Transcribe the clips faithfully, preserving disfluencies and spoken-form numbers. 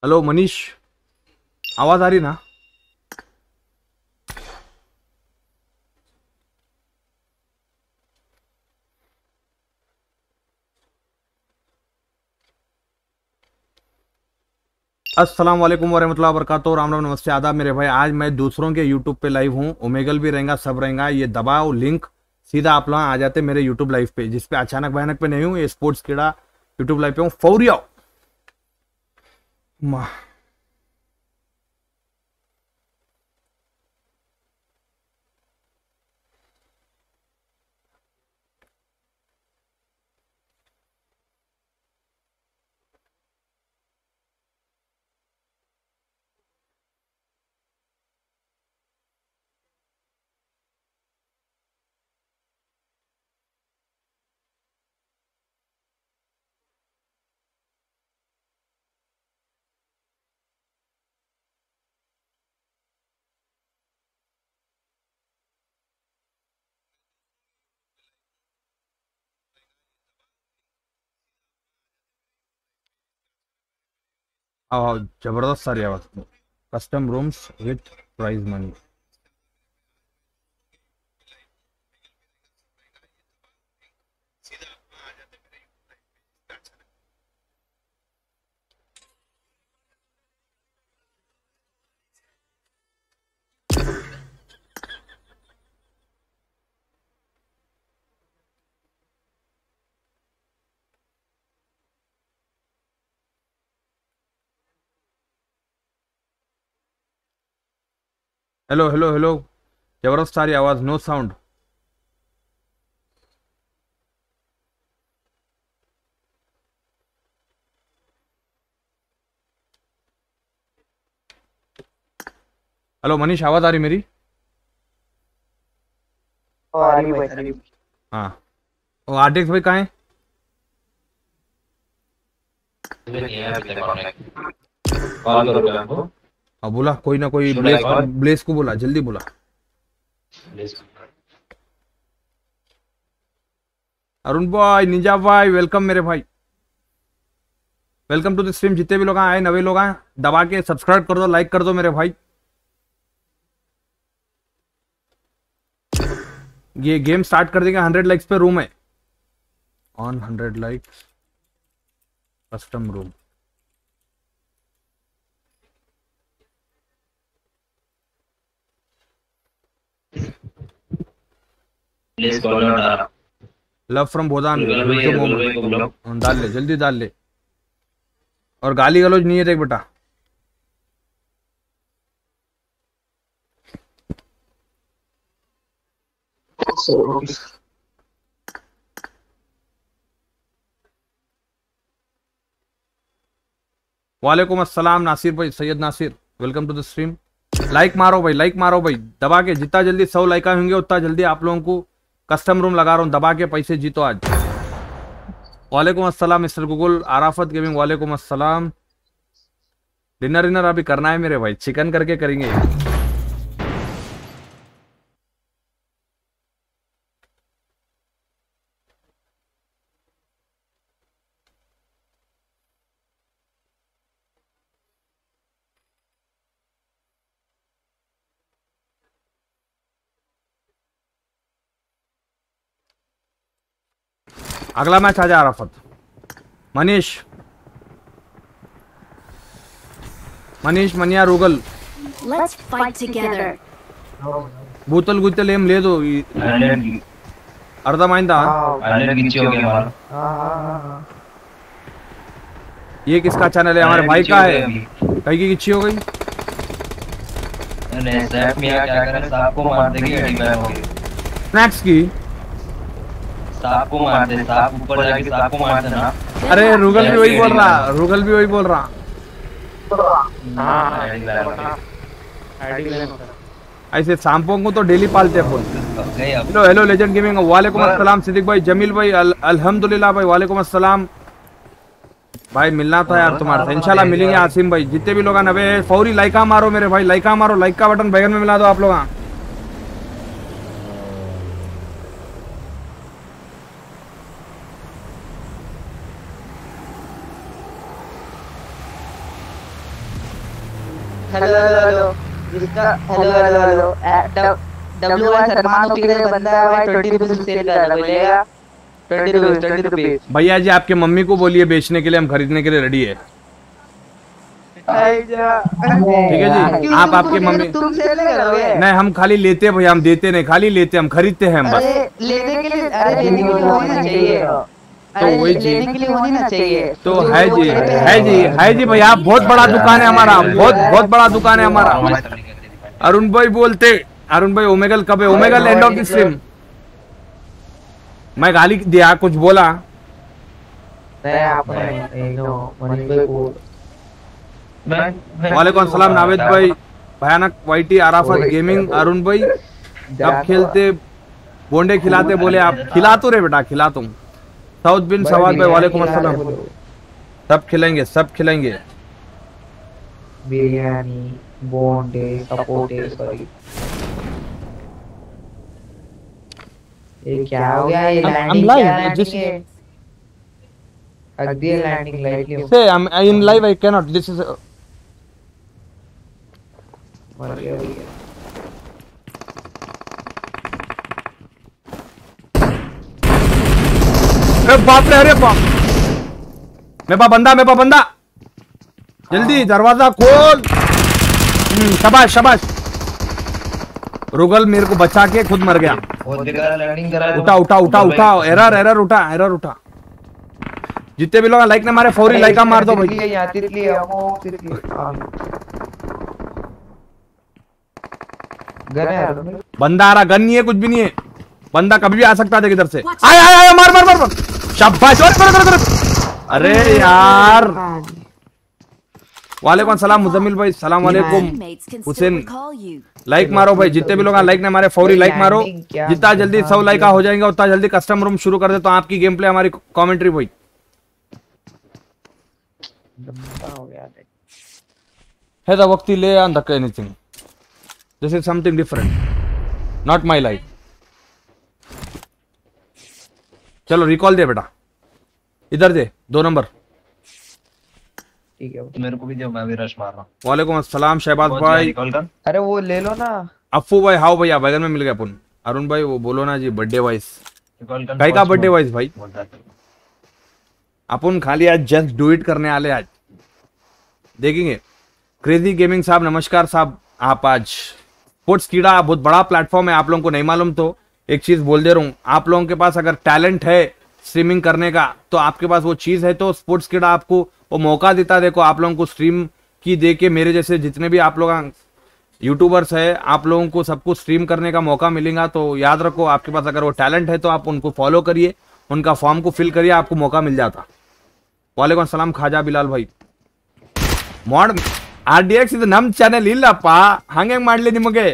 Hello Manish, आवाज आ रही ना? अस्सलाम वालेकुम वरहमतुल्लाहि वबरकातुहू। राम राम, नमस्ते, आदाब मेरे भाई। आज मैं दूसरों के यूट्यूब पे लाइव हूँ, ओमेगल भी रहेगा, सब रहेगा। ये दबाओ लिंक, सीधा आप लोग आ जाते मेरे यूट्यूब लाइव पे, जिस पे अचानक भयानक पे नहीं हूँ, ये स्पोर्ट्स कीड़ा यूट्यूब लाइव पे हूँ। फौरी आओ। मा- आओ, जबरदस्त सारी आवाज। Custom rooms with prize money. Hello hello hello, जबरदस्त सारी आवाज, नो साउंड। हेलो मनीष, आवाज आ रही मेरी? आ रही भाई, आ रही। हाँ। और आरटीएक्स भाई कहाँ है? कॉल करो क्या हमको? हाँ बोला, कोई ना कोई। Should I Bless call? Bless को बोला, जल्दी बोला। अरुण भाई, निंजा भाई, वेलकम मेरे भाई, वेलकम टू द स्ट्रीम। जितने भी लोग आए, नवे लोग आए, दबा के सब्सक्राइब कर दो, लाइक कर दो मेरे भाई। ये गेम स्टार्ट कर देंगे, हंड्रेड लाइक्स पे रूम है on, hundred likes custom room. Please call not आ रहा। लव फ्रॉम भोदान, रुगल भाई, रुगल भाई को ब्लॉक। हाँ, डाल ले, जल्दी डाल ले। और गाली गलौज नहीं है देख बेटा। वालेकुम अस्सलाम नासिर भाई, Syed Nasir, welcome to the stream. Like मारो भाई, लाइक मारो भाई, दबा के। जितना जल्दी सौ लाइक होंगे उतना जल्दी आप लोगों को कस्टम रूम लगा रहा हूँ, दबा के पैसे जीतो आज। वालेकुम अस्सलाम मिस्टर गूगल, आराफत गेमिंग, वालेकुम अस्सलाम। डिनर डिनर अभी करना है मेरे भाई, चिकन करके करेंगे। अगला मैच आ जा आराफत। मनीष मनीष मनिया रूगल, Let's fight together. బూతలు గుత్తలు ఏం లేదు, అర్థమైందా? ये किसका चैनल है? हमारे भाई का है। कहीं की गिच्ची हो गई? स्नैक्स की सांप को मारते, सांप ऊपर जाके सांप को मारते ना। अरे रूगल भी वही बोल रहा, रूगल भी वही बोल रहा। ऐसे सांपों को तो डेली पालते हैं phone. Hello hello legend gaming, वालेकुम अस्सलाम। सिद्दीक भाई, जमील भाई, अल, अल्हम्दुलिल्लाह भाई, वालेकुम अस्सलाम। भाई मिलना था यार तुम्हारे से, इंशाल्लाह मिलेंगे। आसिम भाई, जितने भी लोग नवे फौरी लाइका मारो मेरे भाई, लाइका मारो, लाइक का बटन बैगन में मिला दो आप लोग। हेलो हेलो हेलो जिसका hello hello hello W one Salman OP का बंदा है भाई ट्वेंटी रुपीस सेल कर रहा है लेगा ट्वेंटी रुपीस ट्वेंटी रुपीस भैया जी आपके मम्मी को बोलिए बेचने के लिए, हम खरीदने के लिए रेडी है। ठीक है जी, आप आपके मम्मी तुम सेल नहीं करोगे? नहीं, हम खाली लेते हैं भैया, हम देते नहीं, खाली लेते, हम खरीदते हैं हम बस। अरे लेने के लिए अरे लेने के लिए होना चाहिए तो वही जी लेने के लिए होनी ना चाहिए तो है जी है जी है जी भैया, बहुत बड़ा दुकान है हमारा, बहुत बहुत बड़ा दुकान है हमारा। अरुण भाई बोलते, अरुण भाई ओमेगल कब है? Omegle end of the stream. मैं गाली दिया, कुछ बोला? वालेकुम सलाम नावेद भाई, भयानक वाईटी आराफत गेमिंग। अरुण भाई कब खेलते बोंडे खिलाते? बोले आप खिला तो रे बेटा, खिला तुम। साउथ बिन सवाल भाई वालेकुम अस्सलाम। सब खिलाएंगे, सब खिलाएंगे। बिरयानी बोंडे सपोटे सॉरी ये क्या हो गया? ये लैंडिंग क्या लैंडिंग है? अगदी लैंडिंग लाइटली से I am in live, I can not, this is मर गया भैया। अरे बाप रे, अरे बाप, मेरे पास बंदा, मेरे पास बंदा, जल्दी दरवाजा खोल। शाबाश शाबाश, रुगल मेरे को बचा के खुद मर गया। उठा उठा उठा उठा, एरर एरर उठा, एरर उठा। जितने भी लोग लाइक ने मारे फौरी लाइक मार दो भाई। बंदा आ रहा, गन नहीं है, कुछ भी नहीं है, बंदा कभी भी आ सकता है इधर से। आया आया आया, मार मार मार मार, शाबाश। अरे यार, वालेकुम सलाम मुजम्मिल भाई, सलाम वालेकुम हुसैन। लाइक मारो भाई, जितने भी लोग लाइक ने मारे फौरी लाइक मारो। जितना जल्दी सौ लाइक हो जाएंगे उतना जल्दी कस्टम रूम शुरू कर दे, तो आपकी गेम प्ले, हमारी कमेंट्री भाई। है द वक्ती ले on the anything, this is something different, not my life. चलो रिकॉल दे बेटा, इधर दे, दो नंबर। ठीक है मेरे को भी दो, मैं भी रश मार रहा हूं। वालेकुम अस्सलाम शहबाज भाई। अरे वो ले लो ना। अफ्फू भाई हाउ भैया, बैगन में मिल गया अपन। अरुण भाई वो बोलो ना जी, बर्थडे वाइस कहीं का बर्थडे वाइस भाई? अपन खाली आज जस्ट डू इट करने आले, आज देखेंगे। क्रेजी गेमिंग साहब नमस्कार साहब। आप आज स्पोर्ट्स कीड़ा बहुत बड़ा प्लेटफॉर्म है, आप लोगों को नहीं मालूम तो एक चीज बोल दे रहा हूँ, आप लोगों के पास अगर टैलेंट है स्ट्रीमिंग करने का, तो आपके पास वो चीज है, तो स्पोर्ट्स कीड़ा आपको वो मौका देता। देखो आप लोगों को स्ट्रीम की दे के, मेरे जैसे जितने भी आप लोग यूट्यूबर्स है, आप लोगों को सबको स्ट्रीम करने का मौका मिलेगा। तो याद रखो, आपके पास अगर वो टैलेंट है तो आप उनको फॉलो करिए, उनका फॉर्म को फिल करिए, आपको मौका मिल जाता। वालेकुम सलाम खाजा बिलाल भाई। मॉड आरडीएक्स ಇದು ನಮ್ಮ ಚಾನೆಲ್ ಇಲ್ಲಪ್ಪ, ಹಂಗೆ ಮಾಡ್ಲಿ ನಿಮಗೆ?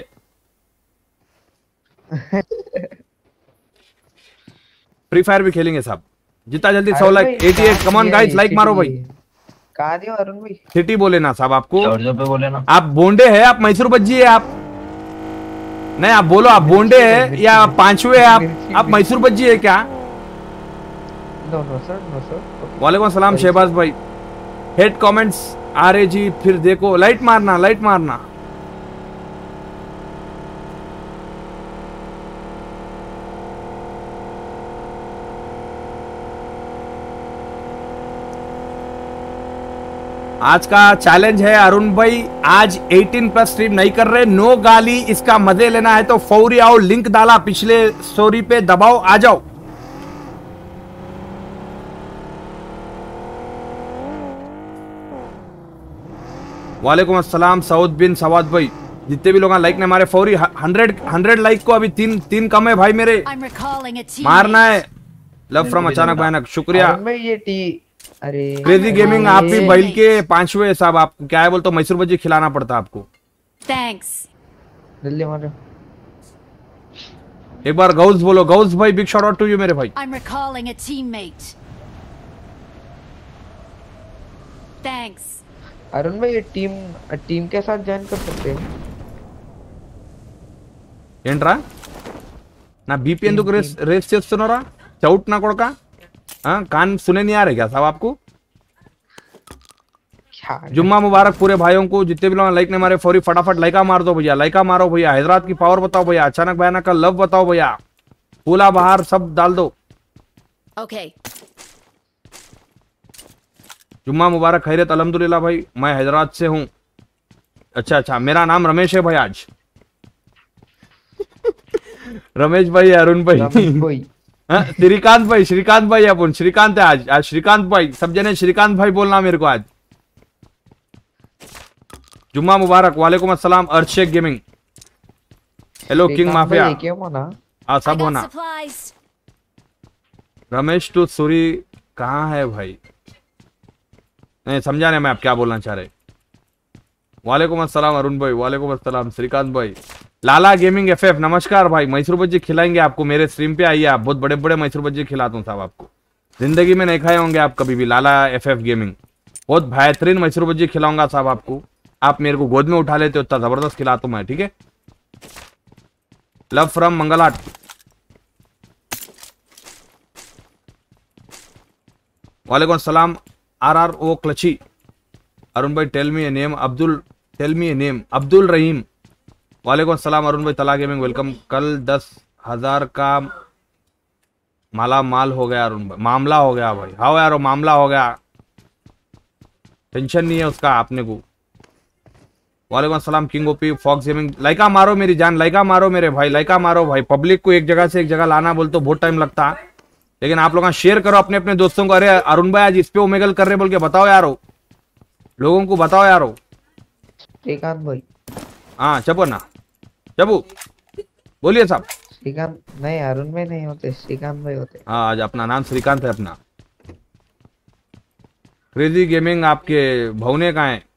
फ्री फायर भी खेलेंगे साहब, जितना जल्दी सौ लाइक अठासी। कम ऑन गाइस, लाइक मारो भाई। कहा दियो अरुण भाई? सिटी बोले ना साहब आपको, पे बोले ना। आप बोंडे है, आप मैसूर बज्जी है, आप नहीं, आप बोलो आप बोंडे है या पांचवे है, आप आप मैसूर बज्जी है क्या? No no sir, no sir. वालेकुम सलाम शहबाज भाई। हेड कमेंट्स आ रहे जी, फिर देखो, लाइट मारना, लाइट मारना। आज का चैलेंज है अरुण भाई, आज अठारह प्लस स्ट्रीम नहीं कर रहे, नो गाली, इसका मजे लेना है तो फौरी आओ, लिंक डाला पिछले स्टोरी पे, दबाओ, आ जाओ। वालेकुम अस्सलाम सऊद बिन सवाद भाई। जितने भी लोग लाइक ने हमारे फौरी हंड्रेड हंड्रेड लाइक को अभी तीन तीन कम है भाई मेरे, मारना है। लव फ्रॉम अचानक भयानक, शुक्रिया। ये टी अरे क्रेजी गेमिंग आप भी बैल के पांचवे साहब, आपको क्या है बोलते, तो मैसूर बज्जी खिलाना पड़ता आपको। थैंक्स। जल्दी मारो एक बार गौस बोलो, गौस भाई big shot out to you मेरे भाई। I'm recalling a teammate. Thanks. Arun भाई ये टीम टीम के साथ ज्वाइन कर सकते हैं? ఏంట్రా నా బీపీ ఎందుకు రేస్ రేస్ చేస్తున్నారా? చౌట్ నా కొడక, हाँ कान सुने नहीं आ रहे क्या साहब आपको? यार जुम्मा मुबारक पूरे भाइयों को, जितने भी लोग लाइक ने मारे फौरी फटाफट लाइका मार दो भैया, लाइका मारो भैया। हैदराबाद की पावर बताओ भैया, अचानक भयानक का लव बताओ भैया, फूला बहार सब डाल दो। Okay. जुम्मा मुबारक, खैरियत अल्हम्दुलिल्लाह भाई, मैं हैदराबाद से हूँ। अच्छा अच्छा, मेरा नाम रमेश है भाई आज। रमेश भाई, अरुण भाई, रमेश भाई हाँ, श्रीकांत भाई, श्रीकांत भाई अपन, श्रीकांत है आज, आज श्रीकांत भाई, सब जने श्रीकांत भाई बोलना मेरे को आज। जुम्मा मुबारक, वालेकुम अस्सलाम, Arshek gaming, hello king mafia, भाई क्यों मना हाँ I सब got होना। supplies. रमेश टू सूरी कहाँ है भाई, नहीं समझा नहीं मैं आप क्या बोलना चाह रहे। वालेकुम अस्सलाम अरुण भाई, वालेकुम अस्सलाम श्रीकांत भाई। लाला गेमिंग एफएफ नमस्कार भाई, मैसूर बज्जी खिलाएंगे आपको, मेरे स्ट्रीम पे आइए आप, बहुत बड़े बड़े मैसूर बज्जी खिलाता हूँ साहब आपको, जिंदगी में नहीं खाए होंगे आप कभी भी। लाला एफएफ गेमिंग, बहुत बेहतरीन मैसूर बज्जी खिलाऊंगा साहब आपको, आप मेरे को गोद में उठा लेते हो, उतना जबरदस्त खिलाता हूँ मैं, ठीक है। लव फ्रॉम मंगलाट, वालेकुम अस्सलाम आर आर ओ क्लची। अरुण भाई tell me a name, Abdul tell me a name, Abdul Rahim. वालेकुम अस्सलाम अरुण भाई, तला गेमिंग वेलकम। कल दस हजार का माला माल हो गया अरुण भाई, मामला हो गया भाई, हाँ यार वो मामला हो गया, टेंशन नहीं है उसका आपने को। वालेकुम अस्सलाम किंग ओपी फॉक्स गेमिंग, लाइका मारो मेरी जान, लाइका मारो मेरे भाई, लाइका मारो भाई। पब्लिक को एक जगह से एक जगह लाना बोल तो बहुत टाइम लगता है, लेकिन आप लोग शेयर करो अपने अपने दोस्तों को। अरे अरुण भाई आज इस पे ओमेगल कर रहे बोल के बताओ यारो, लोगों को बताओ यारो। श्रीकांत भाई, हाँ चबो ना, चबू बोलिए साहब। श्रीकांत नहीं, अरुण भाई नहीं होते, श्रीकांत भाई होते। हाँ आज अपना नाम श्रीकांत है अपना। क्रेजी गेमिंग आपके भवने का है।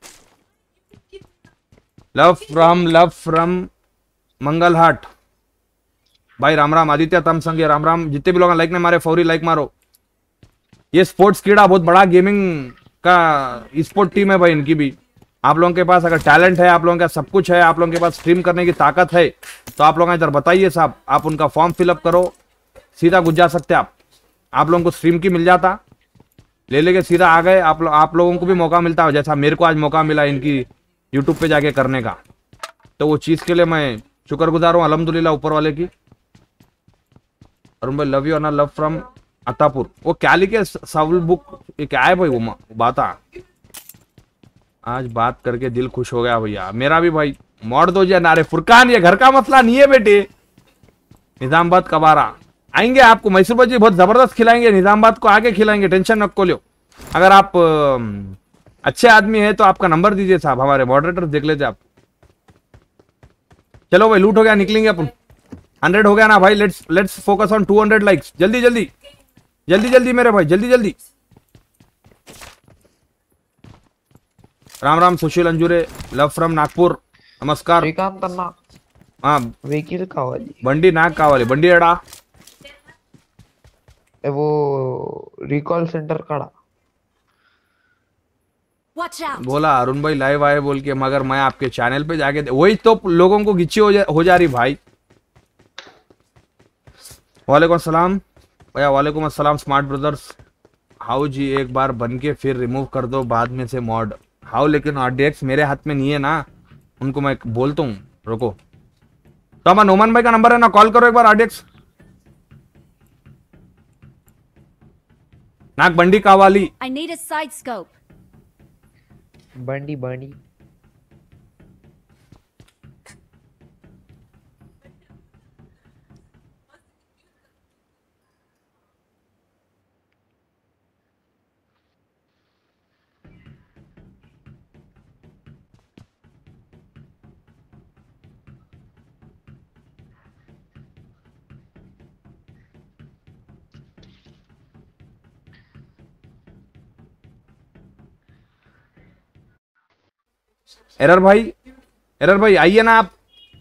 Love from love from Mangalhat भाई, राम राम। आदित्य तम संगे राम राम, जितने भी लोग लाइक ने मारे फौरी लाइक मारो। ये स्पोर्ट्स कीड़ा बहुत बड़ा गेमिंग का स्पोर्ट टीम है भाई, इनकी भी। आप लोगों के पास अगर टैलेंट है, आप लोगों के पास सब कुछ है, आप लोगों के पास स्ट्रीम करने की ताकत है, तो आप लोग इधर बताइए साहब, आप उनका फॉर्म फिलअप करो, सीधा घुस जा सकते आप। आप लोगों को स्ट्रीम की मिल जाता, ले लेके सीधा आ गए आप, लो, आप लोगों को भी मौका मिलता है, जैसा मेरे को आज मौका मिला इनकी यूट्यूब पे जाके करने का, तो वो चीज़ के लिए मैं शुक्रगुजार हूँ अल्हम्दुलिल्लाह ऊपर वाले की। अरुण भाई लव यू ना, लव फ्रॉम अतापुर। वो क्या लिखे सवाल बुक, ये क्या है भाई वो बात आ? आज बात करके दिल खुश हो गया भैया मेरा भी भाई। मोड़ दो जी नारे फुरकान, ये घर का मसला नहीं है बेटे। निजामाबाद कबारा आएंगे, आपको मैसूर बज्जी बहुत जबरदस्त खिलाएंगे, निजामाबाद को आगे खिलाएंगे, टेंशन मत को लो। अगर आप अच्छे आदमी है तो आपका नंबर दीजिए साहब, हमारे मॉडरेटर देख लेते आप। चलो भाई लूट हो गया, निकलेंगे अपन। हंड्रेड हो गया ना भाई, let's let's focus on two hundred likes, जल्दी जल्दी जल्दी जल्दी मेरे भाई, जल्दी जल्दी। राम राम सुशील अंजुरे, लव फ्रॉम नागपुर नमस्कार। श्रीकांत अन्ना हाँ వెహికల్ కావాలి, బండి నాకు కావాలి, బండి ఎడా? वो रिकॉल सेंटर काड़ा। Watch out. बोला अरुण भाई लाइव आए बोल के, मगर मैं आपके चैनल पे जाके वही तो लोगों को गिच्ची हो जा, हो जा रही भाई। वालेकुम अस्सलाम भैया, वालेकुम अस्सलाम स्मार्ट ब्रदर्स। हाउ जी एक बार बन के फिर रिमूव कर दो बाद में से मॉड। हाउ लेकिन आरडीएक्स मेरे हाथ में नहीं है ना, उनको मैं बोलता हूँ रुको। तो हमारा नोमान भाई का नंबर है ना, कॉल करो एक बार आरडीएक्स। नाक बंडी कावाली, I need a side scope. बंडी बंडी एरर भाई, एरर भाई आइए ना आप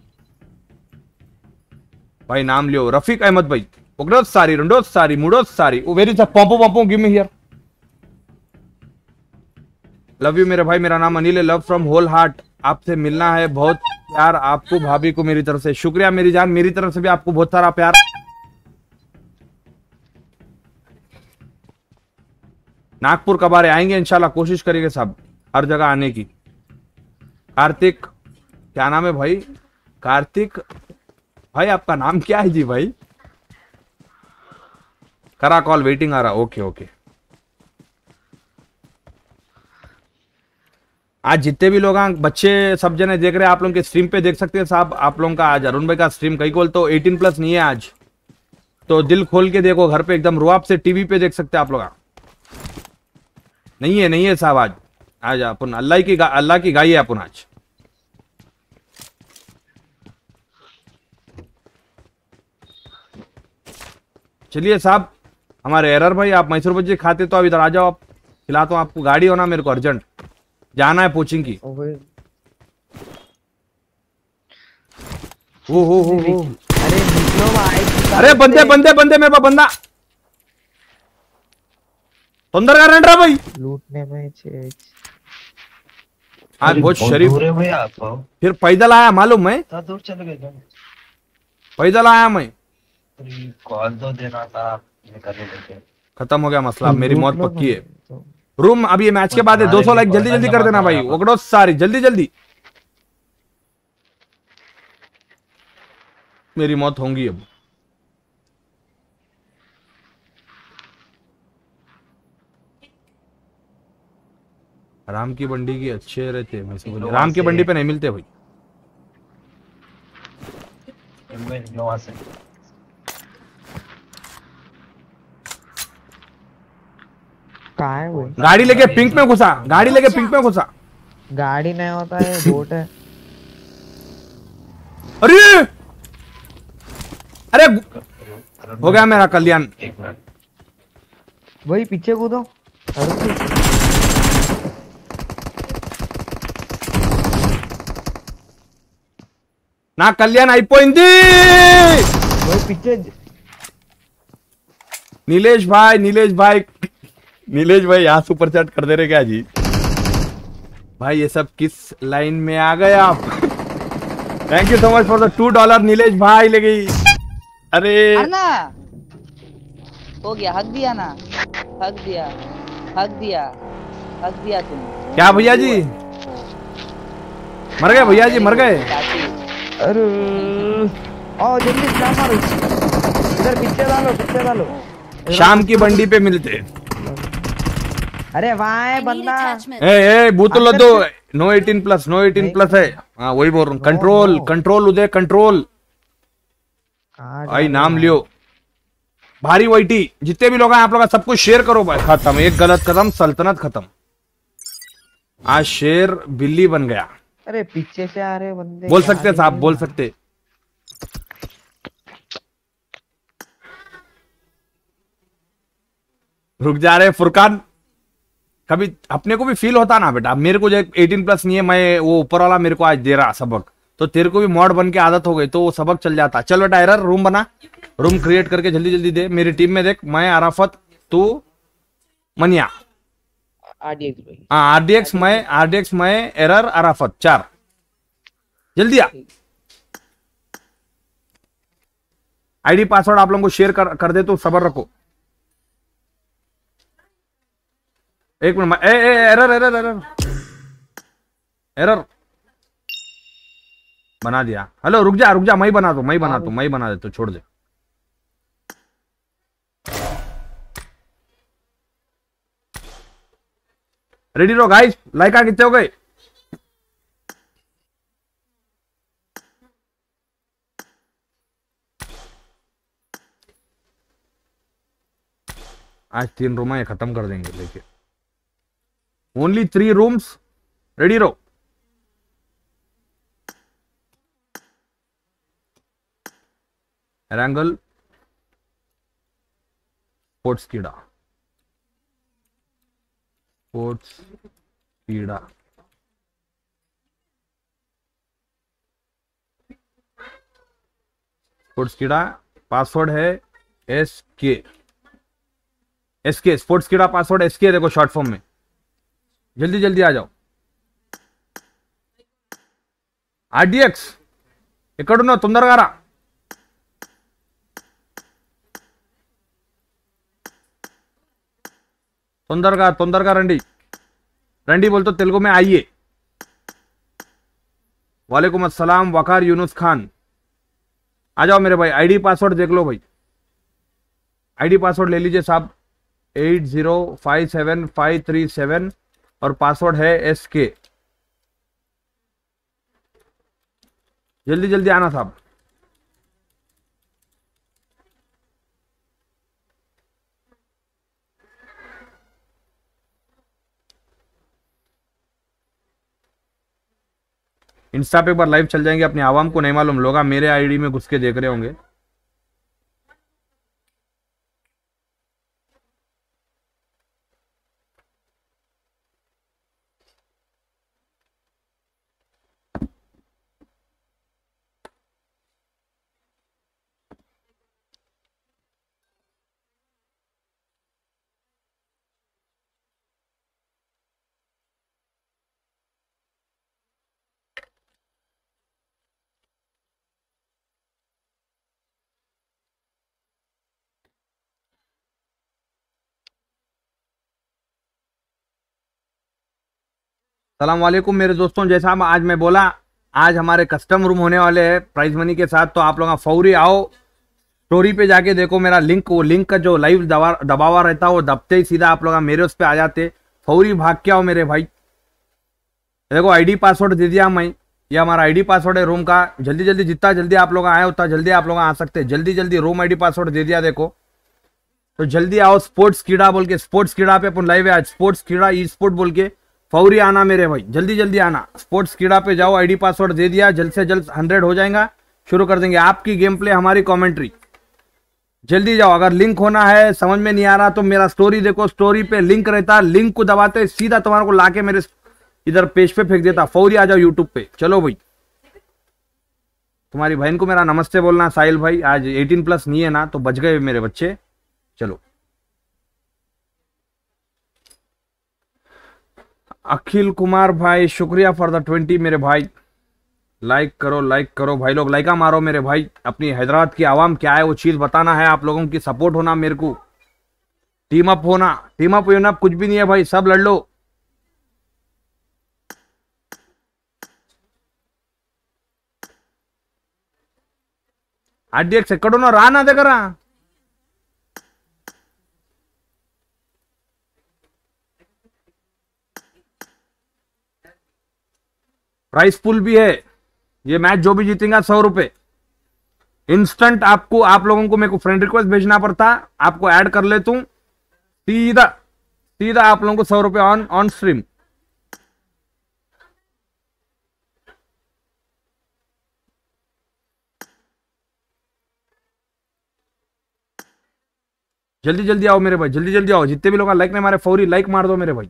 भाई, नाम लियो रफीक अहमद भाई। ఒకటోస్ సారి రెండోస్ సారి మూడోస్ సారి ओ वेरी सा पंपो पंपो give me here. Love you मेरे भाई, मेरा नाम अनिल है, लव फ्रॉम होल हार्ट। आपसे मिलना है, बहुत प्यार आपको, भाभी को मेरी तरफ से। शुक्रिया मेरी जान, मेरी तरफ से भी आपको बहुत सारा प्यार। नागपुर कब आ रहे? आएंगे इंशाल्लाह, कोशिश करेंगे साहब। हर जगह आने की। कार्तिक, क्या नाम है भाई? कार्तिक भाई, आपका नाम क्या है जी भाई? करा कॉल, वेटिंग आ रहा। Okay okay. आज जितने भी लोग हैं, बच्चे सब जने देख रहे हैं, आप लोगों के स्ट्रीम पे देख सकते हैं साहब। आप लोगों का आज अरुण भाई का स्ट्रीम कई कॉल तो अठारह प्लस नहीं है आज, तो दिल खोल के देखो, घर पे एकदम रुआब से टीवी पे देख सकते हैं आप लोग। नहीं है नहीं है साहब, आज आज अपन अल्लाह की अल्लाह की गाय है अपन आज। चलिए साहब, हमारे एरर भाई, आप मैसूर बज्जी खाते तो अब इधर आ जाओ, आप खिलाता हूँ आपको। गाड़ी होना मेरे को अर्जेंट जाना है कोचिंग की। ओ भाई, ओ हो हो हो। अरे निकलो भाई। अरे बंदे बंदे बंदे, मेरे पास बंदा तोंदरगा रेंड्रा भाई। लूटने में छे। आज बहुत शरीफ। दूर है भैया आप, फिर पैदल आया मालूम है, इतना दूर चले गए तुम? पैदल आया मैं। कॉल तो देना था, ये कर लेते। खत्म हो गया मसला, अब मेरी मौत लूट लो पक्की है। तो। रूम अभी ये मैच के बाद है, दो सौ लाइक जल्दी जल्दी कर देना भाई, ओकड़ो सारी जल्दी जल्दी। मेरी मौत होंगी अब। राम की बंडी की अच्छे रहते हैं, वैसे बोले राम की बंडी पे नहीं मिलते भाई। नवा से कहाँ है वो? गाड़ी लेके पिंक में घुसा, गाड़ी लेके पिंक में घुसा। गाड़ी नहीं होता है, बोट है। अरे अरे हो गया मेरा कल्याण। एक मिनट, वही पीछे कूदो। अरे ना कल्याण అయిపోయింది। वही पीछे। नीलेश भाई, नीलेश भाई, नीलेश भाई यहाँ सुपर चैट कर दे रहे क्या जी? भाई ये सब किस लाइन में आ गए आप? Thank you so much for the two dollar Nilesh भाई। लगी अरे ना हो गया, हक दिया ना, हक दिया, हक दिया, हक दिया तुम। क्या भैया जी मर गए? भैया जी मर गए? अरे आओ जल्दी स्लैम मारो, इधर पीछे डालो, पीछे डालो। शाम की बंडी पे मिलते। अरे वहाँ है I need बंदा। attachment. ए ए बूतल दो, no eighteen plus, no eighteen plus है। हाँ वही बोल रहा हूँ। Control control Uday control. कहाँ आई जा नाम रहे लियो। भारी वाइटी जितने भी लोग हैं आप लोग सब कुछ शेयर करो भाई। खत्म, एक गलत कदम सल्तनत खत्म। आज शेर बिल्ली बन गया। हो? अरे पीछे से आ रहे बंदे। बोल सकते हैं साहब, बोल सकते। रुक जा रहे फुरकान। कभी अपने को भी फील होता ना बेटा, मेरे को जो एटीन प्लस नहीं है, मैं वो ऊपर वाला मेरे को आज दे रहा सबक, तो तेरे को भी मॉड बन के आदत हो गई तो वो सबक चल जाता। चल बेटा एरर, रूम बना, रूम क्रिएट करके जल्दी जल्दी दे। मेरी टीम में देख, मैं अराफत, तू मनिया, आरडीएक्स भाई। हाँ आरडीएक्स, मैं आरडीएक्स, मैं एरर, अराफत, चार। जल्दी आ। आईडी पासवर्ड आप लोगों को शेयर कर, कर दे तो सबर रखो। एक मिनट, ए ए एरर एरर एरर एरर बना दिया। हेलो रुक जा रुक जा, मैं ही बना दूं, मैं ही बना दूं, मैं ही बना दे, तो छोड़ दे। रेडी रहो गाइस, लाइक आ कितने हो गए? आज तीन रूम है, खत्म कर देंगे लेके। ओनली थ्री रूम्स, रेडी रहो। एरंगल, स्पोर्ट्स कीड़ा, स्पोर्ट्स कीड़ा, स्पोर्ट्स कीड़ा। पासवर्ड है S K, S K, sports कीड़ा पासवर्ड एस के। देखो शॉर्ट फॉर्म में, जल्दी जल्दी आ जाओ। आरडीएक्स इकड़ो तొందరగా రా। తొందరగా తొందరగా రండి। रंडी बोल तो तेलुगु में आइए। वालेकुम अस्सलाम वकार यूनुस खान, आ जाओ मेरे भाई। आईडी पासवर्ड देख लो भाई, आईडी पासवर्ड ले लीजिए साहब, eight zero five seven five three seven और पासवर्ड है एस के। जल्दी जल्दी आना साहब। इंस्टा पे एक बार लाइव चल जाएंगे, अपनी आवाम को नहीं मालूम, लोग मेरे आईडी में घुस के देख रहे होंगे। सलाम वालेकुम मेरे दोस्तों, जैसा हम आज मैं बोला, आज हमारे कस्टम रूम होने वाले हैं प्राइज मनी के साथ। तो आप लोग फौरी आओ, स्टोरी पे जाके देखो मेरा लिंक, वो लिंक का जो लाइव दबा दबावा रहता है वो दबते ही सीधा आप लोग मेरे उस पर आ जाते। फौरी भाग के आओ मेरे भाई। देखो आईडी पासवर्ड दे दिया मैं, ये हमारा आईडी पासवर्ड है रूम का। जल्दी जल्दी, जितना जल्दी आप लोग आए उतना जल्दी आप लोग आ सकते हैं। जल्दी जल्दी रूम आईडी पासवर्ड दे दिया देखो, तो जल्दी आओ। स्पोर्ट्स कीड़ा बोल के, स्पोर्ट्स कीड़ा पे अपन लाइव है आज, स्पोर्ट्स कीड़ा ई स्पोर्ट बोल के। फौरी आना मेरे भाई, जल्दी जल्दी आना। स्पोर्ट्स कीड़ा पे जाओ, आईडी पासवर्ड दे दिया, जल्द से जल्द हंड्रेड हो जाएगा, शुरू कर देंगे आपकी गेम प्ले, हमारी कमेंट्री। जल्दी जाओ। अगर लिंक होना है, समझ में नहीं आ रहा तो मेरा स्टोरी देखो, स्टोरी पे लिंक रहता है, लिंक को दबाते सीधा तुम्हारे को लाके मेरे इधर पेज पे फेंक देता। फौरी आ जाओ यूट्यूब पे। चलो भाई, तुम्हारी बहन को मेरा नमस्ते बोलना साहिल भाई, आज एटीन प्लस नहीं है ना, तो बच गए मेरे बच्चे। चलो अखिल कुमार भाई, शुक्रिया फॉर द ट्वेंटी मेरे भाई। लाइक करो, लाइक करो भाई लोग, लाइका मारो मेरे भाई। अपनी हैदराबाद की आवाम क्या है वो चीज बताना है, आप लोगों की सपोर्ट होना मेरे को, टीम अप होना। टीम अप होना कुछ भी नहीं है भाई, सब लड़ लो। आठ एक सेकंडों ना रहा ना देखा रहा। प्राइस पुल भी है, ये मैच जो भी जीतेगा सौ रुपए इंस्टेंट। आपको, आप लोगों को मेरे को फ्रेंड रिक्वेस्ट भेजना पड़ता, आपको ऐड कर लेता हूं, सीधा सीधा आप लोगों को सौ रुपए ऑन ऑन स्ट्रीम। जल्दी जल्दी आओ मेरे भाई, जल्दी जल्दी आओ। जितने भी लोग लाइक नहीं मारे फौरी लाइक मार दो मेरे भाई।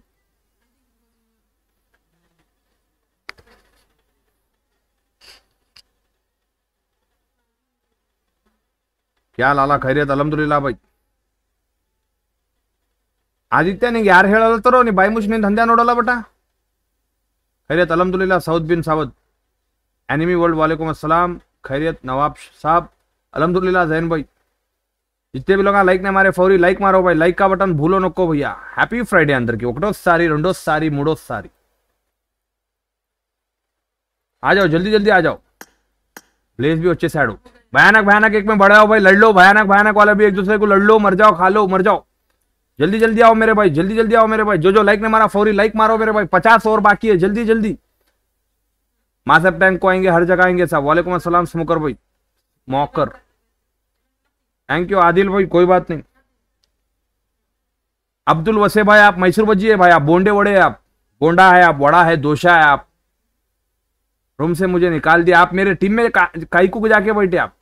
क्या लाला खैरियत? अल्हम्दुलिल्लाह भाई। ಆದಿತ್ಯ ನಿಂಗೆ ಯಾರು ಹೇಳಲ್ತಾರೋ ನೀ ಬಾಯಿ ಮುಚ್ಚಿ ನಿಂದ ದಂಧೆ ನೋಡಲ್ಲ ಬಟ खैरियत अल्हम्दुलिल्लाह। सऊद बिन सावद एनिमी वर्ल्ड वालेकुम अस्सलाम। खैरियत नवाब साहब अल्हम्दुलिल्लाह। जैन भाई जितने भी लोग लाइक ने मारे फौरी लाइक मारो भाई, लाइक का बटन भूलो नको भैया। హ్యాపీ ఫ్రైడే అందరికి, ఒకటోసారి రెండోసారి మూడోసారి आ जाओ, जल्दी जल्दी आ जाओ। ब्लेज भी अच्छे से आड़ो, भयानक भयानक एक में बढ़ जाओ भाई, लड़ लो। भयानक भयानक वाले भी एक दूसरे को लड़ लो, मर जाओ, खा लो, मर जाओ। जल्दी जल्दी आओ मेरे भाई, जल्दी जल्दी आओ मेरे भाई। जो जो लाइक ने मारा फौरी लाइक मारो मेरे भाई, पचास और बाकी है, जल्दी जल्दी। मासेप टैंक को आएंगे, हर जगह आएंगे साहब। वालेकुम अस्सलाम स्मोकर भाई, मौकर थैंक यू। आदिल भाई कोई बात नहीं। अब्दुल वसे भाई आप मैसूर भजी है भाई, आप बोंडे वड़े, आप बोंडा है, आप वड़ा है, दोशा है। आप रूम से मुझे निकाल दिया, आप मेरे टीम में का, काई को जाके बैठे आप।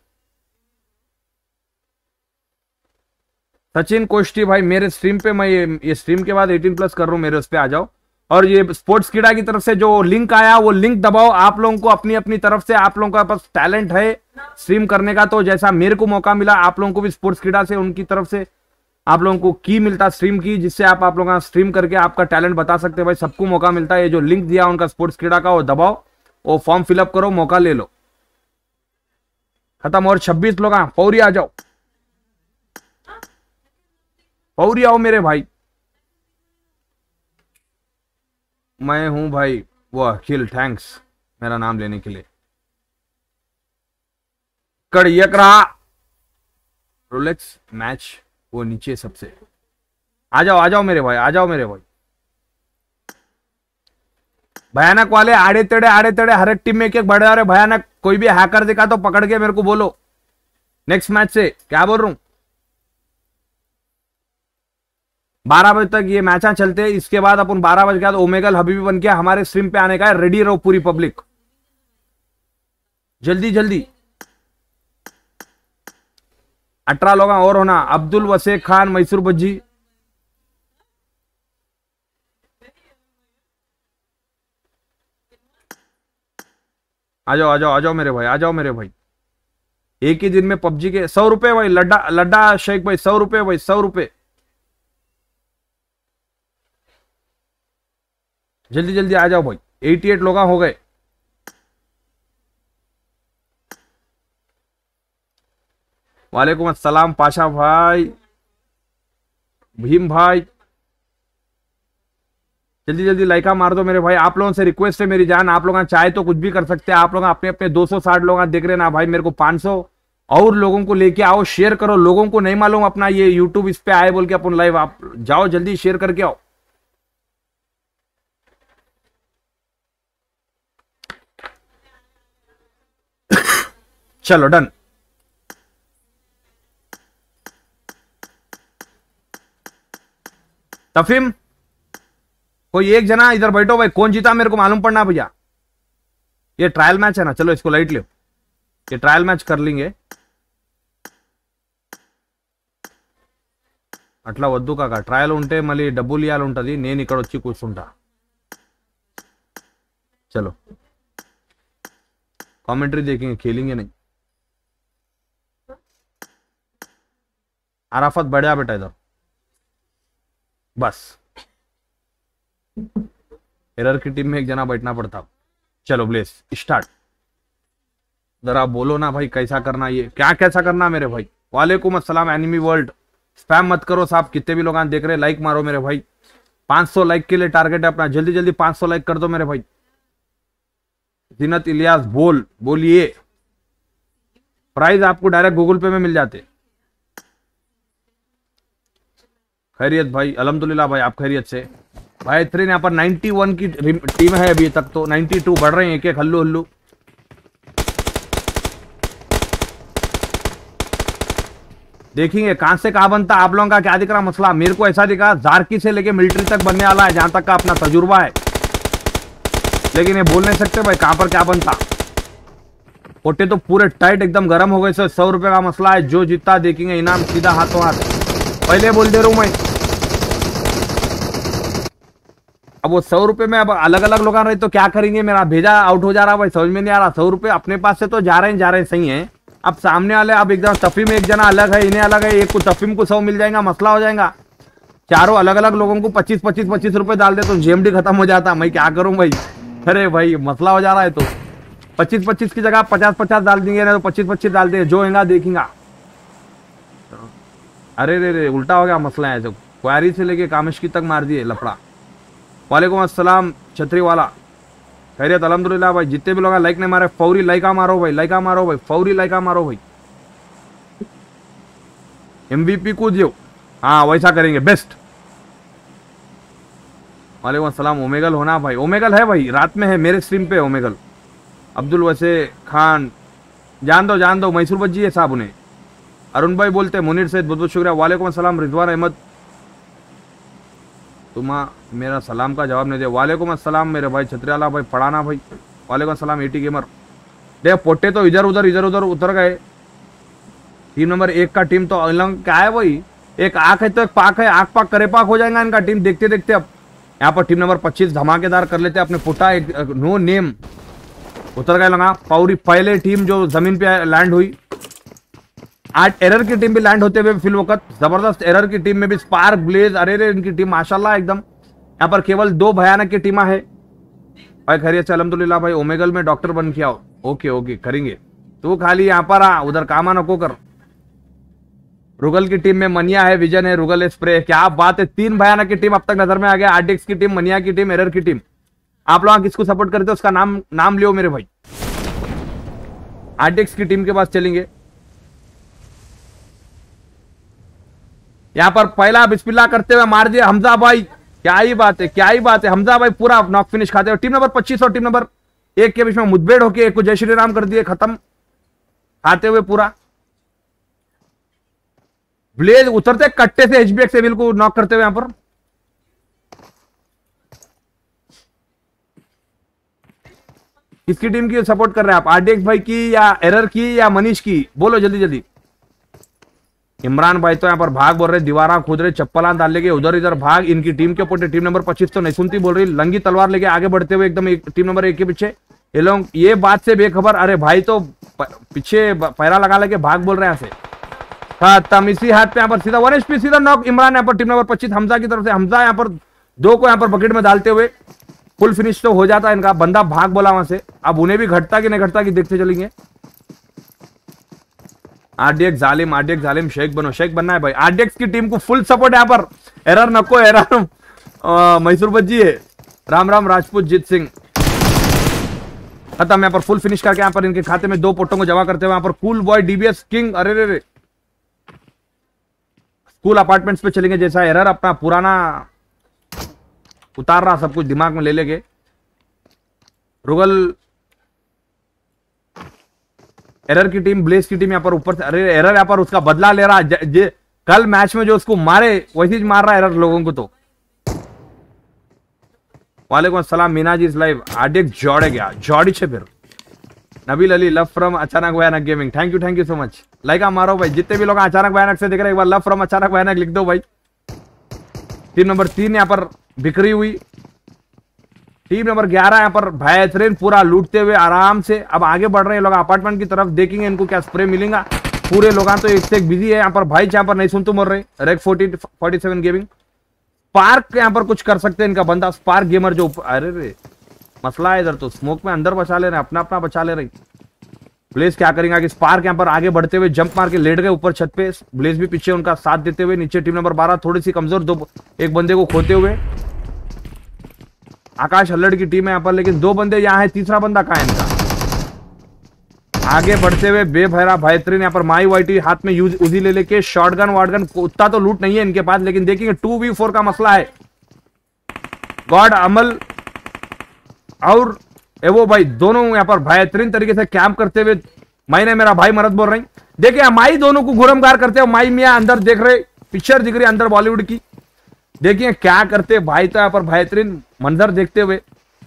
सचिन कोष्टी भाई मेरे स्ट्रीम पे, मैं ये, ये स्ट्रीम के बाद एटीन प्लस कर रहा हूँ, मेरे उस पे आ जाओ। और ये स्पोर्ट्स कीड़ा की तरफ से जो लिंक आया वो लिंक दबाओ। आप लोगों को अपनी अपनी तरफ से, आप लोगों का पास टैलेंट है स्ट्रीम करने का, तो जैसा मेरे को मौका मिला आप लोगों को भी स्पोर्ट्स कीड़ा से उनकी तरफ से आप लोगों को की मिलता स्ट्रीम की, जिससे आप आप लोगों का स्ट्रीम करके आपका टैलेंट बता सकते हैं भाई। सबको मौका मिलता है। ये जो लिंक दिया उनका स्पोर्ट्स कीड़ा का वो दबाओ, वो फॉर्म फिलअप करो, मौका ले लो। खत्म। और छब्बीस लोग फौरी आ जाओ, फौरी आओ मेरे भाई। मैं हूं भाई वो अखिल, थैंक्स मेरा नाम लेने के लिए। कड़ियक रहा रोलेक्स मैच वो नीचे सबसे। आ जाओ आ जाओ मेरे भाई, आ जाओ मेरे भाई। भयानक वाले आड़े तेड़े आड़े तेड़े हर एक टीम में एक एक बढ़े आ रहे भयानक। कोई भी हैकर दिखा तो पकड़ के मेरे को बोलो नेक्स्ट मैच से। क्या बोल रहा हूं, बारह बजे तक ये मैचा चलते हैं। इसके बाद अपन बारह बजे के बाद ओमेगल हबीबी बन के हमारे स्ट्रीम पे आने का है। रेडी रहो पूरी पब्लिक, जल्दी जल्दी। अठारह लोग और होना। अब्दुल वसे खान, मैसूर बज्जी, आ जाओ आ जाओ आ जाओ मेरे भाई, आ जाओ मेरे भाई। एक ही दिन में पबजी के सौ रुपए भाई। लड्डा लड्डा शेख भाई सौ रुपए भाई, सौ रुपए। जल्दी जल्दी आ जाओ भाई। अठासी लोग हो गए। वालेकुम अस्सलाम पाशा भाई, भीम भाई, जल्दी जल्दी लाइका मार दो मेरे भाई। आप लोगों से रिक्वेस्ट है मेरी जान, आप लोग चाहे तो कुछ भी कर सकते हैं। आप लोग अपने अपने दो सौ साठ लोग देख रहे ना भाई, मेरे को पाँच सौ और लोगों को लेके आओ। शेयर करो, लोगों को नहीं मालूम अपना ये यूट्यूब इस पे आए बोल के अपन लाइव। आप जाओ जल्दी शेयर करके आओ। चलो डन। तफीम कोई एक जना इधर बैठो भाई। कौन जीता मेरे को मालूम पड़ना भैया। ये ट्रायल मैच है ना, चलो इसको लाइट लो। ये ट्रायल मैच कर लेंगे। అట్లా వద్దు కాక, ట్రయల్ ఉంటే మళ్ళీ డబ్బులు ఇవ్వాలి ఉంటుంది, నేను ఇక్కడ వచ్చి కూర్చుంటా। चलो कमेंट्री देखेंगे, खेलेंगे नहीं। आराफत बढ़िया बेटा इधर बस। एरर की टीम में एक जना बैठना पड़ता। चलो ब्लेस स्टार्ट। जरा बोलो ना भाई कैसा करना, ये क्या कैसा करना मेरे भाई। वालेकुम अस्सलाम एनिमी वर्ल्ड। स्पैम मत करो साहब, कितने भी लोग देख रहे हैं लाइक मारो मेरे भाई। पाँच सौ लाइक के लिए टारगेट है अपना, जल्दी जल्दी पाँच सौ लाइक कर दो मेरे भाई। जीनत इलियास बोल बोलिए। प्राइज आपको डायरेक्ट गूगल पे में मिल जाते। खैरियत भाई, अल्हम्दुलिल्लाह भाई, आप खैरियत से। भाई थ्री यहाँ पर इक्यानवे की टीम है अभी तक, तो बानवे बढ़ रहे हैं एक एक हल्लू हल्लू। देखेंगे कहां से कहां बनता। आप लोगों का क्या दिख रहा मसला, मेरे को ऐसा दिखा जारकी से लेके मिलिट्री तक बनने वाला है, जहां तक का अपना तजुर्बा है। लेकिन ये बोल नहीं सकते भाई कहां पर क्या बनता। पोटे तो पूरे टाइट एकदम गर्म हो गए सर। सौ रुपए का मसला है, जो जीता देखेंगे इनाम सीधा हाथों हाथ। पहले बोल दे रहा हूं मैं। अब वो सौ रुपए में अब अलग अलग लोग आ रहे तो क्या करेंगे। मेरा भेजा आउट हो जा रहा भाई, समझ में नहीं आ रहा। सौ रुपए अपने पास से तो जा रहे हैं जा रहे हैं सही है। अब सामने वाले अब एकदम तफी में एक जना अलग है, इन्हें अलग है। एक को तफीम को सौ मिल जाएगा, मसला हो जाएगा। चारों अलग अलग लोगों को पच्चीस पच्चीस पच्चीस रुपए डाल दे तो जेएमडी खत्म हो जाता। मैं क्या करूं भाई। अरे भाई मसला हो जा रहा है। तो पच्चीस पच्चीस की जगह पचास पचास डाल देंगे ना, तो पच्चीस पच्चीस डाल देंगे, जो होगा देखेंगा। अरे रे रे उल्टा हो गया मसला है। जो क्वारी से लेके कामिश्की तक मार दिए लफड़ा। वालेकुम अस्सलाम छतरी वाला, खैरियत अल्हम्दुलिल्लाह भाई। जितने भी लोग लाइक नहीं मारे फौरी लाइका मारो भाई, लाइका मारो भाई, फौरी लाइका मारो भाई। एमवीपी को दियो, हाँ वैसा करेंगे बेस्ट। वालेकुम अस्सलाम। ओमेगल होना भाई, ओमेगल है भाई, रात में है मेरे स्ट्रीम पे ओमेगल। अब्दुल वसे खान जान दो जान दो, मैसूर बज्जी है साहब उन्हें। अरुण भाई बोलते हैं, मुनीर सैयद बहुत बहुत शुक्रिया। वालेकुम अस्सलाम रिजवान अहमद। तुम्हारा मेरा सलाम का जवाब नहीं दिया। वालेकुम अस्सलाम मेरे भाई छतरियाला भाई, पढ़ाना भाई। वालेकुम अस्सलाम एटी गेमर। देख पोटे तो इधर उधर इधर उधर उतर गए। टीम नंबर एक का टीम तो अलग क्या है भाई, एक आंख है तो एक पाक है, आंख पाक करे पाक हो जाएगा इनका टीम देखते देखते। अब यहाँ पर टीम नंबर पच्चीस धमाकेदार कर लेते अपने पुटा। एक नो नेम उतर गए लगा। पौरी पहले टीम जो जमीन पे लैंड हुई। आज एरर की टीम भी लैंड होते हुए फिल वक्त जबरदस्त। एरर की टीम में भी स्पार्क ब्लेज, अरे रे इनकी टीम माशाल्लाह एकदम। यहाँ पर केवल दो भयानक की टीमा है भाई। खैरियत से अल्हम्दुलिल्लाह भाई। ओमेगल में डॉक्टर बन के आओ। ओके ओके करेंगे, तू खाली यहाँ पर आ, उधर कामा नको कर। रुगल की टीम में मनिया है, विजन है, रुगल है, स्प्रे है। क्या बात है, तीन भयानक की टीम अब तक नजर में आ गया। आरडीएक्स की टीम, मनिया की टीम, एरर की टीम। आप लोग किसको सपोर्ट करते हो उसका नाम नाम लियो मेरे भाई। आरडीएक्स की टीम के पास चलेंगे। यहां पर पहला बिस्मिल्लाह करते हुए मार दिया हमजा भाई, क्या ही बात है, क्या ही बात है। हमजा भाई पूरा नॉक फिनिश खाते हुए। टीम नंबर पच्चीस और टीम नंबर एक के बीच में मुठभेड़ होके एक को जय श्री राम कर दिए खत्म, खाते हुए पूरा। ब्लेज उतरते कट्टे से एचबीएक्स एविल को नॉक करते हुए यहां पर। किसकी टीम की सपोर्ट कर रहे हैं आप, आरडीएक्स भाई की या एरर की या मनीष की? बोलो जल्दी जल्दी। इमरान भाई तो यहाँ पर भाग बोल रहे, दीवारा खोद रहे, चप्पला डाल लेके उधर इधर भाग। इनकी टीम के ऊपर टीम नंबर पच्चीस तो नहीं सुनती, बोल रही लंगी तलवार लेके आगे बढ़ते हुए एकदम एक, टीम नंबर एक के पीछे। ये लोग ये बात से बेखबर, अरे भाई तो पीछे पैरा लगा लेके भाग बोल रहे हैं यहाँ से। खत्म, इसी हाथ पे यहाँ पर सीधा वन एचपी सीधा नॉक इमरान यहाँ पर टीम नंबर पच्चीस हमजा की तरफ से। हमजा यहाँ पर दो को यहाँ पर बकेट में डालते हुए फुल फिनिश तो हो जाता है इनका। बंदा भाग बोला वहां से, अब उन्हें भी घटता कि नहीं घटता कि देखते चलेंगे। आरडीएक्स जालिम, आरडीएक्स जालिम, शेख बनो, शेख बनना है भाई। आरडीएक्स की टीम को फुल सपोर्ट यहाँ पर। एरर नको, एरर मैसूर बज्जी है। राम राम राजपूत जीत सिंह खत्म। यहाँ पर फुल फिनिश करके यहाँ पर इनके खाते में दो पोटों को जमा करते हुए यहाँ पर कूल बॉय डीबीएस किंग। अरे रे रे स्कूल अपार्टमेंट्स पे चलेंगे। जैसा एरर अपना पुराना उतार रहा सब कुछ दिमाग में ले लेके। रुगल एरर की टीम, ब्लेज की टीम यहाँ पर ऊपर से। अरे एरर यहाँ पर उसका बदला ले रहा ज, ज, कल मैच में जो उसको मारे वैसे ही मार रहा है एरर लोगों को। तो वालेकुम अस्सलाम मीना जी इस लाइव। आरडीएक्स जोड़े गया, जोड़ी छे फिर। नबील अली लव फ्रॉम अचानक भयानक gaming, thank you thank you so much. Like आप मारो भाई, जितने भी लोग अचानक भयानक से देख रहे हैं एक बार लव फ्रॉम अचानक भयानक लिख दो भाई। टीम नंबर तीन यहाँ पर बिखरी हुई। टीम नंबर ग्यारह यहाँ पर बेहतरीन पूरा लूटते हुए आराम से अब आगे बढ़ रहे हैं लोग अपार्टमेंट की तरफ। देखेंगे इनको क्या स्प्रे मिलेगा। पूरे लोग तो एक से एक बिजी है यहाँ पर। भाई यहाँ पर नहीं सुन तुम मर रहे। रेक forty forty seven gaming spark यहाँ पर कुछ कर सकते हैं इनका बंदा। स्पार्क गेमर जो, अरे रे मसला है इधर तो। स्मोक में अंदर बचा ले रहे हैं, अपना अपना बचा ले रही। ब्लेज क्या करेंगे कि स्पार्क यहाँ पर आगे बढ़ते हुए जंप मार के लेट गए ऊपर छत पे। ब्लेज भी पीछे उनका साथ देते हुए। नीचे टीम नंबर बारह थोड़ी सी कमजोर, दो एक बंदे को खोते हुए। आकाश हल्लड़ की टीम है यहाँ पर, लेकिन दो बंदे यहाँ है, तीसरा बंदा कहाँ है इनका? आगे बढ़ते हुए बेभैरा बेहतरीन यहाँ पर माई वाइटी हाथ में यूज उजी ले लेके। शॉटगन वाटगन उतना तो लूट नहीं है इनके पास, लेकिन देखेंगे टू वी फोर का मसला है। गॉड अमल और एवो भाई दोनों यहाँ पर बेहतरीन तरीके से कैंप करते हुए। माई ने मेरा भाई मरद बोल रही। देखिए माई दोनों को घुरमगार करते हुए। माई मियाँ अंदर देख रहे, पिक्चर दिख रही अंदर बॉलीवुड की। देखिए क्या करते भाई, तो यहाँ पर बेहतरीन मंजर देखते हुए।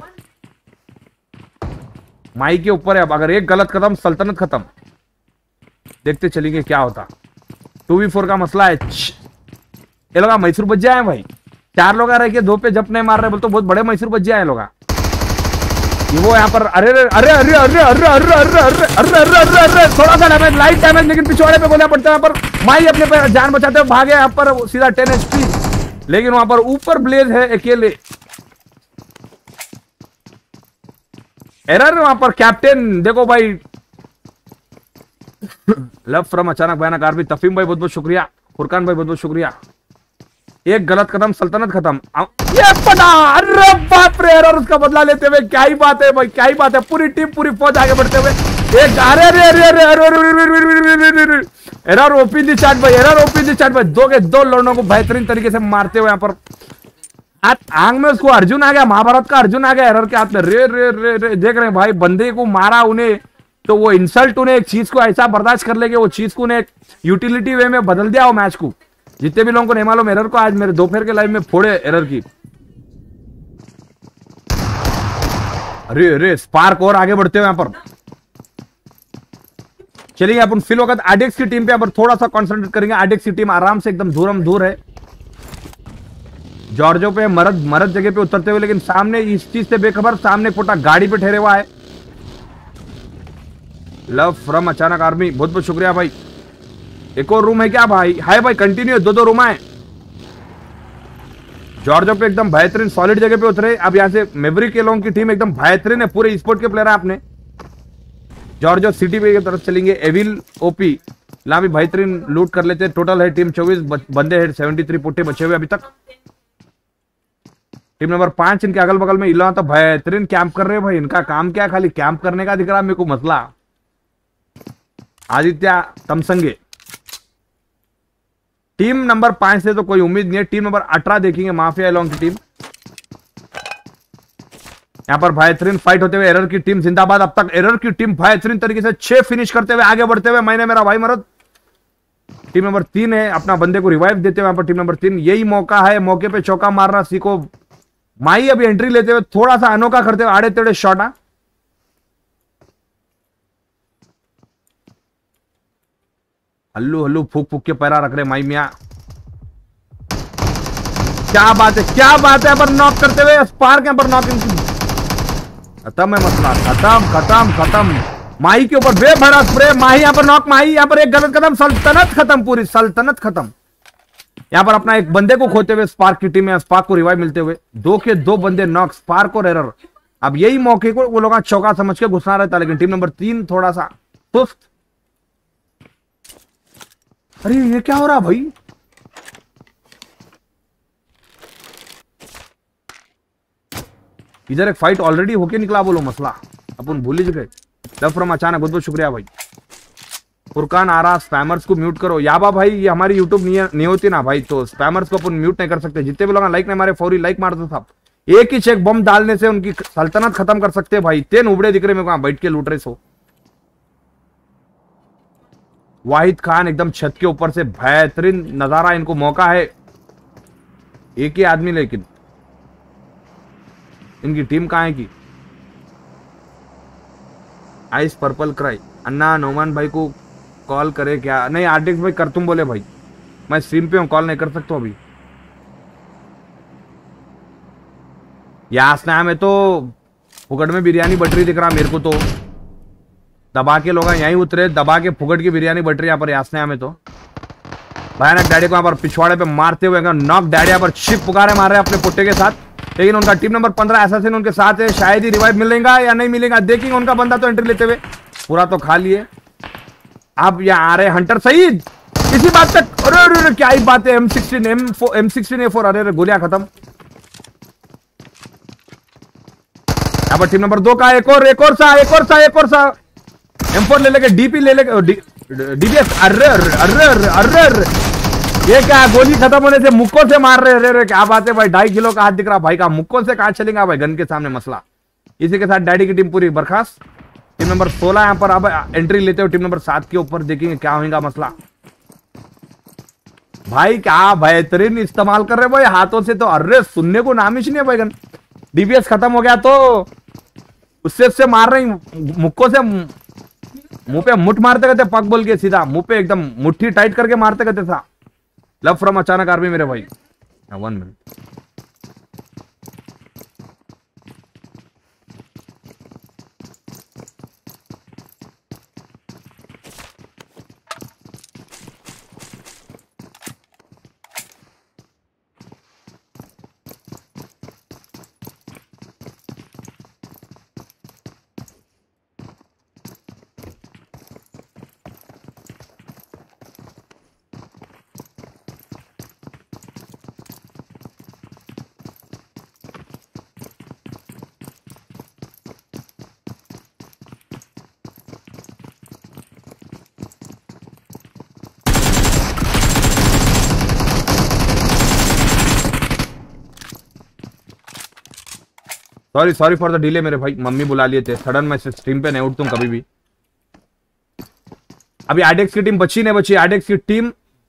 माई के ऊपर है अब, अगर एक गलत कदम सल्तनत खत्म। देखते चलेंगे क्या होता। टू वी फोर का मसला है। ये लोग मैसूर बज्जिया है भाई। चार लोग आ रहे दो पे जप नहीं मार रहे बोल तो बहुत बड़े मैसूर बज्जिया है लोग। वो यहाँ पर अरे अरे अरे अरे अरे अरे अरे अरे अरे अरे अरे अरे अरे थोड़ा सा डैमेज, लाइट डैमेज, लेकिन पिछवाड़े पे बोलना पड़ता है। यहाँ पर माई अपने जान बचाते हुए भागे यहाँ पर सीधा टेन एचपी, लेकिन वहां पर ऊपर ब्लेज है अकेले। एरर वहां पर कैप्टन देखो भाई। लव फ्रॉम अचानक भयानक आरबी। तफीम भाई बहुत बहुत शुक्रिया। फुरकान भाई बहुत बहुत शुक्रिया। एक गलत कदम सल्तनत खत्म। ये पता, अरे बाप रे एरर उसका बदला लेते हुए। क्या ही बात है भाई, क्या ही बात है। पूरी टीम पूरी फौज आगे बढ़ते हुए। एक अरे अरे अरे अरे अरे एरर ओपी दी चाट भाई, एरर ओपी दी चाट भाई। दो के दो लड़नों को बेहतरीन तरीके से मारते हुए यहाँ पर आंग में उसको अर्जुन आ गया, महाभारत का अर्जुन आ गया एरर के हाथ में। रे रे रे रे देख रहे हैं भाई, बंदे को मारा उन्हें तो वो इंसल्ट उन्हें एक चीज को ऐसा बर्दाश्त कर लेके वो चीज को उन्हें यूटिलिटी वे में बदल दिया वो मैच को। जितने भी लोगों को नहीं मालूम एरर को, आज मेरे दोपहर के लाइव में फोड़े एरर की। अरे अरे स्पार्क और आगे बढ़ते हुए यहाँ पर चलिए अपन फिल वक्त आरडीएक्स की टीम पे पर थोड़ा सा कंसंट्रेट करेंगे। आरडीएक्स की टीम आराम से एकदम दूरम दूर है। जॉर्जो पे मरद मरद जगह पे उतरते हुए, लेकिन सामने इस चीज से बेखबर सामने पोटा गाड़ी पे ठहरे हुआ है। लव फ्रॉम अचानक आर्मी बहुत बहुत शुक्रिया भाई। एक और रूम है क्या भाई? हाय भाई कंटिन्यू, दो दो रूम है। जॉर्जो पे एकदम बेहतरीन सॉलिड जगह पे उतरे। अब यहाँ से मेवरिक के लोगों की टीम एकदम बेहतरीन है, पूरे स्पोर्ट के प्लेयर है अपने। जॉर्जो सिटी पे की तरफ चलेंगे। एविल ओपी ला भी बेहतरीन लूट कर लेते हैं। टोटल है टीम चौबीस, बंदे है सेवेंटी थ्री पुट्टे बचे हुए अभी तक। टीम नंबर पांच इनके अगल बगल में इला तो बेहतरीन कैंप कर रहे हैं भाई। इनका काम क्या है, खाली कैंप करने का दिख रहा है मेरे को मसला। आदित्य तमसंगे टीम नंबर पांच से तो कोई उम्मीद नहीं है। टीम नंबर अठारह देखेंगे, माफिया एलोंग की टीम। यहां पर बेहतरीन फाइट होते हुए एरर की टीम जिंदाबाद। अब तक एरर की टीम बेहतरीन तरीके से छह फिनिश करते हुए आगे बढ़ते हुए मैंने मेरा भाई मरद। टीम नंबर तीन है अपना बंदे को रिवाइव देते हुए। यहां पर टीम नंबर तीन, यही मौका है, मौके पे चौका मारना सीखो। माई अभी एंट्री लेते हुए थोड़ा सा अनोखा करते हुए आड़े तेड़े शॉट। आ हल्लू हल्लू फूक फूक के पैरा रख रहे माई मिया। क्या बात है, क्या बात है। यहाँ पर नॉक करते हुए स्पार्क, यहाँ पर नॉक खत्म है मसला, खत्म खत्म खत्म। माही के ऊपर बेभड़ा स्प्रे, माही यहाँ पर नॉक, माही यहाँ पर एक गलत कदम, सल्तनत खत्म, पूरी सल्तनत खत्म। यहाँ पर अपना एक बंदे को खोते हुए स्पार्क की टीम में, स्पार्क को रिवाइव मिलते हुए दो के दो बंदे नॉक, स्पार्क और एरर। अब यही मौके को वो लोग चौका समझ के घुसना रहता, लेकिन टीम नंबर तीन थोड़ा सा सुस्त। अरे ये क्या हो रहा भाई? इधर एक फाइट ऑलरेडी होके निकला, बोलो मसला अपन भूल ही गए। लव फ्रॉम अचानक, बहुत बहुत शुक्रिया भाई। फुरकान आरा, स्पैमर्स को म्यूट करो। याबा भाई ये हमारी यूट्यूब नहीं, नहीं होती ना भाई, तो स्पैमर्स को अपन म्यूट नहीं कर सकते। जितने भी लोग लाइक नहीं मारे फौरी लाइक मार दो साहब। एक ही चेक बम डालने से उनकी सल्तनत खत्म कर सकते हैं भाई। तेन उबड़े दिख रहे मेरे को बैठ के लूट रहे सो। वाहिद खान एकदम छत के ऊपर से बेहतरीन नजारा, इनको मौका है। एक ही आदमी, लेकिन इनकी टीम कहां है की? आइस पर्पल क्राई, अन्ना नोमान भाई को कॉल करे क्या? नहीं आरटीएक्स भाई कर तुम बोले भाई, मैं स्ट्रीम पे हूं, कॉल नहीं कर सकता अभी। यासना में तो फुकट में बिरयानी बट रही दिख रहा मेरे को तो। दबा के लोग यहीं उतरे, दबा के फुकट की बिरयानी बट रही यहाँ पर यासना में तो। भयानक डैडी को यहाँ पर पिछवाड़े पे मारते हुए नॉक डैडी यहाँ पर छिप पुकारे मार रहे हैं अपने पुट्टे के साथ। लेकिन उनका टीम नंबर पंद्रह एसासिन उनके साथ है, शायद ही रिवाइव मिलेगा या नहीं मिलेगा, देखेंगे। उनका बंदा तो एंट्री लेते हुए पूरा तो खा लिए। अब यहाँ आ रहे हंटर सईद, इसी बात तक। अरे अरे क्या ही बात है, M sixteen M M sixteen A four, अरे गोलियां खत्म। यहाँ पर टीम नंबर दो का एक और एक और सा एक और सा एक और सा एम फोर ले लेके डीपी ले लेके डीबीएस। अरे अरे अरे अरे ये क्या, गोली खत्म होने से मुक्कों से मार रहे। अरे क्या बात है भाई, ढाई किलो का हाथ दिख रहा भाई का, मुक्कों से कहां चलेगा भाई गन के सामने मसला। इसी के साथ डैडी की टीम पूरी बर्खास्त। टीम नंबर सोलह यहाँ पर अब एंट्री लेते हो टीम नंबर सात के ऊपर, देखेंगे क्या होगा मसला। भाई क्या बेहतरीन इस्तेमाल कर रहे भाई हाथों से तो। अरे सुनने को नाम ही नहीं है भाई गन। डीबीएस खत्म हो गया तो उससे उससे मार रही, मुक्कों से मुंह पे मुठ मारते कहते, पग बोल के सीधा मुंह पे एकदम मुट्ठी टाइट करके मारते कहते था। लव फ्रॉम अचानक आर्मी मेरे भाई। One minute, sorry sorry for the delay मेरे भाई, मम्मी बुला लिए थे सडन। मैं स्ट्रीम पे नहीं उठता हूं कभी भी। अभी आरडीएक्स की टीम बची नहीं बची। आरडीएक्स की टीम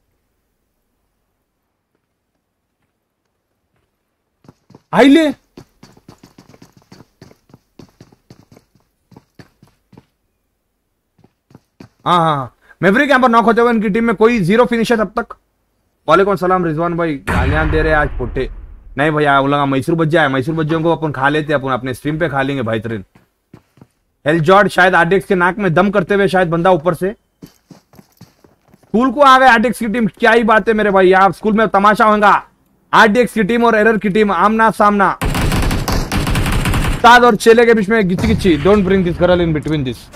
आई ले, हाँ हाँ मेवरिक यहाँ पर नॉक होते हुए उनकी टीम में कोई जीरो फिनिशर अब तक। वालेकुम सलाम रिजवान भाई, गालियां दे रहे आज पुट्टे। नहीं भैया वो लगा मैसूर बज्जा है, मैसूर बज्जों को अपन खा लेते, अपन अपने स्ट्रीम पे खा लेंगे बेहतरीन। हेल जॉर्ज शायद आरडीएक्स के नाक में दम करते हुए शायद बंदा ऊपर से स्कूल को आ गए। आरडीएक्स की टीम, क्या ही बात है मेरे भाई, यहाँ स्कूल में तमाशा होगा। आरडीएक्स की टीम और एरर की टीम आमना सामना, उस्ताद और चेले के बीच में गिच्ची गिच्ची। Don't bring this girl in between this.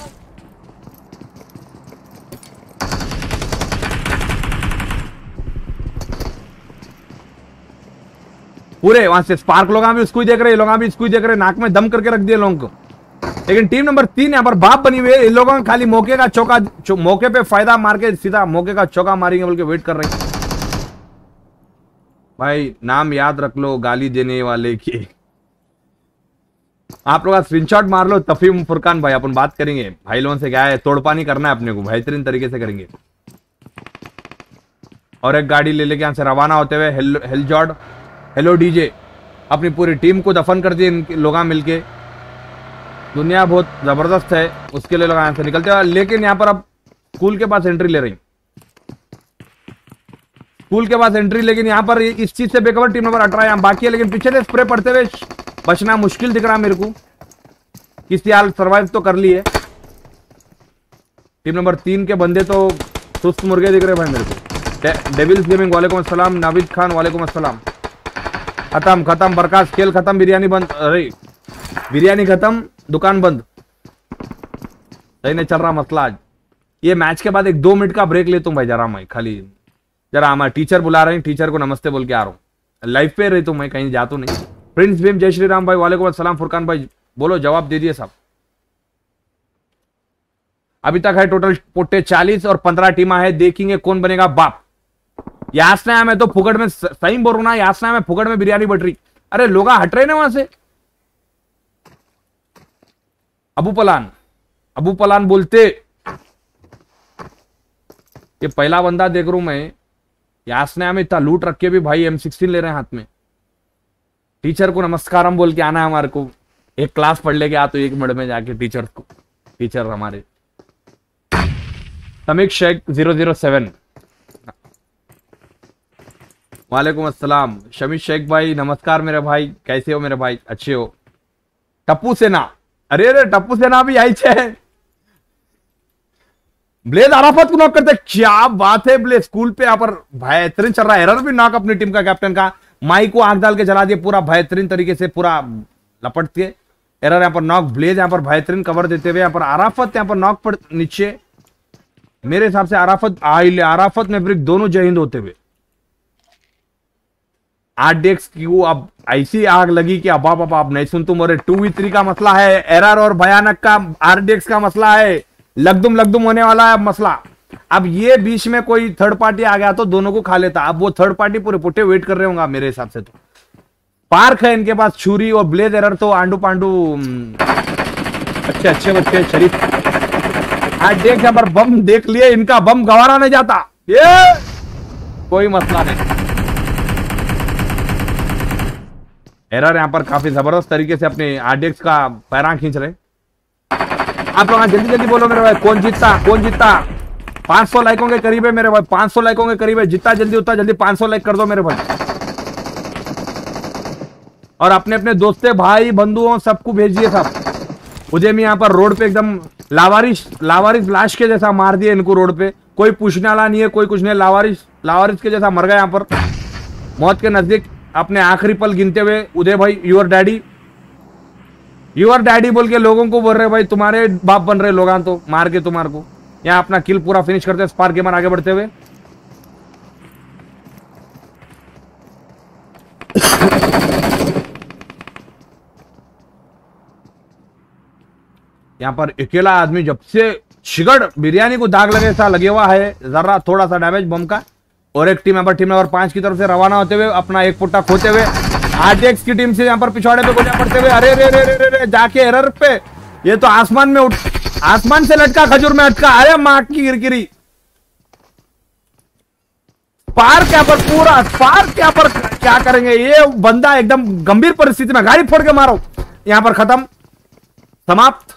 पूरे वहां से स्पार्क लोग भी उसको ही देख रहे, लोग भी इसको ही देख रहे, नाक में दम करके रख दिए लोगों को। लेकिन टीम नंबर तीन यहाँ पर बाप बनी हुई है, इन लोगों ने खाली मौके का चौका, मौके पे फायदा मार के सीधा मौके का चौका मारेंगे बोल के वेट कर रहे हैं। भाई नाम याद रख लो गाली देने वाले की। आप लोग स्क्रीनशॉट मार लो। तफीम फुरकान भाई, अपन बात करेंगे भाई लोगों से, क्या है तोड़पानी करना है अपने को, बेहतरीन तरीके से करेंगे। और एक गाड़ी ले लेके यहाँ से रवाना होते हुए हेल, हेल जॉर्ड हेलो डीजे अपनी पूरी टीम को दफन कर दिए इन लोग मिलके। दुनिया बहुत जबरदस्त है, उसके लिए लोग यहाँ से निकलते हैं। लेकिन यहाँ पर अब स्कूल के पास एंट्री ले रही, स्कूल के पास एंट्री, लेकिन यहाँ पर इस चीज से बेखबर टीम नंबर अठारह यहाँ बाकी है। लेकिन पीछे से स्प्रे पड़ते हुए बचना मुश्किल दिख रहा मेरे को, किसी हाल सर्वाइव तो कर ली है। टीम नंबर तीन के बंदे तो सुस्त मुर्गे दिख रहे भाई मेरे को। डेविल्स गेमिंग वालेकुम अस्सलाम, नाविद खान वालेकुम अस्सलाम। खत्म खत्म बरकाश, खेल खत्म, बिरयानी बंद, अरे बिरयानी खत्म, दुकान बंद। सही नहीं चल रहा मसला आज। ये मैच के बाद एक दो मिनट का ब्रेक लेता हूँ भाई जरा, मैं खाली जरा हमारे टीचर बुला रहे हैं, टीचर को नमस्ते बोल के आ रहा हूँ। लाइव पे रही तो मैं कहीं जाता नहीं। प्रिंस भीम जय श्री राम भाई वालेकुम अस्सलाम। फुरकान भाई बोलो, जवाब दे दिए साहब। अभी तक है टोटल पोटे चालीस और पंद्रह टीमा है, देखेंगे कौन बनेगा बाप। यासना में तो फुकड़ में, सही बोल रहा हूं ना, यासना में फुकड़ में बिरयानी बट रही। अरे लोग हट रहे ना वहां से। अबू पलान, अबू पलान बोलते, ये पहला बंदा देख रहा हूं मैं, यासना में इतना लूट रख के भी भाई एम सिक्सटीन ले रहे हैं हाथ में। टीचर को नमस्कारम बोल के आना है हमारे को, एक क्लास पढ़ लेके आ तो एक मिनट में जाके टीचर को, टीचर हमारे Tamik Shaikh zero zero seven वालेकुम अस्सलाम। शमी शेख भाई नमस्कार मेरे भाई, कैसे हो मेरे भाई? अच्छे हो? टप्पू सेना, अरे अरे टप्पू सेना भी आई छे। ब्लेज अराफत को नॉक करते, क्या बात है ब्लेज। स्कूल पे यहाँ पर बेहतरीन चल रहा है, एरर भी नॉक अपनी टीम का कैप्टन का, माई को आंख डाल के चला दिया पूरा बेहतरीन तरीके से, पूरा लपट के एरर यहाँ पर नॉक। ब्लेज यहाँ पर बेहतरीन कवर देते हुए, यहाँ पर आराफत यहाँ पर नॉक पर नीचे। मेरे हिसाब से आराफत आइल आराफत में ब्रिक दोनों जय हिंद होते हुए। आरडीएक्स की वो अब ऐसी आग लगी कि अब अब अब नहीं सुन तुम, और टू वी थ्री का मसला है, एरर और भयानक का आरडीएक्स का मसला है, लगदुम लगदुम होने वाला है मसला। अब ये बीच में कोई थर्ड पार्टी आ गया तो दोनों को खा लेता। अब वो थर्ड पार्टी पूरे पुट्टे वेट कर रहे होंगे मेरे हिसाब से। तो पार्क है इनके पास, छुरी और ब्लेज एरर तो आंडू पांडू अच्छे अच्छे बच्चे शरीफ। आज देख यहाँ पर बम देख लिए, इनका बम गवारा नहीं जाता, ये कोई मसला नहीं। एरर यहाँ पर काफी जबरदस्त तरीके से अपने आरडीएक्स का पैरा खींच रहे। आप लोग जल्दी जल्दी बोलो मेरे भाई, कौन जीतता कौन जीतता। पांच सौ लाइकों के करीब है मेरे भाई, पांच सौ लाइकों के करीब है। जितना जल्दी उतना जल्दी पांच सौ लाइक कर दो मेरे भाई, और अपने अपने दोस्तों भाई बंधुओं सबको भेजिए सब। मुझे भी यहाँ पर रोड पे एकदम लावारिश लावारिश लाश के जैसा मार दिया इनको रोड पे, कोई पूछने वाला नहीं है, कोई कुछ नहीं, लावारिश लावारिश के जैसा मर गया यहाँ पर मौत के नजदीक अपने आखिरी पल गिनते हुए। उदय भाई यूर डैडी यूर डैडी बोल के लोगों को बोल रहे भाई, तुम्हारे बाप बन रहे लोग तो मार के तुम्हारे को। यहाँ अपना किल पूरा फिनिश करते हैं स्पार्क गेमर आगे बढ़ते हुए। यहाँ पर अकेला आदमी जब से शिगड़ बिरयानी को दाग लगे सा लगे हुआ है, जरा थोड़ा सा डैमेज बम का। और एक टीम यहाँ पर टीम नंबर पांच की तरफ से रवाना होते हुए अपना एक पुट्टा खोते हुए आरटीएक्स की टीम से यहाँ पर पिछवाड़े पे गोलियां पड़ते हुए। अरे रे रे रे रे रे जाके एरर पे, ये तो आसमान में उठ, आसमान से लटका खजूर में अटका। अरे माँ की गिरगिरी। पार्क यहाँ पर पूरा पार्क यहाँ पर क्या करेंगे ये बंदा, एकदम गंभीर परिस्थिति में गाड़ी फोड़ के मारो। यहाँ पर खत्म समाप्त।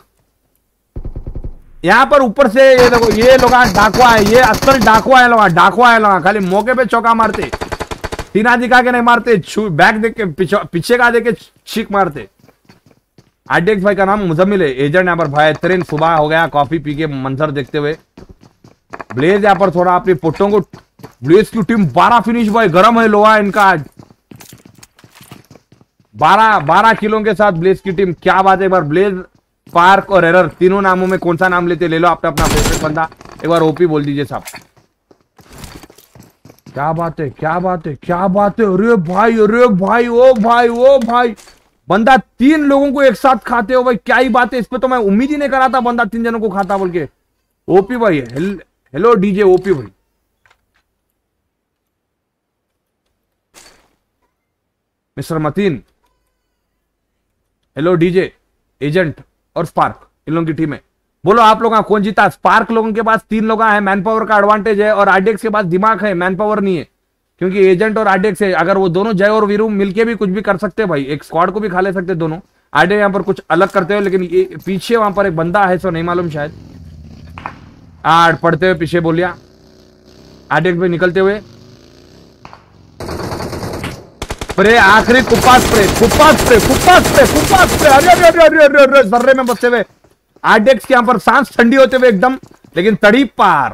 यहाँ पर ऊपर से ये देखो, ये लोग डाकुआ है, ये असल डाकुआ है लोग, डाकुआ है लोग, खाली मौके पे चौका मारते, सीना दिखा के नहीं मारते, बैक देख के पीछे का देख के चीख मारते। आरडीएक्स भाई का नाम मुजम्मिल है, एजेंट यहाँ पर भाई तरीन सुबह हो गया कॉफी पी के मंजर देखते हुए। ब्लेज यहाँ पर थोड़ा अपनी पुट्टों को, ब्लेज की टीम बारह फिनिश भाई, गरम है लोहा इनका आज। बारह बारह किलो के साथ ब्लेज की टीम, क्या बात है। एक बार ब्लेज, पार्क और एरर तीनों नामों में कौन सा नाम लेते ले लो अपना अपना फेवरेट बंदा, एक बार ओपी बोल दीजिए साहब। क्या बात है, क्या बात है, क्या बात है। अरे भाई, अरे भाई, ओ भाई, ओ भाई, बंदा तीन लोगों को एक साथ खाते हो भाई, क्या ही बात है। इस पे तो मैं उम्मीद ही नहीं करा था बंदा तीन जनों को खाता बोल के। ओपी भाई, हेल, हेलो डीजे ओपी भाई। Mister Mateen, hello DJ, agent और स्पार्क, इन लोगों की टीम है। बोलो आप लोग कौन जीता? स्पार्क लोगों के पास तीन लोग है, मैन पावर का एडवांटेज है, और आरडीएक्स के पास दिमाग है, मैन पावर नहीं है, क्योंकि एजेंट और आरडीएक्स है। अगर वो दोनों जय और वीरू मिलके भी कुछ भी कर सकते हैं भाई, एक स्क्वाड को भी खा ले सकते दोनों। आरडीएक्स यहाँ पर कुछ अलग करते हुए, लेकिन ये पीछे वहां पर एक बंदा है, सो नहीं मालूम शायद। आठ पढ़ते हुए पीछे बोलिया आरडीएक्स भाई निकलते हुए। स्प्रे, आखिरी कुप्पा स्प्रे, कुप्पा स्प्रे, कुप्पा स्प्रे, कुप्पा स्प्रे, अरे अरे अरे अरे अरे अरे सर्रे में बसते हुए आरडीएक्स के यहां पर सांस ठंडी होते हुए एकदम, लेकिन तड़ी पार।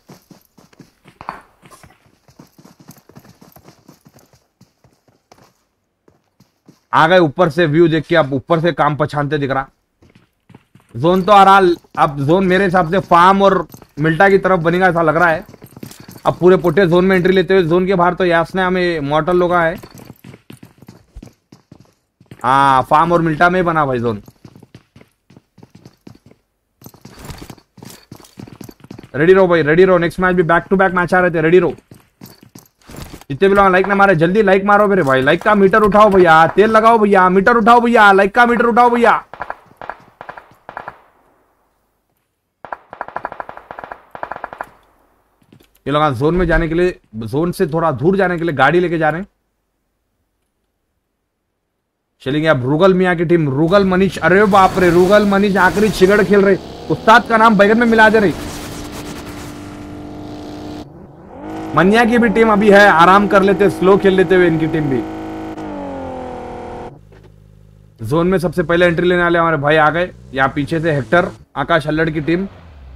आ गए ऊपर से, व्यू देख के अब ऊपर से काम पछानते दिख रहा। जोन तो आ रहा, अब जोन मेरे हिसाब से फार्म और मिल्टा की तरफ बनेगा ऐसा लग रहा है। अब पूरे पुट्टे जोन में एंट्री लेते हुए, जोन के बाहर तो यासने हमें मॉर्टल लोग है। हाँ, फार्म और मिल्टा में बना भाई जोन। रेडी रहो भाई, रेडी रहो। नेक्स्ट मैच भी बैक टू बैक मैच आ रहे थे, रेडी रहो। जितने भी लोग लाइक ना मारे, जल्दी लाइक मारो मेरे भाई। लाइक का मीटर उठाओ भैया, तेल लगाओ भैया, मीटर उठाओ भैया, लाइक का मीटर उठाओ भैया। ये लोग जोन में जाने के लिए, जोन से थोड़ा दूर जाने के लिए गाड़ी लेके जा रहे हैं। चलेंगे अब रूगल मियाँ की टीम, रूगल मनीष। अरे बाप रे, रूगल मनीष आखिरी चिगड़ खेल रहे, उस्ताद का नाम बैगन में मिला दे रही। मनिया की भी टीम अभी है, आराम कर लेते, स्लो खेल लेते हुए इनकी टीम भी। जोन में सबसे पहले एंट्री लेने वाले हमारे भाई आ गए। यहाँ पीछे से हेक्टर, आकाश हल्लड़ की टीम।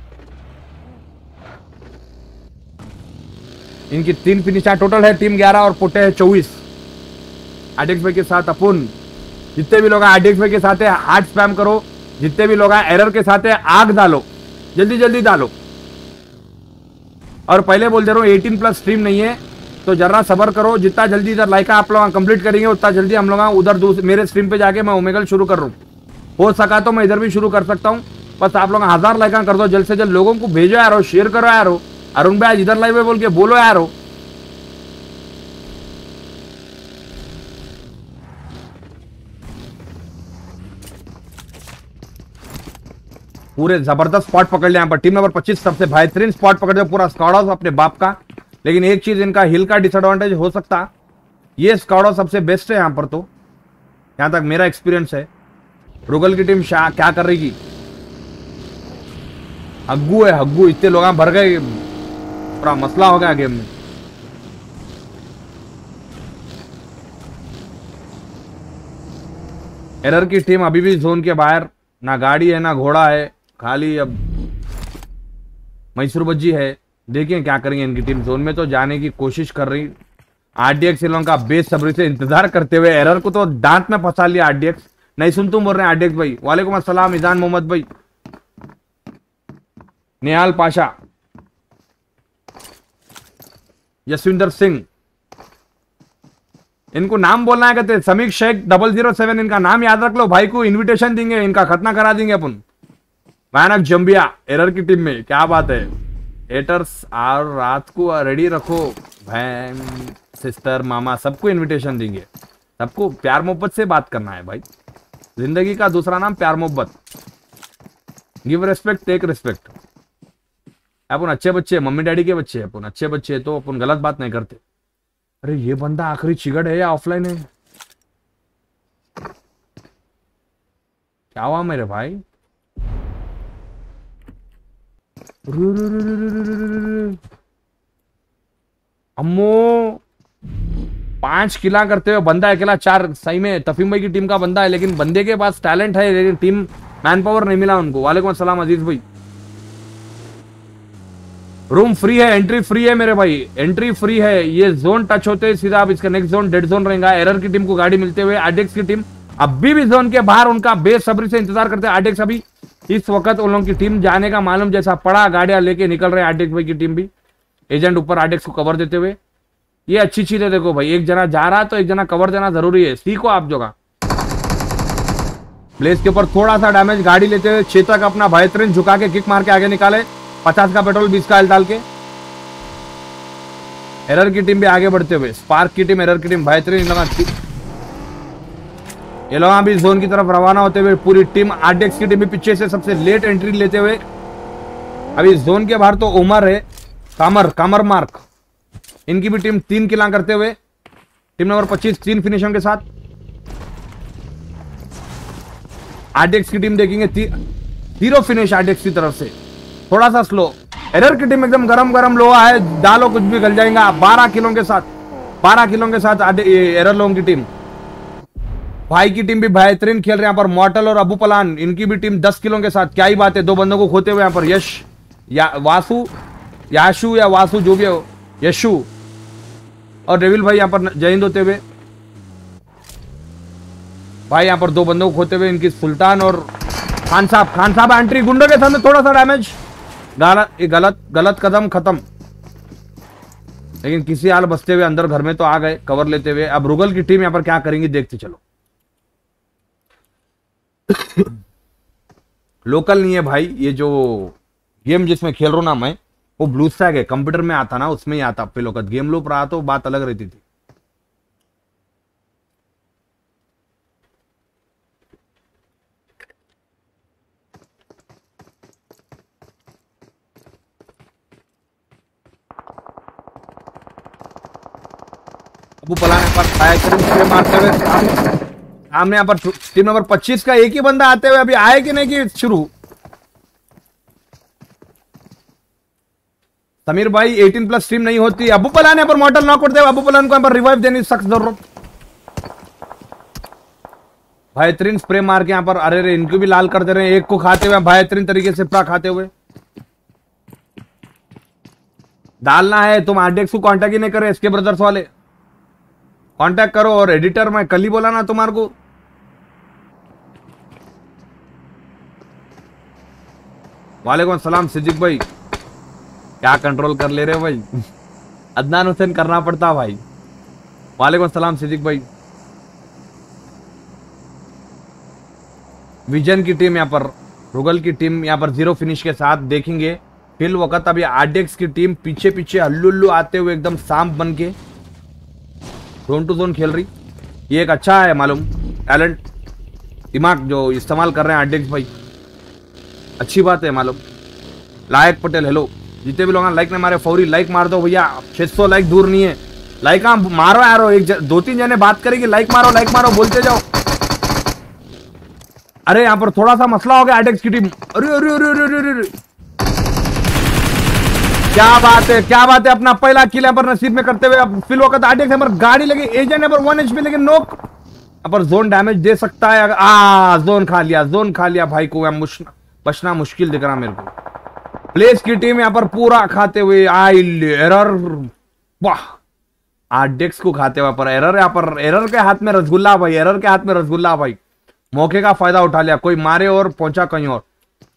इनकी तीन फिनिशर टोटल है, टीम ग्यारह और पोटे है चौबीस। आरडीएक्स भाई के साथ अपुन, जितने भी लोग आरडीएक्स भाई के साथ है हार्ट स्पैम करो। जितने भी लोग एरर के साथ है आग डालो, जल्दी जल्दी डालो। और पहले बोल दे रहा हूँ अठारह प्लस स्ट्रीम नहीं है, तो जरा सबर करो। जितना जल्दी इधर लाइका आप लोग कंप्लीट करेंगे, उतना जल्दी हम लोग उधर मेरे स्ट्रीम पे जाके मैं ओमेगल शुरू कर रहा हूँ। हो सका तो मैं इधर भी शुरू कर सकता हूँ, बस आप लोग हजार लाइका कर दो जल्द से जल्द। लोगों को भेजो यार, शेयर करो यार। अरुण भाई इधर लाइव है बोल के बोलो यार। पूरे जबरदस्त स्पॉट पकड़ लिया यहाँ पर टीम नंबर पच्चीस, सबसे बेहतरीन स्पॉट पकड़ दिया पूरा स्क्वाड अपने बाप का। लेकिन एक चीज इनका हिल का डिसएडवांटेज हो सकता, ये स्क्वाड सबसे बेस्ट है यहाँ पर, तो यहाँ तक मेरा एक्सपीरियंस है। रुगल की टीम क्या कर रही की, हग्गू है हग्गू, इतने लोग भर गए, पूरा मसला हो गया गेम में। एरर की टीम अभी भी जोन के बाहर, ना गाड़ी है ना घोड़ा है, खाली अब मैसूर बज्जी है। देखिए क्या करेंगे इनकी टीम। जोन में तो जाने की कोशिश कर रही। आरडीएक्स इन लोगों का बेसब्री से इंतजार करते हुए, एरर को तो दांत में फंसा लिया आरडीएक्स। नहीं सुन तुम बोल रहे हैं आरडीएक्स भाई। वालेकुम अस्सलाम ईजान मोहम्मद भाई, निहाल पाशा, यशविंदर सिंह, इनको नाम बोलना है कहते। Samik Shaikh double zero seven, इनका नाम याद रख लो भाई को इनविटेशन देंगे, इनका खतना करा देंगे अपन। भयानक जंबिया एरर की टीम में, क्या बात है। हेटर्स और रात को रेडी रखो, बहन सिस्टर मामा सबको इनविटेशन देंगे। सबको प्यार मोहब्बत से बात करना है भाई। जिंदगी का दूसरा नाम प्यार मोहब्बत। Give respect take respect. अपन अच्छे बच्चे, मम्मी डैडी के बच्चे, अपन अच्छे बच्चे, तो अपन गलत बात नहीं करते। अरे ये बंदा आखिरी चिगड़ है या ऑफलाइन है? क्या हुआ मेरे भाई? अम्मो पांच किला करते हुए बंदा अकेला चार। सही में तफीम भाई की टीम का बंदा है, लेकिन बंदे के पास टैलेंट है, लेकिन टीम मैन पावर नहीं मिला उनको। वालेकुम अस्सलाम अजीज भाई। रूम फ्री है, एंट्री फ्री है मेरे भाई, एंट्री फ्री है। ये जोन टच होते सीधा अब इसका नेक्स्ट जोन डेड जोन रहेगा। एरर की टीम को गाड़ी मिलते हुए आरडीएक्स की टीम अभी भी जोन के बाहर उनका बेसब्री से इंतजार करते हैं। आरडीएक्स अभी इस वक्त उन लोगों की टीम जाने का मालूम जैसा पड़ा, गाड़ियां लेके निकल रहे हैं आरडीएक्स भाई की टीम भी। एजेंट ऊपर आरडीएक्स को कवर देते हुए ये अच्छी चीज है। देखो भाई, एक जना जा रहा है तो एक जना कवर देना जरूरी है, सीखो आप जोगा। ब्लेज के ऊपर थोड़ा सा डैमेज, गाड़ी लेते हुए चेतक अपना बेहतरीन झुका के किक मार के आगे निकाले, पचास का पेट्रोल बीस का एल डाल के। एरर की टीम भी आगे बढ़ते हुए, स्पार्क की टीम, एरर की टीम बेहतरीन। ये लोग भी जोन की तरफ रवाना होते हुए, पूरी टीम आरडीएक्स की टीम भी पीछे से सबसे लेट एंट्री लेते हुए। अभी जोन के बाहर तो उमर है, कामर कामर मार्क, इनकी भी टीम तीन किला करते हुए, टीम नंबर पच्चीस तीन फिनिशों के साथ। आरडीएक्स की टीम देखेंगे जीरो फिनिश आरडीएक्स की तरफ से, थोड़ा सा स्लो। एरर की टीम एकदम गरम गरम लोहा है, डालो कुछ भी गल जाएगा। बारह किलों के साथ, बारह किलों के साथ एरर लोगों की टीम। भाई की टीम भी बेहतरीन खेल रहे हैं यहाँ पर, मॉर्टल और अबू पलान, इनकी भी टीम दस किलों के साथ। क्या ही बात है, दो बंदों को खोते हुए यहाँ पर यश या वासु, याशु या वासु जो भी हो, यशु और डेविल भाई यहाँ पर जय हिंद होते हुए। भाई यहाँ पर दो बंदों को खोते हुए इनकी सुल्तान और खान साहब। खान साहब एंट्री, गुंडों के सामने थोड़ा सा डैमेज, गलत गलत गलत कदम, खत्म। लेकिन किसी हाल बचते हुए अंदर घर में तो आ गए कवर लेते हुए। अब रुगल की टीम यहाँ पर क्या करेंगी देखते चलो। लोकल नहीं है भाई, ये जो गेम जिसमें खेल रहा हूं ना मैं, वो ब्लू स्टैक है, कंप्यूटर में आता ना, उसमें ही आता। पे लोग गेम लूप रहा तो बात अलग रहती थी। अबू पलाने पर फायर मारते हुए सामने यहाँ पर टीम नंबर पच्चीस का एक ही बंदा आते हुए अभी आए कि नहीं कि शुरू। समीर भाई अठारह प्लस स्ट्रीम नहीं होती। अबू पलान यहाँ पर मॉडल नॉक करते हुए, अबू पलान को यहाँ पर रिवाइव देनी सख्त जरूरत। बेहतरीन स्प्रे मार के यहाँ पर, अरे रे इनको भी लाल कर दे रहे हैं, एक को खाते हुए बेहतरीन तरीके से प्रा खाते हुए। डालना है तुम आरडीएक्स को कांटेक्ट ही नहीं करे, इसके ब्रदर्स वाले कांटेक्ट करो। और एडिटर मैं कल ही बोला ना तुम्हारे को। वालेकुम सलाम सिद्दीक भाई, क्या कंट्रोल कर ले रहे हो भाई। अदनान हुसैन करना पड़ता भाई। वालेकुम सलाम सिद्दीक भाई। विजन की टीम यहाँ पर, रुगल की टीम यहाँ पर जीरो फिनिश के साथ देखेंगे। फिल वक्त अभी आरडीएक्स की टीम पीछे पीछे हल्लू हल्लू आते हुए एकदम सांप बन के जोन टू जोन खेल रही। ये एक अच्छा है मालूम, टैलेंट दिमाग जो इस्तेमाल कर रहे हैं आरडीएक्स भाई, अच्छी बात है मालूम। लायक पटेल हेलो, जितने भी लोग लाइक ने मारे फौरी लाइक मार दो भैया, छह सौ लाइक दूर नहीं है। लाइक मारो यारो, एक ज, दो तीन जने बात करेंगे, लाइक मारो लाइक मारो बोलते जाओ। अरे यहाँ पर थोड़ा सा मसला हो गया आरडीएक्स की टीम। अरे अरे अरे अरे अरे अरे क्या बात है, क्या बात है। अपना पहला किल यहाँ पर नसीब में करते हुए अब फिल वक्त आरडीएक्स यहाँ पर गाड़ी लगी, एजेंट यहाँ पर वन एचपी लेकिन नोक। यहाँ पर जोन डैमेज दे सकता है। आ जोन खा लिया, जोन खा लिया भाई को, बचना मुश्किल दिख रहा मेरे को। प्लेस की टीम यहाँ पर पूरा खाते हुए आई एरर, वाह आरडीएक्स को खाते हुए पर एरर। यहाँ पर एरर के हाथ में रसगुल्ला भाई, एरर के हाथ में रसगुल्ला भाई, मौके का फायदा उठा लिया, कोई मारे और पहुंचा कहीं और।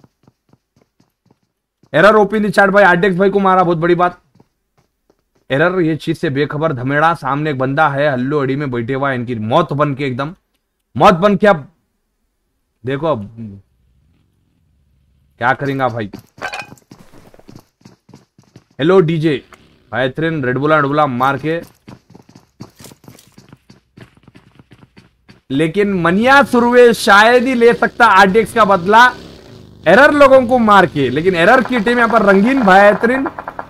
एरर ओपी दी चैट भाई, आरडीएक्स भाई को मारा, बहुत बड़ी बात। एरर ये चीज से बेखबर धमेड़ा, सामने एक बंदा है हल्लो अड़ी में बैठे हुआ, इनकी मौत बन के एकदम मौत बन के। अब देखो अब क्या करेंगे भाई। हेलो डीजे, बेहतरीन रेडबुला रेडबुला मार के। लेकिन मनिया सुरवे शायद ही ले सकता आरडीएक्स का बदला एरर लोगों को मार के। लेकिन एरर की टीम यहां पर रंगीन बेहतरीन,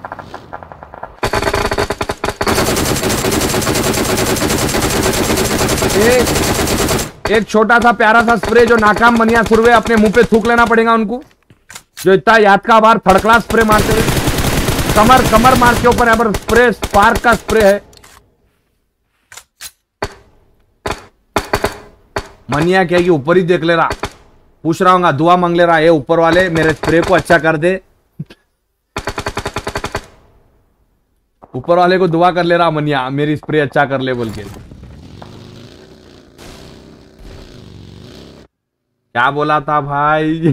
एक, एक छोटा सा प्यारा सा स्प्रे जो नाकाम मनिया सुरवे अपने मुंह पे थूक लेना पड़ेगा उनको, जो इतना याद का बार थर्ड क्लास स्प्रे मारते हुए। कमर कमर मार के ऊपर यहाँ पर स्प्रे, स्पार्क का स्प्रे है। मनिया क्या कि ऊपर ही देख ले रहा, पूछ रहा हूँ दुआ मांग ले रहा है ऊपर वाले मेरे स्प्रे को अच्छा कर दे। ऊपर वाले को दुआ कर ले रहा मनिया, मेरी स्प्रे अच्छा कर ले बोल के। क्या बोला था भाई।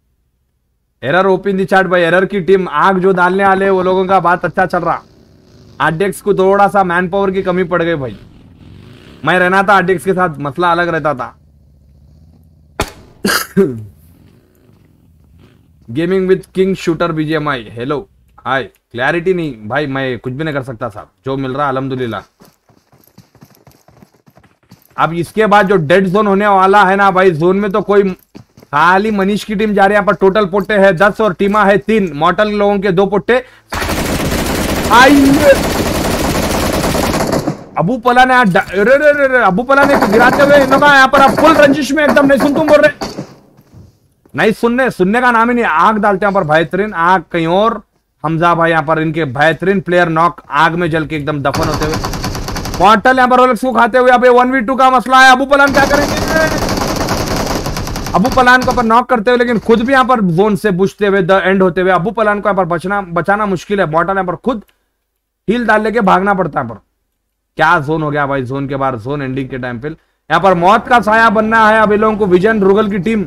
एरर ओपन दी चार्ट भाई, एरर की टीम आग जो डालने वाले वो लोगों का बात अच्छा चल रहा। आरडीएक्स को थोड़ा सा मैन पावर की कमी पड़ गई भाई। मैं रहना था आरडीएक्स के साथ, मसला अलग रहता था। Gaming with king shooter BGMI, hello hi. Clarity नहीं भाई, मैं कुछ भी नहीं कर सकता साहब, जो मिल रहा अल्हम्दुलिल्लाह। अब इसके बाद जो डेड जोन होने वाला है ना भाई, जोन में तो कोई खाली मनीष की टीम जा रही है। यहाँ पर टोटल पोट्टे है दस और टीमा है तीन, मॉर्टल लोगों के दो पोट्टे। आइए अबू पला ने रे रे रे रे अबू पला ने गिराते हुए इन लोग यहाँ पर आप फुल रंजिश में एकदम नहीं सुन, तुम बोल रहे नहीं सुनने सुनने का नाम ही नहीं। आग डालते हैं यहाँ पर बेहतरीन आग कहीं और। हमजा भाई यहाँ पर इनके बेहतरीन प्लेयर नॉक आग में जल के एकदम दफन होते हुए। मॉर्टल यहाँ पर रोलेक्स को खाते हुए। अबे वन वी टू का मसला है, अबू पलान क्या करेंगे? अबू पलान को पर नॉक करते हुए, लेकिन खुद भी यहाँ पर जोन से बुझते हुए द एंड होते हुए। अबू पलान को यहाँ पर बचना बचाना मुश्किल है। मॉर्टल यहाँ पर खुद हील डाल लेके भागना पड़ता है। पर क्या जोन हो गया भाई, जोन के बाद जोन एंडिंग के टाइम पे यहाँ पर मौत का साया बनना है अब इन लोगों को। विजन रुगल की टीम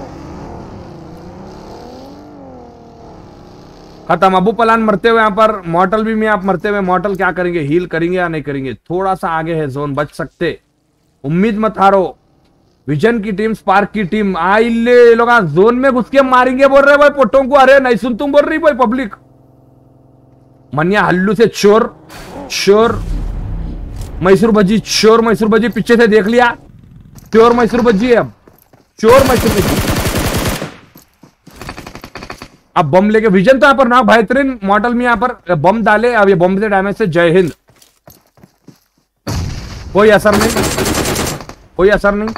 खत्म। अबू पलान मरते हुए यहाँ पर, मॉर्टल भी में आप मरते हुए। मॉर्टल क्या करेंगे, हील करेंगे या नहीं करेंगे? थोड़ा सा आगे है जोन, बच सकते, उम्मीद मत हारो। विजन की टीम, स्पार्क की टीम आई ले लोग जोन में घुस के मारेंगे बोल रहे भाई पोटों को। अरे नहीं सुन तुम बोल रही भाई पब्लिक। मनिया हल्लू से चोर चोर मैसूर भज्जी, चोर मैसूर भज्जी पीछे से देख लिया, चोर मैसूर भज्जी है अब, चोर मैसूर भज्जी। अब बम लेके विजन तो यहाँ पर ना बेहतरीन मॉडल में यहाँ पर बम डाले। अब ये बम से डैमेज से जय हिंद, कोई असर नहीं, कोई असर नहीं।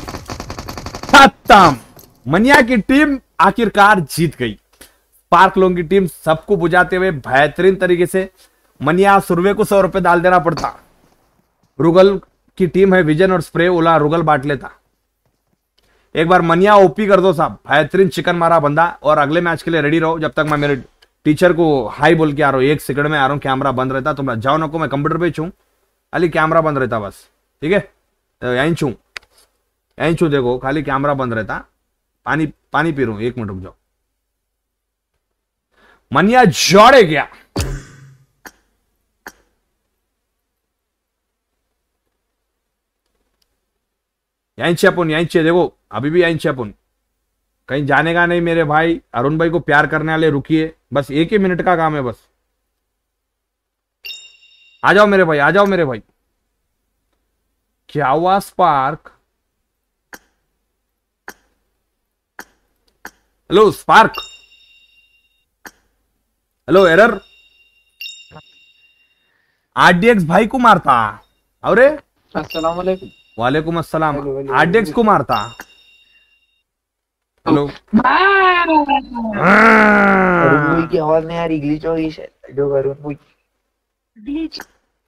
खत्म। मनिया की टीम आखिरकार जीत गई। पार्क लोगों की टीम सबको बुझाते हुए बेहतरीन तरीके से। मनिया सुरवे को सौ रुपए डाल देना पड़ता। रुगल की टीम है विजन और स्प्रे ओला, रुगल बांट लेता। एक बार मनिया ओपी कर दो साहब, बेहतरीन चिकन मारा बंदा। और अगले मैच के लिए रेडी रहो। जब तक मैं मेरे टीचर को हाई बोल के आ रहा हूँ, एक सेकंड में आ रहा हूँ, कैमरा बंद रहता। तुम जाओ नको, मैं कंप्यूटर पे छू खाली कैमरा बंद रहता बस, ठीक है? तो यहीं छू यहीं छू, देखो खाली कैमरा बंद रहता। पानी पानी पी रहा हूं, एक मिनट रुक जाओ। मनिया जोड़े गया। यहीं छेपुन यहीं छे, देखो अभी भी यहीं छेपुन, कहीं जाने का नहीं मेरे भाई। अरुण भाई को प्यार करने वाले रुकिए, बस एक ही मिनट का काम है बस। आ जाओ मेरे भाई, आ जाओ मेरे भाई। क्या हुआ spark? Hello spark, hello error. RDX भाई को मारता। अरे अस्सलाम वालेकुम। वालेकुम अस्सलाम। आरडीएक्स को मारता। हेलो अरुण भाई की आवाज नहीं आ रही, ग्लिच हो गई शायद। जो अरुण भाई ग्लिच।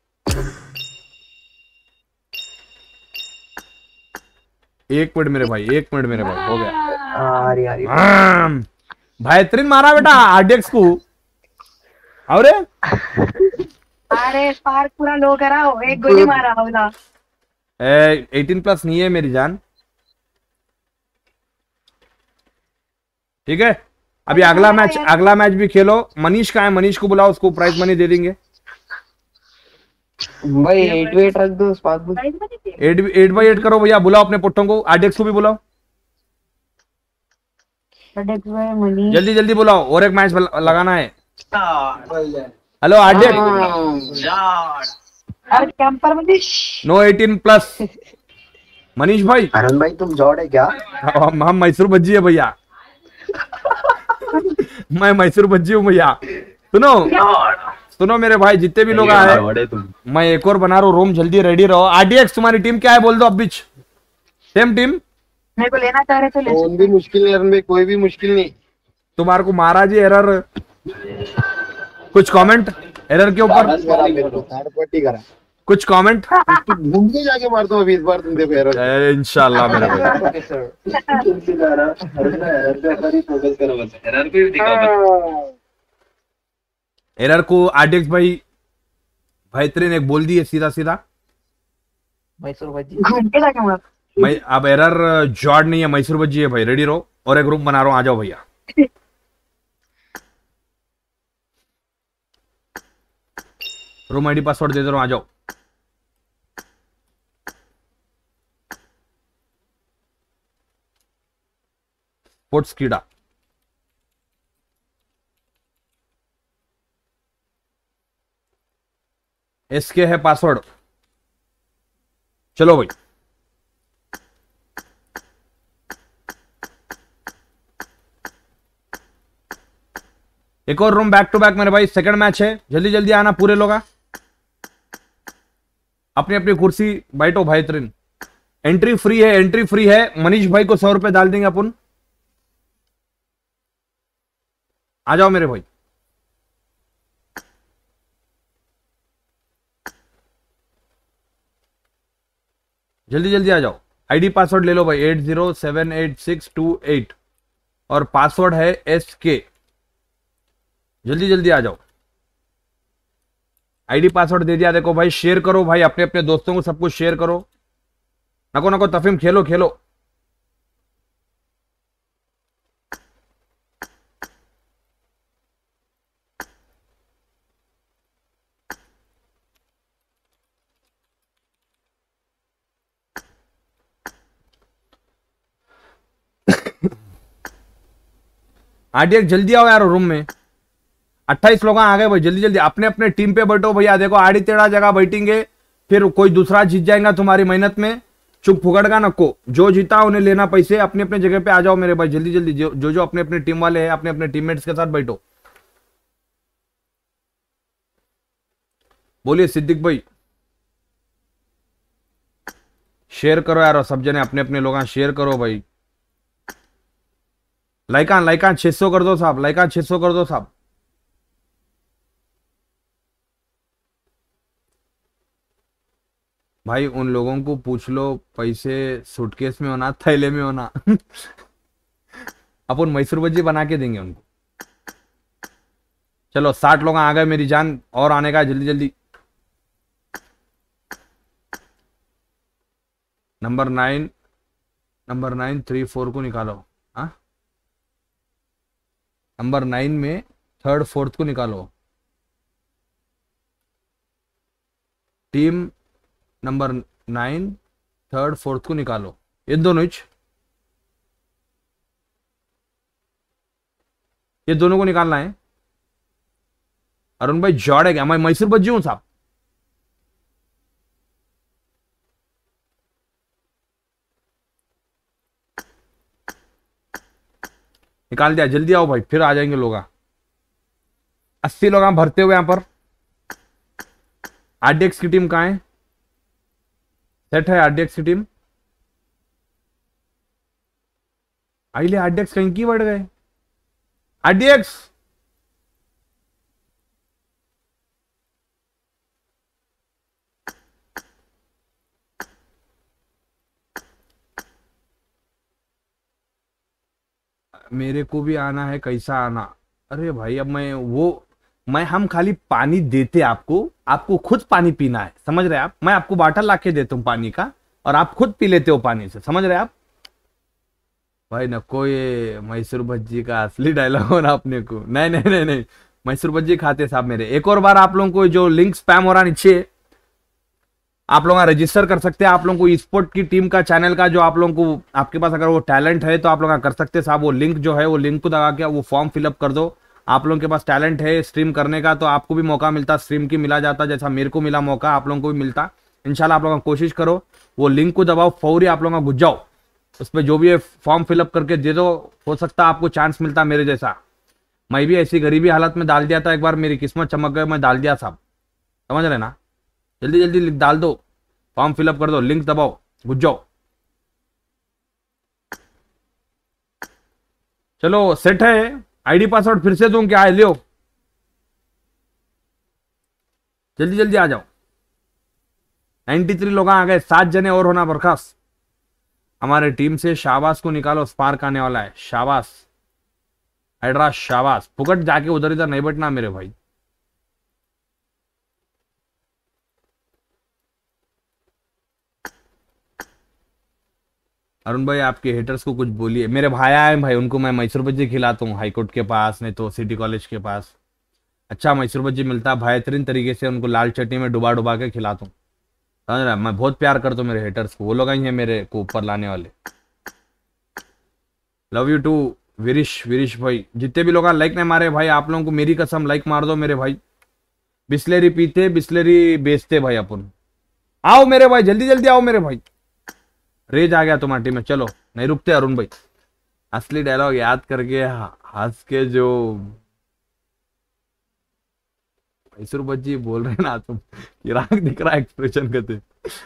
एक मिनट मेरे भाई, एक मिनट मेरे भाई, हो गया। आ रही आ रही। बेहतरीन मारा बेटा आरडीएक्स को। अरे अरे स्पार्क पूरा लो कराओ, एक गोली मारा होगा। एटीन प्लस नहीं है मेरी जान, ठीक है? अभी अगला मैच, अगला मैच भी खेलो। मनीष का है, मनीष को बुलाओ, उसको प्राइज मनी दे देंगे भाई। एट वेट रख दो स्पार्क भाई। एट एट बाई एट करो भैया। बुलाओ अपने पुट्टों को, आरडीएक्स को भी बुलाओ, जल्दी जल्दी बुलाओ। और एक मैच लगाना है। हेलो आरडीएक्स, अरे camper Manish, no eighteen plus. Manish भाई, अरुण भाई तुम जॉड है क्या? हम हम मैसूर भज्जी है भैया। मैं मैसूर भज्जी हूँ भैया। सुनो सुनो मेरे भाई, जितने भी लोग आए, मैं एक और बना रहा हूँ रूम, जल्दी रेडी रहो। आरडीएक्स तुम्हारी टीम क्या है बोल दो अब बीच। Same team. मेरे को लेना चाह रहे तो ले कौन भी मुश्किल नहीं अरुण भाई, कोई भी मुश्किल नहीं। तुम्हारे को महाराज जी एरर, कुछ कमेंट एरर के ऊपर, थर्ड पार्टी करा, कुछ कमेंट। तू घूम के जाके मारता हूँ अभी इस बार तुम देखो एरर। इंशाल्लाह मेरे भाई। एरर को आरडीएक्स भाई बेहतरीन एक बोल दिए सीधा सीधा। मैसूर भज्जी घूम के जाके मार। मैं अब एरर जॉर्ड नहीं है, मैसूर भज्जी है भाई। रेडी रहो, और एक ग्रुप बना रहा हूँ, आ जाओ भैया। रूम आईडी पासवर्ड दे दे रहा हूं, आ जाओ। स्पोर्ट्स कीड़ा, एसके है पासवर्ड। चलो भाई, एक और रूम बैक टू बैक मेरे भाई, सेकंड मैच है, जल्दी जल्दी आना पूरे लोग। अपनी अपनी कुर्सी बैठो भाई तरीन। एंट्री फ्री है, एंट्री फ्री है। मनीष भाई को सौ रुपए डाल देंगे अपन। आ जाओ मेरे भाई, जल्दी जल्दी आ जाओ। आईडी पासवर्ड ले लो भाई, eight zero seven eight six two eight, और पासवर्ड है एस के। जल्दी जल्दी आ जाओ, आईडी पासवर्ड दे दिया। देखो भाई, शेयर करो भाई, अपने अपने दोस्तों को सब कुछ शेयर करो। नको नको तफीम, खेलो खेलो। आरडीएक्स जल्दी आओ यार रूम में। अट्ठाईस लोग आ गए भाई, जल्दी जल्दी अपने अपने टीम पे बैठो भैया। देखो आड़ी टेढ़ा जगह बैठेंगे, फिर कोई दूसरा जीत जाएगा तुम्हारी मेहनत में। चुप फुगड़ का नको, जो जीता उन्हें लेना पैसे। अपने अपने जगह पे आ जाओ मेरे भाई, जल्दी जल्दी। जो जो, जो अपने अपने टीम वाले हैं, अपने अपने टीममेट्स के साथ बैठो। बोलिए सिद्दीक भाई, शेयर करो यार सब जने, अपने अपने लोग शेयर करो भाई। लाइकान लाइकान छह सौ कर दो साहब, लाइकान छह सौ कर दो साहब। भाई उन लोगों को पूछ लो, पैसे सूटकेस में होना थैले में होना। अपन मैसूर बज्जी बना के देंगे उनको। चलो साठ लोग आ गए मेरी जान, और आने का जल्दी जल्दी। Number nine, number nine three four को निकालो। हाँ, नंबर नाइन में थर्ड फोर्थ को निकालो। Team number nine third fourth को निकालो, ये दोनों ही, ये दोनों को निकालना है। अरुण भाई जॉड है क्या? मैं मैसूर बज्जी हूं साहब। निकाल दिया, जल्दी आओ भाई, फिर आ जाएंगे लोग। अस्सी लोग भरते हुए यहां पर। आरडीएक्स की टीम कहां है? सेट है आरडीएक्स की टीम। आइले आरडीएक्स कहीं की बढ़ गए। आरडीएक्स मेरे को भी आना है, कैसा आना? अरे भाई अब मैं वो मैं हम खाली पानी देते आपको, आपको खुद पानी पीना है, समझ रहे आप? मैं आपको बाटल ला के देता हूँ पानी का, और आप खुद पी लेते हो पानी से, समझ रहे आप? भाई नको ये मैसूर भज्जी का असली डायलॉग हो रहा अपने को। नहीं नहीं नहीं नहीं, मैसूर भज्जी खाते साहब मेरे। एक और बार आप लोगों को जो लिंक स्पैम हो रहा नीचे, आप लोग रजिस्टर कर सकते हैं। आप लोगों को ई स्पोर्ट की टीम का चैनल का जो आप लोगों को, आपके पास अगर वो टैलेंट है तो आप लोग कर सकते हैं साहब। वो लिंक जो है, वो लिंक को दबा के वो फॉर्म फिलअप कर दो। आप लोगों के पास टैलेंट है स्ट्रीम करने का, तो आपको भी मौका मिलता, स्ट्रीम की मिला जाता, जैसा मेरे को मिला मौका, आप लोगों को भी मिलता। इंशाल्लाह आप लोग कोशिश करो, वो लिंक को दबाओ, फौरी आप लोग घुस जाओ उस पर, जो भी है फॉर्म फिलअप करके दे दो। हो सकता है आपको चांस मिलता मेरे जैसा। मैं भी ऐसी गरीबी हालत में डाल दिया था एक बार, मेरी किस्मत चमक गई, मैं डाल दिया साहब, समझ रहे ना? जल्दी जल्दी डाल दो, फॉर्म फिलअप कर दो, लिंक दबाओ, घुस जाओ। चलो सेट है। आईडी पासवर्ड फिर से दूं क्या है? लियो, जल्दी जल्दी आ जाओ। तिरानवे लोग आ गए, सात जने और होना बर्खास्त हमारे टीम से। शाबाश को निकालो, स्पार्क आने वाला है। शाबाश हाइड्रा, शाबाश। फुकट जाके उधर इधर नहीं बैठना मेरे भाई। अरुण भाई आपके हेटर्स को कुछ बोलिए। मेरे भाई आए भाई, उनको मैं मैसूर बज्जी खिलाता हूँ हाईकोर्ट के पास, नहीं तो सिटी कॉलेज के पास। अच्छा मैसूर बज्जी मिलता है बेहतरीन तरीके से, उनको लाल चटनी में डुबा डुबा के खिलाता हूँ, समझ रहा है। मैं बहुत प्यार करता हूँ मेरे हेटर्स को, वो लोग ही हैं मेरे को ऊपर लाने वाले। Love you too Virish, Virish भाई। जितने भी लोग लाइक नहीं मारे भाई, आप लोगों को मेरी कसम लाइक मार दो मेरे भाई। बिस्लेरी पीते बिस्लेरी बेचते भाई अपन। आओ मेरे भाई, जल्दी जल्दी आओ मेरे भाई। रेज आ गया तुम्हारी टीम में, चलो नहीं रुकते अरुण भाई। असली डायलॉग याद करके हंस के जो मैसूर बज्जी बोल रहे ना तुम, चिराग दिख रहा है एक्सप्रेशन करते।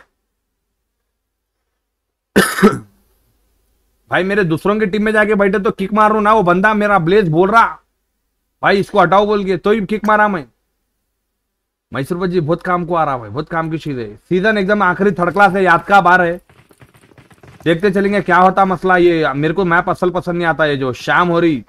भाई मेरे दूसरों की टीम में जाके बैठे तो किक मारू ना, वो बंदा मेरा ब्लेज बोल रहा भाई इसको हटाओ बोल के, तो ही किक मारा मैं। मैसूर बज्जी बहुत काम को आ रहा भाई, बहुत काम की चीज है। सीजन एकदम आखिरी थर्ड क्लास है, याद का बार है, देखते चलेंगे क्या होता मसला। ये मेरे को मैप असल पसंद नहीं आता, ये जो शाम हो रही।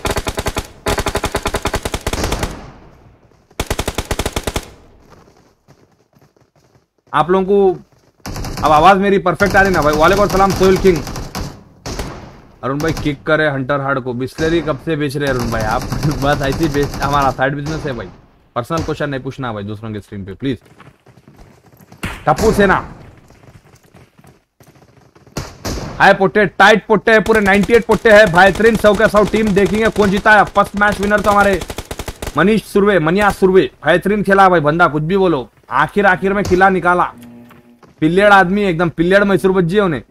आप लोगों को अब आवाज मेरी परफेक्ट आ रही ना भाई? वालेकुम सलाम सोहेल किंग। अरुण भाई किक करे हंटर हार्ड को। बिस्लेरी कब से बेच रहे हैं अरुण भाई आप? बस ऐसी बेच, हमारा साइड बिजनेस है भाई, पर्सनल क्वेश्चन नहीं पूछना भाई दूसरों के स्ट्रीम पे प्लीज। टप्पू सेना हाय पोटे, टाइट पोटे है पूरे, अट्ठानवे पोटे है, बेहतरीन सौ के सौ टीम। देखेंगे कौन जीता है। फर्स्ट मैच विनर तो हमारे मनीष सुरवे, मनिया सुरवे, बेहतरीन खेला भाई बंदा, कुछ भी बोलो, आखिर आखिर में खिला निकाला। पिल्लेड़ आदमी एकदम, पिल्लेड़ मैसूर बज्जी होने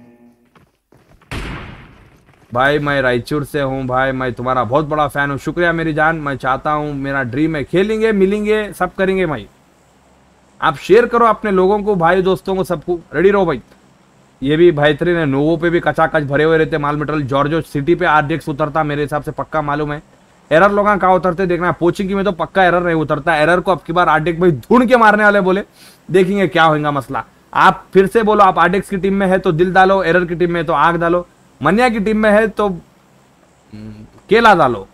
भाई। मैं रायचूर से हूँ भाई, मैं तुम्हारा बहुत बड़ा फैन हूँ, शुक्रिया मेरी जान। मैं चाहता हूँ, मेरा ड्रीम है, खेलेंगे मिलेंगे सब करेंगे भाई। आप शेयर करो अपने लोगों को, भाई दोस्तों को, सबको। रेडी रहो भाई। ये भी बेहतरीन है, नोवो पे भी कचाकच भरे हुए रहते माल मटेरियल। जॉर्जो सिटी पे आरडीएक्स उतरता मेरे हिसाब से, पक्का मालूम है। एरर लोग कहाँ उतरते देखना, पोचिंग की में तो पक्का एरर नहीं उतरता। एरर को अब की बार आरडीएक्स भाई ढूंढ के मारने वाले बोले, देखेंगे क्या होगा मसला। आप फिर से बोलो, आप आरडीएक्स की टीम में है तो दिल डालो, एरर की टीम में है तो आग डालो, मनिया की टीम में है तो केला डालो।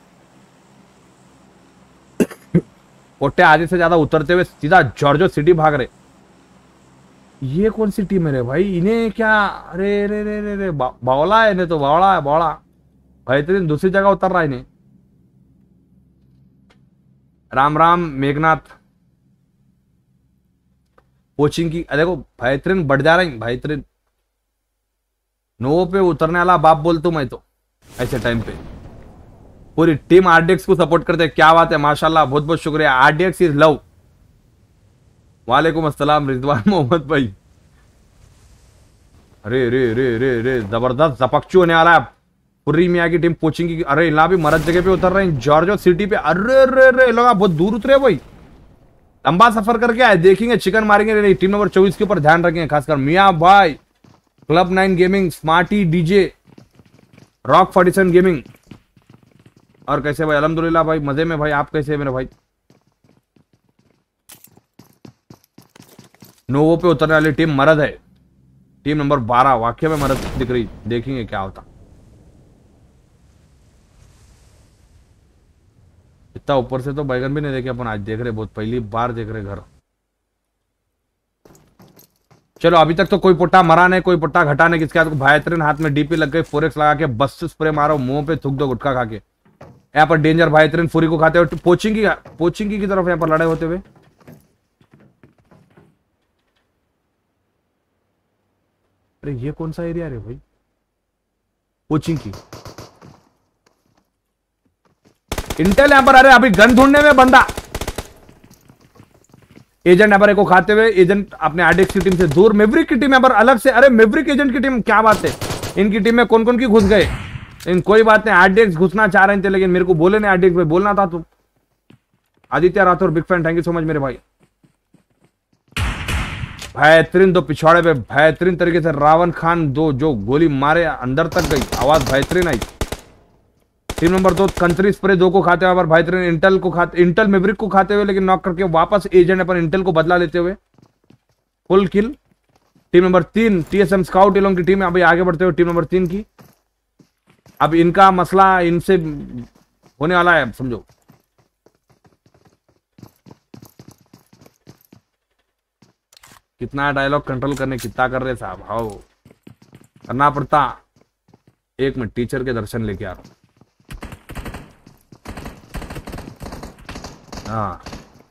पोटे आधे से ज्यादा उतरते हुए सीधा जॉर्जो सिटी भाग रहे। ये कौन सी टीम है रे भाई? इन्हें क्या, अरे रे रे रे रे बावला है, इन्हें तो बावला है, बावला बेहतरीन दूसरी जगह उतर रहा है इन्हें। राम राम मेघनाथ। कोचिंग की देखो बेहतरीन बढ़ जा रहा है, बेहतरीन। नोवो पे उतरने वाला बाप बोलता हूं मैं तो ऐसे टाइम पे। पूरी टीम आरडीएक्स को सपोर्ट करते हैं, क्या बात है, माशाल्लाह, बहुत बहुत शुक्रिया। RDX is love. वालेकुम अस्सलाम रिजवान मोहम्मद भाई। अरे रे रे रे रे जबरदस्त जपकचू होने वाला है। पूरी मियाँ की टीम कोचिंग की, अरे इला भी मरद जगह पे उतर रहे हैं, जॉर्जो सिटी पे। अरे रे रे लोग बहुत दूर उतरे भाई, लंबा सफर करके आए। देखेंगे चिकन मारेंगे। टीम नंबर चौबीस के ऊपर ध्यान रखेंगे, खासकर मियाँ भाई, club nine gaming, smarty DJ, rock forty seven gaming. और कैसे भाई? अल्हम्दुलिल्लाह भाई, मजे में भाई। आप कैसे मेरे भाई? नोवो पे उतरने वाली टीम मरद है, टीम नंबर बारह। वाकई में मरद दिख रही, देखेंगे क्या होता। इतना ऊपर से तो बैगन भी नहीं देखे अपन, आज देख रहे, बहुत पहली बार देख रहे घर। चलो अभी तक तो कोई पुट्टा मरा नहीं, कोई पुट्टा घटा नहीं। किसके हाथ को बेहतरीन हाथ में डीपी लग गई, फोरेक्स लगा के बस स्प्रे मारो, मुंह पे थूक दो गुटखा खा के। यहाँ पर डेंजर बेहतरीन फुरी को खाते हुए पोचिंग की पोचिंग की, की तरफ यहाँ पर लड़े होते हुए। अरे ये कौन सा एरिया है भाई? पोचिंग की इंटेल यहाँ पर। अरे अभी गन ढूंढने में बंदा, एजेंट यहाँ पर को खाते हुए। एजेंट अपने आरडीएक्स की टीम से दूर, मेवरिक की टीम यहाँ पर अलग से। अरे मेवरिक एजेंट की टीम, क्या बात है, इनकी टीम में कौन कौन की घुस गए? इन कोई बात नहीं, आरडीएक्स घुसना चाह रहे थे लेकिन मेरे को बोले नहीं आरडीएक्स भाई, बोलना था तुम। Aditya Rathore big fan, thank you so much मेरे भाई। बेहतरीन दो पिछवाड़े पे बेहतरीन तरीके से रावण खान दो जो गोली मारे अंदर तक गई, आवाज बेहतरीन आई। टीम नंबर दो कंट्री स्प्रे दो को खाते हुए बेहतरीन, इंटेल को खाते, इंटेल मेवरिक को खाते हुए लेकिन नॉक करके वापस एजेंट अपन इंटेल को बदला लेते हुए फुल किल। टीम नंबर तीन टीएसएम स्काउट इलों की टीम अभी आगे बढ़ते हुए टीम नंबर तीन की। अब इनका मसला इनसे होने वाला है समझो। कितना डायलॉग कंट्रोल करने कितना कर रहे साहब, हाउ करना पड़ता। एक मिनट टीचर के दर्शन लेके आ रहा हूं। हाँ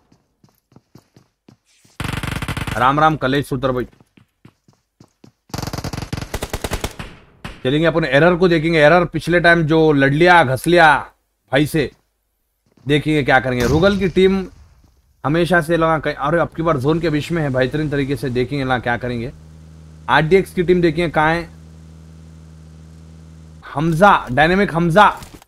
राम राम कलेश सूत्र भाई। चलेंगे अपन एरर को देखेंगे। एरर पिछले टाइम जो लड़ लिया घस लिया भाई से, देखेंगे क्या करेंगे। रुगल की टीम हमेशा से लगा कहीं, अरे अब की बार जोन के बीच में है, बेहतरीन तरीके से देखेंगे ना क्या करेंगे। आरडीएक्स की टीम देखिए कहाँ है। हमजा, डायनेमिक हमजा,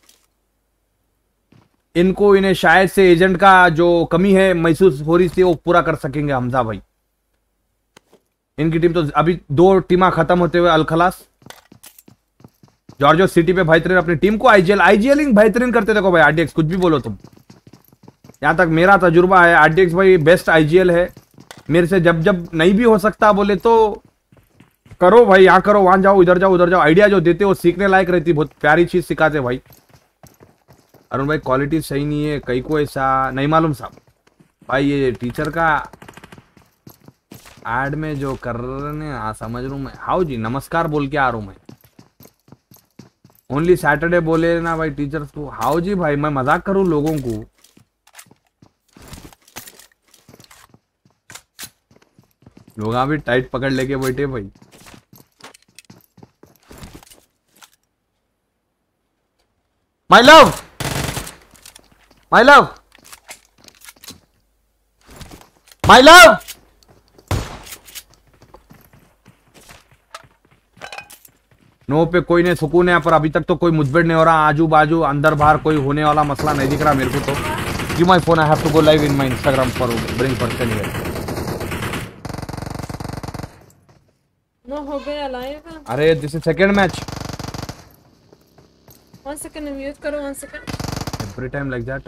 इनको इन्हें शायद से एजेंट का जो कमी है महसूस हो रही थी वो पूरा कर सकेंगे हमजा भाई। इनकी टीम तो अभी दो टीमा खत्म होते हुए अलखलास। जॉर्जो सिटी पे बेहतरीन अपनी टीम को आईजीएल आईजीएल बेहतरीन करते देखो भाई। आरडीएक्स कुछ भी बोलो तुम, यहां तक मेरा तजुर्बा है। आरडीएक्स भाई बेस्ट आईजीएल है मेरे से। जब जब नहीं भी हो सकता बोले तो करो भाई, यहाँ करो वहां जाओ इधर जाओ उधर जाओ। आइडिया जो देते हो सीखने लायक रहती, बहुत प्यारी चीज सिखाते भाई। अरुण भाई क्वालिटी सही नहीं है, कई को ऐसा नहीं मालूम साहब भाई। ये टीचर का एड में जो कर रहे हैं, हाँ समझ रहा हूँ मैं। हाउ जी नमस्कार बोल के आ रहा हूँ मैं। ओनली सैटरडे बोले ना भाई टीचर्स को। हाउ जी भाई मैं मजाक करूं लोगों को। लोग भी टाइट पकड़ लेके बैठे भाई। My love my love my love no पे कोई नहीं सुकून है पर अभी तक तो कोई मुठभेड़ नहीं हो रहा। आजू बाजू अंदर बाहर कोई होने वाला मसला नहीं दिख रहा मेरे को तो। Give my phone, I have to go live in my Instagram for bring person here. No हो गया लाइव। अरे this is second match. One second mute करो, one second. Every time like that.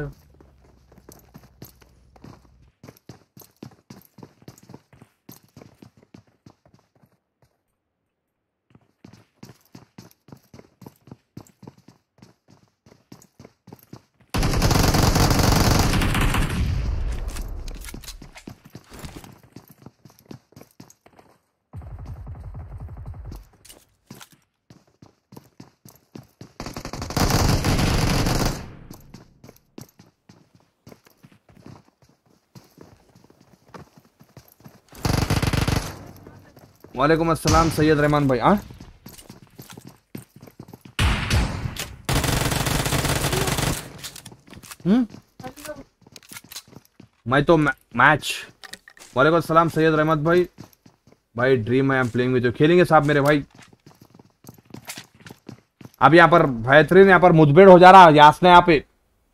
वालेकुम अस्सलाम सैयद रहमान भाई। हाँ हम्म मैं तो मैच। वालेकुम अस्सलाम सैयद रहमत भाई। भाई dream I am playing with you. खेलेंगे साहब मेरे भाई। अब यहाँ पर बेहतरीन यहाँ पर मुठभेड़ हो जा रहा है यासना यहाँ पे।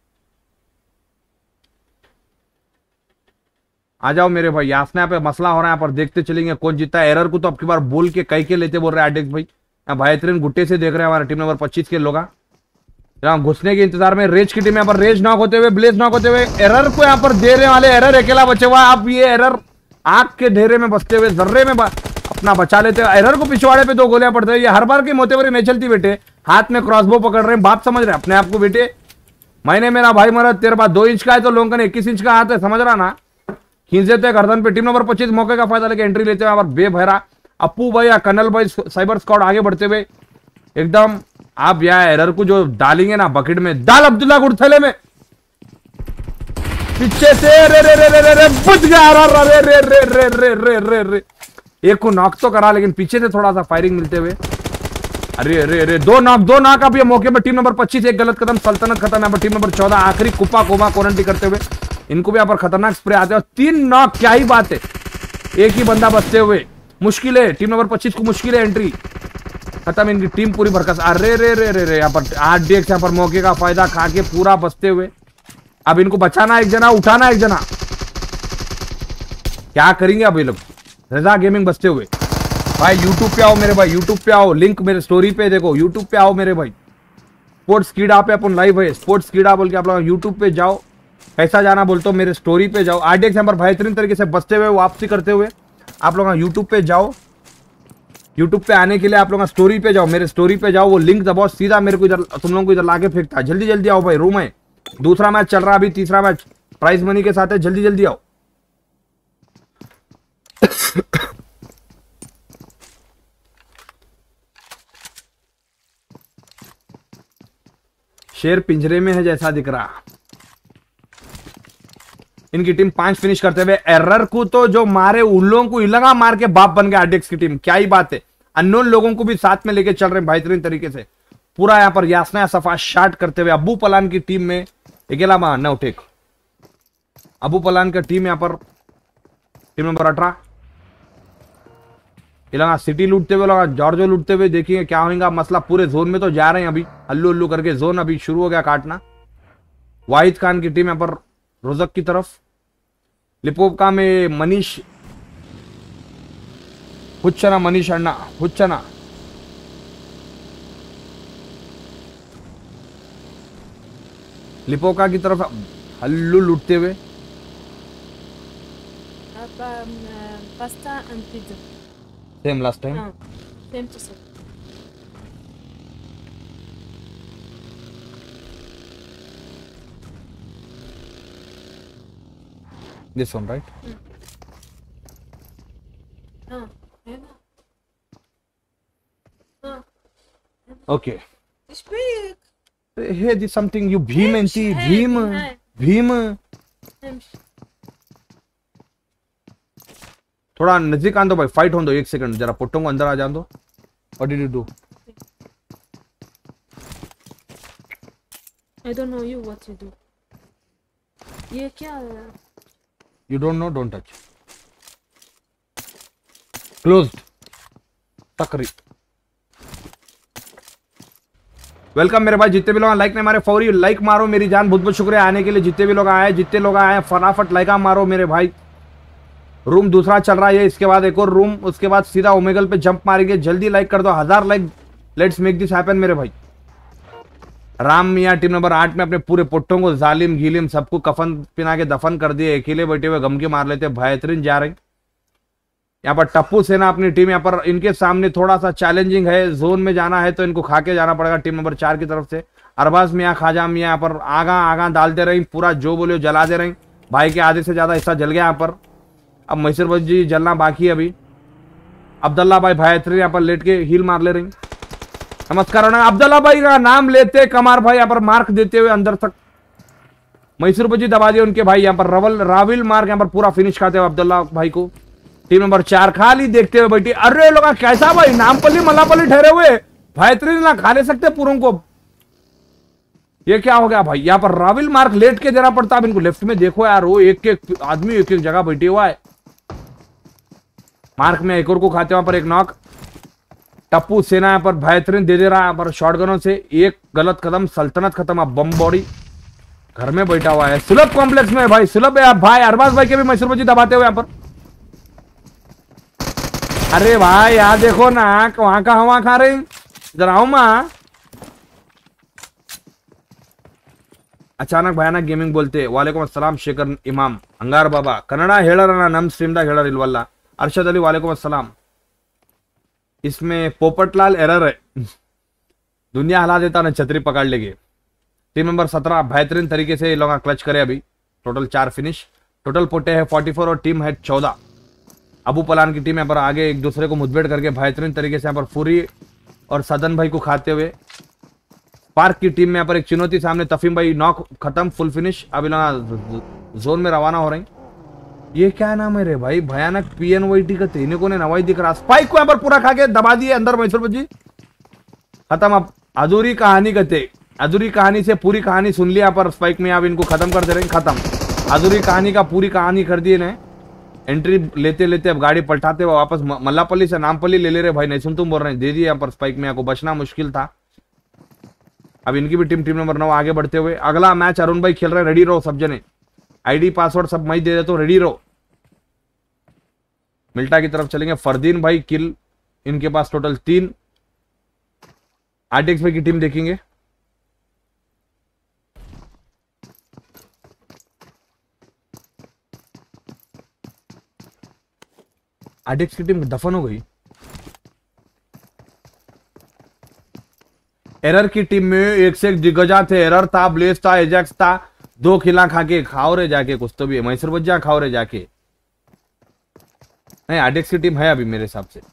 आ जाओ मेरे भाई, यासना पे मसला हो रहा है यहाँ पर। देखते चलेंगे कौन जीतता है। एरर को तो अब की बार बोल के कई के लेते बोल रहे हैं आरडीएक्स भाई। यहाँ बेहतरीन गुट्टे से देख रहे हैं हमारा टीम नंबर पच्चीस के लोग यहाँ घुसने के इंतजार में। रेज की टीम यहाँ पर रेज नॉक होते हुए, ब्लेज नॉक होते हुए, एरर को यहाँ पर देने वाले। एरर अकेला बचे हुआ। अब ये एरर आग के ढेरे में बसते हुए जर्रे में अपना बचा लेते हैं। एरर को पिछवाड़े पे दो गोलियां पड़ते हैं। ये हर बार की मोतेवरी नहीं चलती बेटे। हाथ में क्रॉसबो पकड़ रहे हैं, बात समझ रहे अपने आप को बेटे। मैंने मेरा भाई मरा तेरे पास दो इंच का है तो लोगों ने इक्कीस इंच का हाथ है, समझ रहा ना। खींच देते हैं गर्दन पे। टीम नंबर पच्चीस मौके का फायदा लेके एंट्री लेते हैं। बेभैरा अप्पू भाई या कर्नल भाई साइबर स्क्वाड आगे बढ़ते हुए एकदम। आप यहाँ एरर को जो डालेंगे ना बकेट में, दाल अब्दुल्ला गुड़थले में पीछे से रे रे रे रे रे रे बुझ गया। रे रे रे रे रे रे रे रे एक को नॉक तो करा लेकिन पीछे से थोड़ा सा फायरिंग मिलते हुए। अरे अरे अरे दो नॉक दो नॉक। अब ये मौके पर टीम नंबर पच्चीस एक गलत कदम सल्तनत खत्म। यहाँ पर टीम नंबर चौदह आखिरी कुपा कोमा कोरंटी करते हुए इनको भी यहाँ पर खतरनाक स्प्रे आते हैं। तीन नॉक, क्या ही बात है। एक ही बंदा बचते हुए मुश्किल है। टीम नंबर पच्चीस को मुश्किल है एंट्री खत्म। इनकी टीम पूरी भरकस। अरे रे रे रे रे यहाँ पर आरडीएक्स यहाँ पर मौके का फायदा खा के पूरा बचते हुए। अब इनको बचाना एक जना, उठाना एक जना। क्या करेंगे अब ये लोग। रजा गेमिंग बचते हुए भाई। यूट्यूब पे आओ मेरे भाई, यूट्यूब पे आओ। लिंक मेरे स्टोरी पे देखो। यूट्यूब पे आओ मेरे भाई। स्पोर्ट्स कीड़ा पे अपन लाइव है। स्पोर्ट्स कीड़ा बोल के आप लोग यूट्यूब पे जाओ। कैसा जाना बोलते हो मेरे स्टोरी पे जाओ। आरडीएक्स यहाँ पर बेहतरीन तरीके से बचते हुए वापसी करते हुए आप लोग यूट्यूब पे जाओ। यूट्यूब पे आने के लिए आप लोग स्टोरी पे जाओ, मेरे स्टोरी पे जाओ। वो लिंक दबाओ सीधा मेरे को इधर, तुम लोगों को इधर लाके फेंकता है। जल्दी जल्दी आओ भाई, रूम है। दूसरा मैच चल रहा है अभी, तीसरा मैच प्राइज मनी के साथ है। जल्दी जल्दी आओ। शेर पिंजरे में है जैसा दिख रहा। इनकी टीम पांच फिनिश करते हुए। एरर को तो जो मारे उन लोगों को इलगा मार के बाप बन गया आरडीएक्स की टीम, क्या ही बात है। अननोन लोगों को भी साथ में लेके चल रहे हैं बेहतरीन तरीके से। पूरा यहां पर यासना सफा शाट करते हुए अबू पलान की टीम में अकेला मा नो टेक। अबू पलान का टीम यहां पर टीम नंबर अठारह इलाका सिटी लूटते हुए लगा जॉर्जो लूटते हुए। देखिए क्या होगा मसला। पूरे जोन में तो जा रहे हैं अभी हल्लू हल्लू करके। जोन अभी शुरू हो गया काटना। वाहिद खान की टीम यहां पर रोजक की तरफ। लिपोवका में मनीष हुच्चना मनीष अन्ना हुच्चना लिपोवका की तरफ हल्लू लूटते हुए। Pasta and pizza same last time. हाँ same to same. This one right. हाँ है ना। हाँ okay speak hey this something you भीम एंटी भीम भीम थोड़ा नजदीक आन दो भाई। फाइट हो दो एक सेकंड जरा। पुट्टों को अंदर आ जान दो। What did you do? I don't know you what you do. ये क्या है? You don't know don't touch. Closed तकरी। वेलकम मेरे भाई। जितने भी लोग लाइक नहीं मारे फौरी लाइक मारो मेरी जान। बहुत बहुत शुक्रिया आने के लिए। जितने भी लोग आए जितने लोग आए फटाफट लाइक मारो मेरे भाई। रूम दूसरा चल रहा है इसके बाद एक और रूम उसके बाद सीधा ओमेगल पे जंप मारेंगे। जल्दी लाइक कर दो। हजार like. Let's make this happen मेरे भाई। राम मियां टीम नंबर आठ में अपने पूरे पुट्टों को जालिम गीलिम सबको कफन पिना के दफन कर दिए। अकेले बैठे हुए गम के मार लेते बेहतरीन जा रहे। यहाँ पर टप्पू सेना अपनी टीम यहाँ पर इनके सामने थोड़ा सा चैलेंजिंग है। जोन में जाना है तो इनको खा के जाना पड़ेगा टीम नंबर चार की तरफ से। अरबाज मियाँ खाजा मियाँ यहाँ पर आगा आगा डालते रही। पूरा जो बोले जला दे रही। भाई के आधे से ज्यादा हिस्सा जल गया यहाँ पर। अब मैसूर जी जलना बाकी है अभी। अब्दुल्ला भाई बेहतरीन यहाँ पर लेट के हील मार ले रही। नमस्कार अब्दुल्ला भाई का नाम लेते कमार भाई यहाँ पर मार्क देते हुए अंदर तक मैसूर जी दबा दिए उनके भाई। यहाँ पर रवल राविल मार्क यहाँ पर पूरा फिनिश करते हुए अब्दुल्ला भाई को। टीम नंबर चार खाली देखते हुए बैठी। अरे लोग कैसा भाई नामपल्ली मल्लापल्ली ठहरे हुए बेहतरीन ना खा ले सकते पूरों को। ये क्या हो गया भाई? यहाँ पर राविल मार्क लेट के देना पड़ता। अब इनको लेफ्ट में देखो यार वो एक एक आदमी एक एक जगह बैठे हुआ है। मार्क में एक और को खाते वहां पर एक नॉक। टप्पू सेना यहाँ पर बेहतरीन दे दे रहा है यहाँ पर शॉटगनों से। एक गलत कदम सल्तनत खत्म। अब बम बॉडी घर में बैठा हुआ है सुलभ कॉम्प्लेक्स में भाई। सुलभ है भाई अरबाज भाई के भी मैसूर जी दबाते हुए यहाँ पर। अरे भाई यार देखो ना वहां का हवा खा रहे जरा आओ मां। अचानक भयानक गेमिंग बोलते वालेकुम अस्सलाम शेखर इमाम अंगार बाबा कन्नड़ा हेळर नम स्ट्रीमदा हेळर इल्वल्ला। अरशद अली वालेकुम अस्सलाम। इसमें पोपटलाल एरर है। दुनिया हिला देता ना छतरी पकड़ लेंगे। टीम नंबर सत्रह बेहतरीन तरीके से ये लोग क्लच करे। अभी टोटल चार फिनिश। टोटल पोटे है फोर्टी फोर और टीम है चौदह। अबू पलान की टीम यहाँ पर आगे एक दूसरे को मुठभेड़ करके बेहतरीन तरीके से यहाँ पर फूरी और सदन भाई को खाते हुए। पार्क की टीम में यहाँ पर एक चुनौती सामने। तफीम भाई नॉक खत्म फुल फिनिश। अब जोन में रवाना हो रही। ये क्या नाम है रे भाई? भयानक पीएनवाईटी का तीन को ने नवाई दिख रहा। स्पाइक को यहाँ पर पूरा खा के दबा दिए अंदर मैसूर जी खत्म। अब अधूरी कहानी कहते अधूरी कहानी से पूरी कहानी सुन लिया पर स्पाइक में अब इनको खत्म कर दे रहे। खत्म अधूरी कहानी का पूरी कहानी कर दी ने। एंट्री लेते लेते अब गाड़ी पलटाते हुए वापस मल्लापल्ली से नामपल्ली ले ले रहे भाई। नहीं सुन तुम बोल रहे हैं दे दिए यहाँ पर स्पाइक में को बचना मुश्किल था। अब इनकी भी टीम टीम नंबर नौ आगे बढ़ते हुए। अगला मैच अरुण भाई खेल रहे हैं। रेडी रहो सब जने। आईडी पासवर्ड सब मैं दे देता हूँ रेडी रहो। मिल्टा की तरफ चलेंगे। फरदीन भाई किल इनके पास टोटल तीन। आरटीएक्स भाई की टीम देखेंगे। आरटीएक्स की टीम दफन हो गई। एरर की टीम में एक से एक दिग्गजा थे। एरर था ब्लेस था एजेक्स था। दो खिला खा के खाओ रे जाके कुछ तो भी है। मैसूर बज्जा खाओ रे जाके। नहीं आरटीएक्स की टीम है अभी मेरे हिसाब से।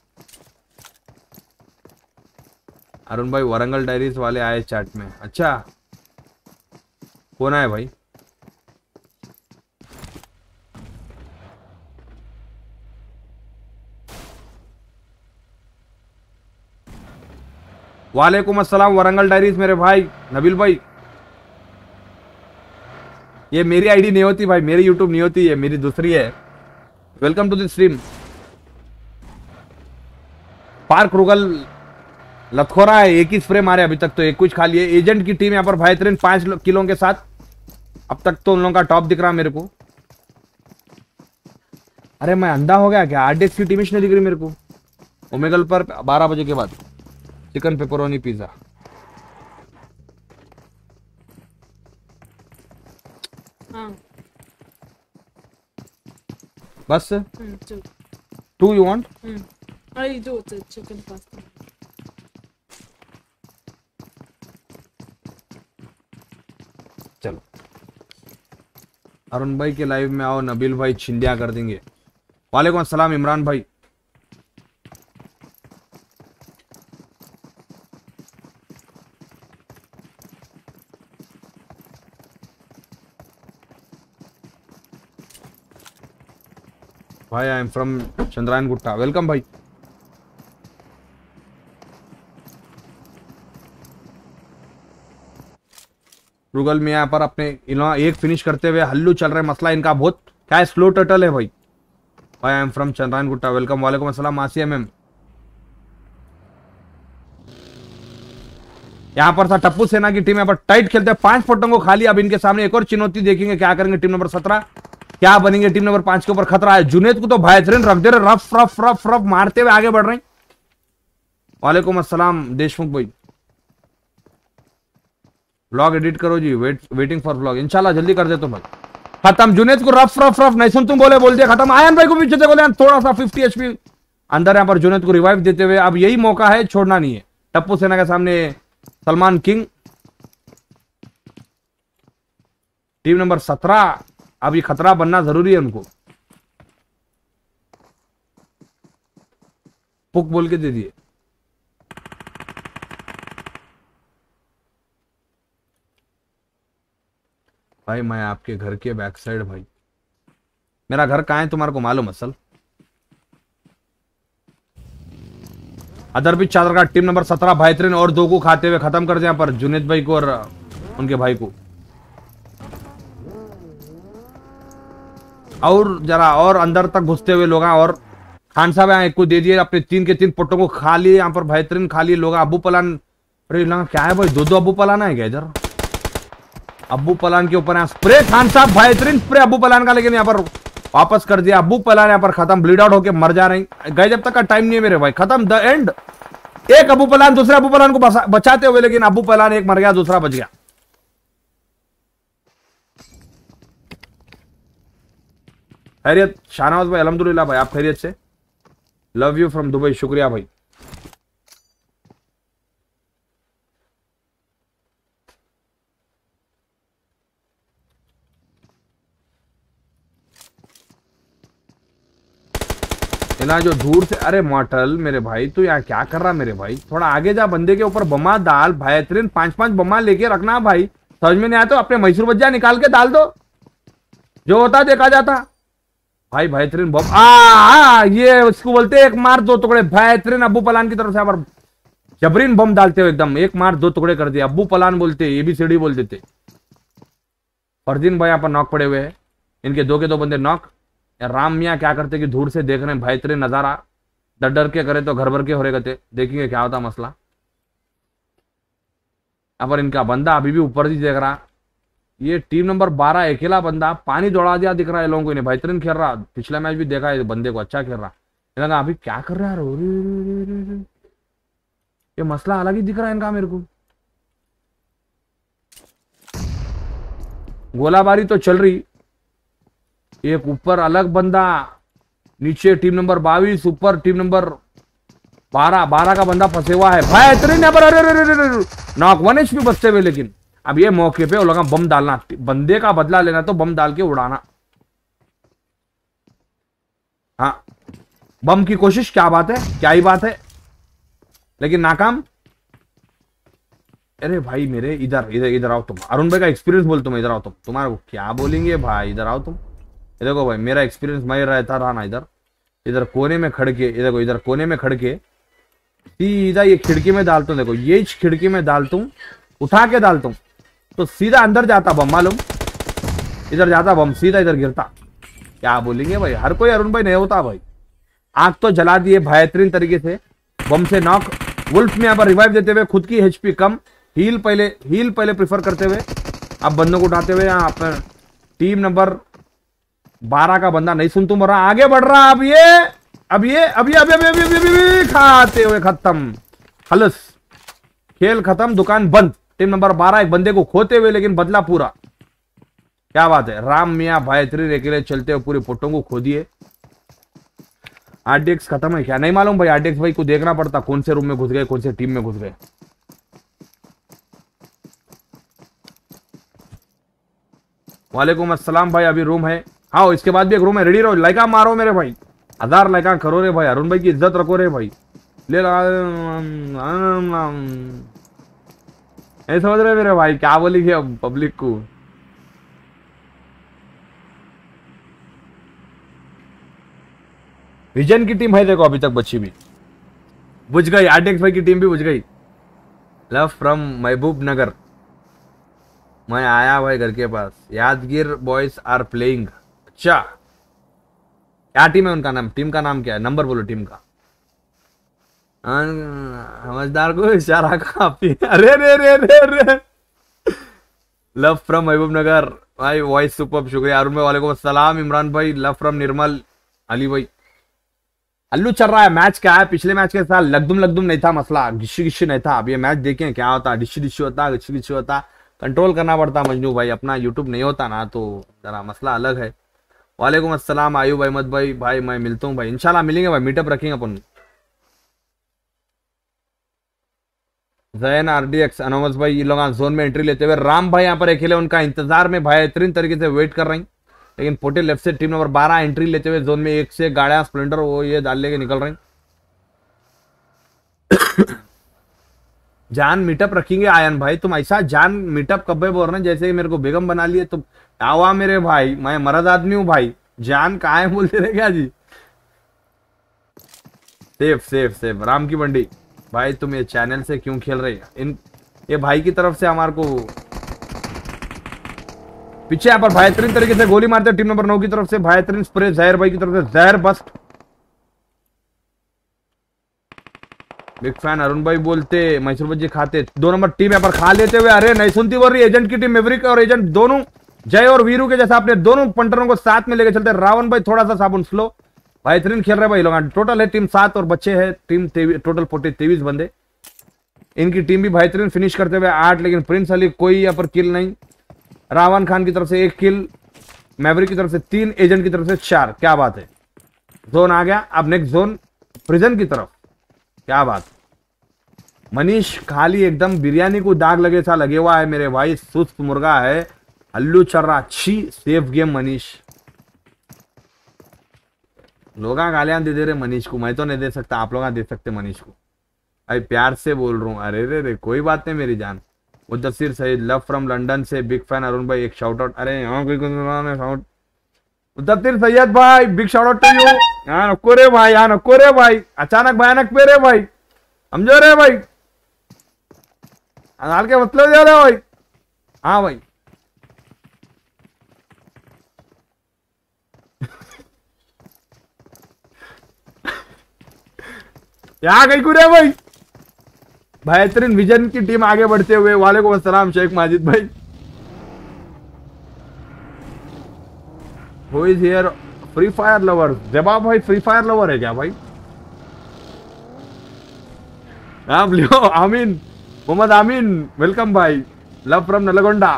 अरुण भाई वरंगल डायरीज वाले आए चैट में। अच्छा कौन आए भाई? वालेकुम अस्सलाम वरंगल डायरीज मेरे भाई नबील भाई। ये मेरी आईडी नहीं होती भाई, मेरी यूट्यूब नहीं होती है, मेरी दूसरी है। Welcome to the stream. पार्क रुगल लथखोरा है, एक ही स्प्रे मारे अभी तक तो, एक कुछ खा लिए। एजेंट की टीम यहाँ पर भाईतरीन पांच किलो के साथ, अब तक तो उन लोगों का टॉप दिख रहा मेरे को। अरे मैं अंधा हो गया क्या? आरडीएक्स की टीम नहीं दिख रही मेरे को। ओमेगल पर बारह बजे के बाद चिकन पेपरोनी पिज्जा। हाँ बस हम्म चल to you want? Hmm I दो चिकन पास्ता। चलो अरुण भाई के लाइव में आओ, नबील भाई छिंदिया कर देंगे। वालेकुम अस्सलाम इमरान भाई। भाई I am from Chandrayangutta. Welcome भाई। रुगल में यहाँ पर अपने इन्हों एक फिनिश करते हुए हल्लू चल रहे, मसला इनका बहुत क्या है, स्लो टर्टल है भाई। भाई I am from Chandrayangutta. Welcome. वालेकुम अस्सलाम मासी एम एम। यहाँ पर था टप्पू सेना की टीम, यहाँ पर टाइट खेलते हैं, पांच फोटों को खाली। अब इनके सामने एक और चुनौती देखेंगे, क्या करेंगे टीम नंबर सत्रह, क्या बनेंगे टीम नंबर पांच के ऊपर खतरा है। जुनेद को तो बेहतरीन रख दे रहे, रफ रफ रफ रफ मारते हुए आगे बढ़ रहे हैं। वालेकुम अस्सलाम देशमुख भाई। व्लॉग एडिट करो जी, वेट वेटिंग फॉर व्लॉग, इंशाल्लाह जल्दी कर दे तो भाई। खत्म, जुनेद को रफ रफ रफ नहीं सुन तुम बोले बोल दिया, खत्म। आयन भाई को पीछे से बोले थोड़ा सा फिफ्टी एचपी अंदर, यहाँ पर जुनेद को रिवाइव देते हुए अब यही मौका है, छोड़ना नहीं है। टप्पू सेना के सामने सलमान किंग, टीम नंबर सत्रह। अब ये खतरा बनना जरूरी है उनको। पुक बोल के दे दिए। भाई मैं आपके घर के बैक साइड, भाई मेरा घर कहाँ है तुम्हारे को मालूम असल? अदर भी चादर का टीम नंबर सत्रह बेहतरीन और दो को खाते हुए खत्म कर दिया पर जुनेद भाई को और उनके भाई को। और जरा और अंदर तक घुसते हुए लोग, और खान साहब यहाँ एक को दे दिए, अपने तीन के तीन पुट्टों को खा लिए, यहाँ पर बेहतरीन खा लिए लोग। अबू पलान, अरे क्या है भाई, दो दो अबू पलान है क्या इधर? अबू पलान के ऊपर यहाँ स्प्रे, खान साहब बेहतरीन स्प्रे अबू पलान का, लेकिन यहाँ पर वापस कर दिया। अबू पलान यहाँ पर खत्म, ब्लीड आउट होकर मर जा रही गए, जब तक का टाइम नहीं है मेरे भाई, खत्म द एंड। एक अबू पलान दूसरे अबू पलान को बचाते हुए, लेकिन अबू पलान एक मर गया, दूसरा बच गया। खैरियत शाहनवाज भाई? अल्हम्दुलिल्लाह भाई, आप खैरियत से? लव यू फ्रॉम दुबई, शुक्रिया भाई। ना जो दूर से, अरे मॉटल मेरे भाई तू यहाँ क्या कर रहा मेरे भाई? थोड़ा आगे जा, बंदे के ऊपर बम्मा डाल, बेहतरीन पांच पांच बम्मा लेके रखना भाई। समझ में नहीं आया तो अपने मैसूर बज्जा निकाल के डाल दो, जो होता देखा जाता भाई। बेहतरीन बम, आ ये उसको बोलते एक मार दो टुकड़े, बेहतरीन अबू पलान की तरफ से यहाँ पर जबरीन बम डालते हो, एकदम एक मार दो टुकड़े कर दिया। अबू पलान बोलते, ये भी सीढ़ी बोल देते। फरदीन भाई यहाँ पर नॉक पड़े हुए हैं, इनके दो के दो बंदे नॉक। राम मियाँ क्या करते कि दूर से देख रहे हैं, बेहतरीन नजारा, डर डर के करे तो घर भर के हो रहे गते, देखेंगे क्या होता मसला। यहाँ पर इनका बंदा अभी भी ऊपर ही देख रहा, ये टीम नंबर बारह अकेला बंदा पानी दौड़ा दिया दिख रहा है लोगों को, इन्हें बेहतरीन खेल रहा। पिछला मैच भी देखा है बंदे को, अच्छा खेल रहा। लगा अभी क्या कर रहा है, ये मसला अलग ही दिख रहा है इनका मेरे को। गोलाबारी तो चल रही, एक ऊपर अलग बंदा, नीचे टीम नंबर बाईस, ऊपर टीम नंबर बारह, बारह का बंदा फंसे हुआ है बेहतरीन यहाँ पर। अरे अरे नॉक, वन एचपी बचते हुए, लेकिन अब ये मौके पे वो लोग बम डालना, बंदे का बदला लेना तो बम डाल के उड़ाना। हाँ बम की कोशिश, क्या बात है, क्या ही बात है, लेकिन नाकाम। अरे भाई मेरे इधर इधर इधर आओ तुम, अरुण भाई का एक्सपीरियंस बोल, तुम इधर आओ तुम, तुम्हारे को क्या बोलेंगे भाई, इधर आओ तुम। देखो भाई मेरा एक्सपीरियंस मैं रहता रहा ना इधर, इधर कोने में खड़ के, इधर को इधर कोने में खड़ के सीधा ये खिड़की में डालता हूँ, देखो ये खिड़की में डालता हूँ, उठा के डालता हूँ तो सीधा अंदर जाता बम, मालूम, इधर जाता बम, सीधा इधर गिरता। क्या बोलेंगे भाई, हर कोई अरुण भाई नहीं होता भाई। आग तो जला दिए बेहतरीन तरीके से, बम से नॉक। वुल्फ में यहाँ पर रिवाइव देते हुए, खुद की एचपी कम, हील पहले हील पहले प्रिफर करते हुए, अब बंदों को उठाते हुए यहाँ पर टीम नंबर बारह का बंदा नहीं सुन तुम रहा, आगे बढ़ रहा। अब ये अब ये अब ये अभी अभी अभी अभी अभी खाते हुए खत्म, खलस, खेल खत्म, दुकान बंद। टीम नंबर बारह एक बंदे को खोते हुए लेकिन बदला पूरा। क्या बात है, राम मियाँ बेहतरीन अकेले चलते हुए पूरे पुट्टों को खो दिए। आरडीएक्स खत्म है क्या, नहीं मालूम भाई। आरडीएक्स भाई को देखना पड़ता कौन से रूम में घुस गए, कौन से टीम में घुस गए। वालेकुम अस्सलाम भाई, अभी रूम है, हाँ इसके बाद भी एक रूम है, रेडी रहो, लाइका मारो मेरे भाई, हजार लाइका करो रे भाई, अरुण भाई की इज्जत रखो रे भाई। ले नहीं समझ रहे मेरे भाई, क्या बोलेंगे अब पब्लिक को। विजन की टीम है देखो अभी तक बची भी, बुझ गई। आरडीएक्स भाई की टीम भी बुझ गई। लव फ्रॉम महबूब नगर, मैं आया भाई घर के पास। यादगीर बॉयज आर प्लेइंग, अच्छा क्या टीम है उनका नाम, टीम का नाम क्या है, नंबर बोलो टीम का। समझदार को इशारा काफी। अरे रे रे रे रे लव फ्रॉम महबूब नगर भाई, वॉइस सुपर, शुक्रिया अरुण भाई। वालेकुम अस्सलाम इमरान भाई। लव फ्रॉम निर्मल अली भाई। अल्लू चल रहा है, मैच क्या है, पिछले मैच के साथ लगदुम लगदुम नहीं था मसला, गिश्शी गिश्शी नहीं था। अब ये मैच देखें क्या होता, डिश्शी डिश्शी होता, गिश्शी गिश्शी होता, कंट्रोल करना पड़ता मजनू भाई, अपना यूट्यूब नहीं होता ना तो जरा मसला अलग है। वालेकुम अस्सलाम आयुब अहमद भाई, भाई मैं मिलता हूँ भाई, इंशाल्लाह मिलेंगे भाई, मीटअप रखेंगे अपन। जैन आरडीएक्स अनोमस भाई, ये लोग जोन में एंट्री लेते हुए, राम भाई यहाँ पर अकेले उनका इंतजार में बेहतरीन तरीके से वेट कर रहे हैं, लेकिन पोटे लेफ्ट से टीम नंबर बारह एंट्री लेते हुए जोन में, एक से गाड़ियां स्प्लेंडर वो ये डाल लेके निकल रहे हैं। जान मीटअप रखेंगे आयन भाई, तुम ऐसा जान मीटअप कब बोल रहे हैं जैसे मेरे को बेगम बना लिए तुम। आवा मेरे भाई, मैं मर्द आदमी हूँ भाई, जान कहाँ है बोलते रहे क्या जी। सेफ सेफ सेफ राम की मंडी भाई, तुम ये चैनल से क्यों खेल रहे हैं, इन ये भाई की तरफ से हमारे को पीछे यहाँ पर बेहतरीन तरीके से गोली मारते टीम नंबर नौ की तरफ से, बेहतरीन स्प्रे जहर भाई की तरफ से, जहर बस्ट। बिग फैन अरुण भाई बोलते मैसूर बज्जी खाते, दो नंबर टीम यहाँ पर खा लेते हुए, अरे नहीं सुनती बोल रही एजेंट की टीम, मेवरिक और एजेंट दोनों, जय और वीरू के जैसा अपने दोनों पंटरों को साथ में लेके चलते। रावण भाई थोड़ा सा साबुन स्लो, बेहतरीन खेल रहे भाई लोग। टोटल है टीम सात और बच्चे है टीम टोटल फोर्टी तेईस बंदे, इनकी टीम भी बेहतरीन फिनिश करते हुए आठ, लेकिन प्रिंस अली कोई यहाँ पर किल नहीं। रावण खान की तरफ से एक किल, मैवरिक की तरफ से तीन, एजेंट की तरफ से चार। क्या बात है, जोन आ गया। अब नेक्स्ट जोन प्रिजन की तरफ, क्या बात। मनीष खाली एकदम बिरयानी को दाग लगे सा लगे हुआ है मेरे भाई, सुस्त मुर्गा है, अल्लू चर्रा, अच्छी सेफ गेम मनीष। लोग गालियां दे दे रहे मनीष को, मैं तो नहीं दे सकता, आप लोग दे सकते मनीष को, अरे प्यार से बोल रहा हूँ। अरे रे रे कोई बात नहीं मेरी जान। Muddasir Saeed love from London से, बिग फैन अरुण भाई, एक शाउट आउट। अरे यहाँ कोई शाउट, मुद्दसिर सैयद भाई big shout out to you. यहाँ नको रे भाई, यहाँ नको रे भाई, अचानक भयानक पे रे भाई, समझो रे भाई, हाल के मतलब दे रहे भाई। हाँ भाई यहाँ गई कुरे भाई, बेहतरीन विजन की टीम आगे बढ़ते हुए। वालेकुम अस्सलाम शेख माजिद भाई। Who is here Free Fire lover, जवाब भाई फ्री फायर लवर है क्या भाई। आप लियो आमीन, मोहम्मद आमीन वेलकम भाई, लव फ्रॉम नलगोंडा।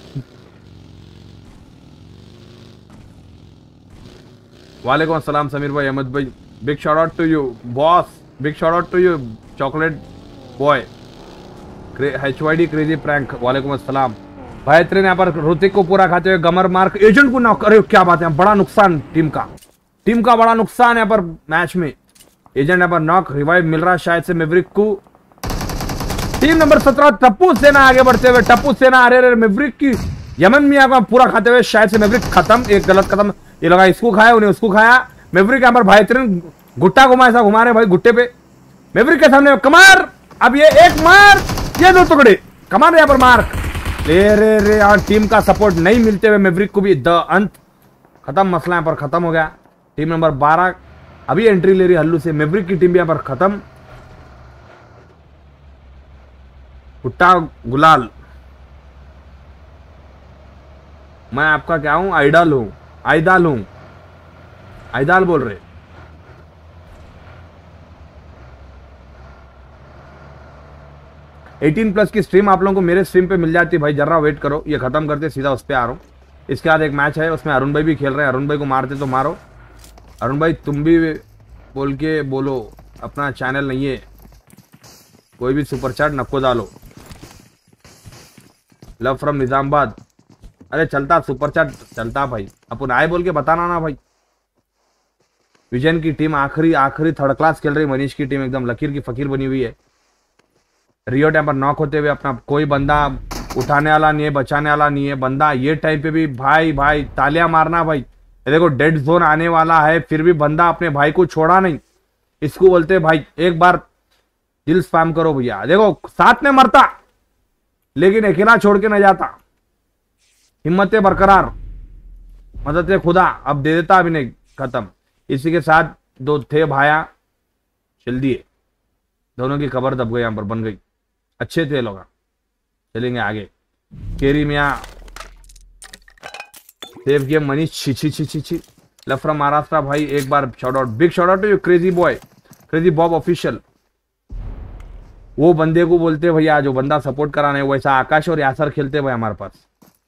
वालेकुम अस्सलाम समीर भाई, अहमद भाई, big shout out to you boss, big shout out to you chocolate boy, H Y D crazy prank. वालेकुम अस्सलाम। बेहतरीन यहाँ पर ऋतिक को पूरा खाते हुए गमर मार्क, एजेंट को नॉक। अरे क्या बात है, बड़ा नुकसान टीम का, टीम का बड़ा नुकसान यहाँ पर मैच में। एजेंट यहाँ पर नॉक, रिवाइव मिल रहा है शायद से मेवरिक को। टीम नंबर सत्रह टप्पू सेना आगे बढ़ते हुए, टप्पू सेना अरे अरे मेवरिक की यमन मियां को पूरा खाते हुए, शायद से मेवरिक खत्म, एक गलत कदम ये लगा, इसको खाया उन्हें उसको खाया। मेवरिक यहाँ पर बेहतरीन गुट्टा घुमा, ऐसा घुमा रहे भाई गुट्टे पे, मेवरिक के सामने कमार, अब ये एक मार, ये दो टुकड़े, कमार यहाँ पर मार्क। ले रे रे यार, टीम का सपोर्ट नहीं मिलते हुए मेवरिक को भी द अंत खत्म, मसला यहाँ पर खत्म हो गया। टीम नंबर बारह अभी एंट्री ले रही हल्लू से, मेवरिक की टीम भी यहाँ पर खत्म। भुट्टा गुलाल, मैं आपका क्या हूं, आइडल हूं, आइदाल हूं, आइदाल बोल रहे। अठारह प्लस की स्ट्रीम आप लोगों को मेरे स्ट्रीम पे मिल जाती है भाई, जरा वेट करो, ये खत्म करते सीधा उस पे आ रहा हूं। इसके बाद एक मैच है, उसमें अरुण भाई भी खेल रहे हैं, अरुण भाई को मारते तो मारो। अरुण भाई तुम भी बोल के बोलो, अपना चैनल नहीं है, कोई भी सुपर चैट नको डालो। लव फ्रॉम निजामाबाद, अरे चलता सुपर चैट चलता भाई, अपन आए बोल के बताना ना भाई। विजन की टीम आखिरी आखिरी थर्ड क्लास खेल रही, मनीष की टीम एकदम लकीर की फकीर बनी हुई है। रियो टाइम पर नॉक होते हुए अपना कोई बंदा उठाने वाला नहीं है, बचाने वाला नहीं है बंदा। ये टाइम पे भी भाई भाई तालियां मारना भाई, ये देखो डेड जोन आने वाला है, फिर भी बंदा अपने भाई को छोड़ा नहीं। इसको बोलते भाई एक बार दिल स्पैम करो भैया, देखो साथ में मरता लेकिन अकेला छोड़ के न जाता, हिम्मत बरकरार, मदद खुदा, अब दे देता, अभी नहीं खत्म। इसी के साथ दो थे भाया चल दिए, दोनों की खबर दब गई, यहां पर बन गई। अच्छे थे लोग, चलेंगे आगे। केरी मिया सेव गेम, मनीष छी छी छी छी छी लफरा महाराष्ट्र भाई, एक बार shout out, big shot out to you crazy boy, crazy Bob official. वो बंदे को बोलते भैया जो बंदा सपोर्ट कराने, वैसा आकाश और यासर खेलते भाई हमारे पास।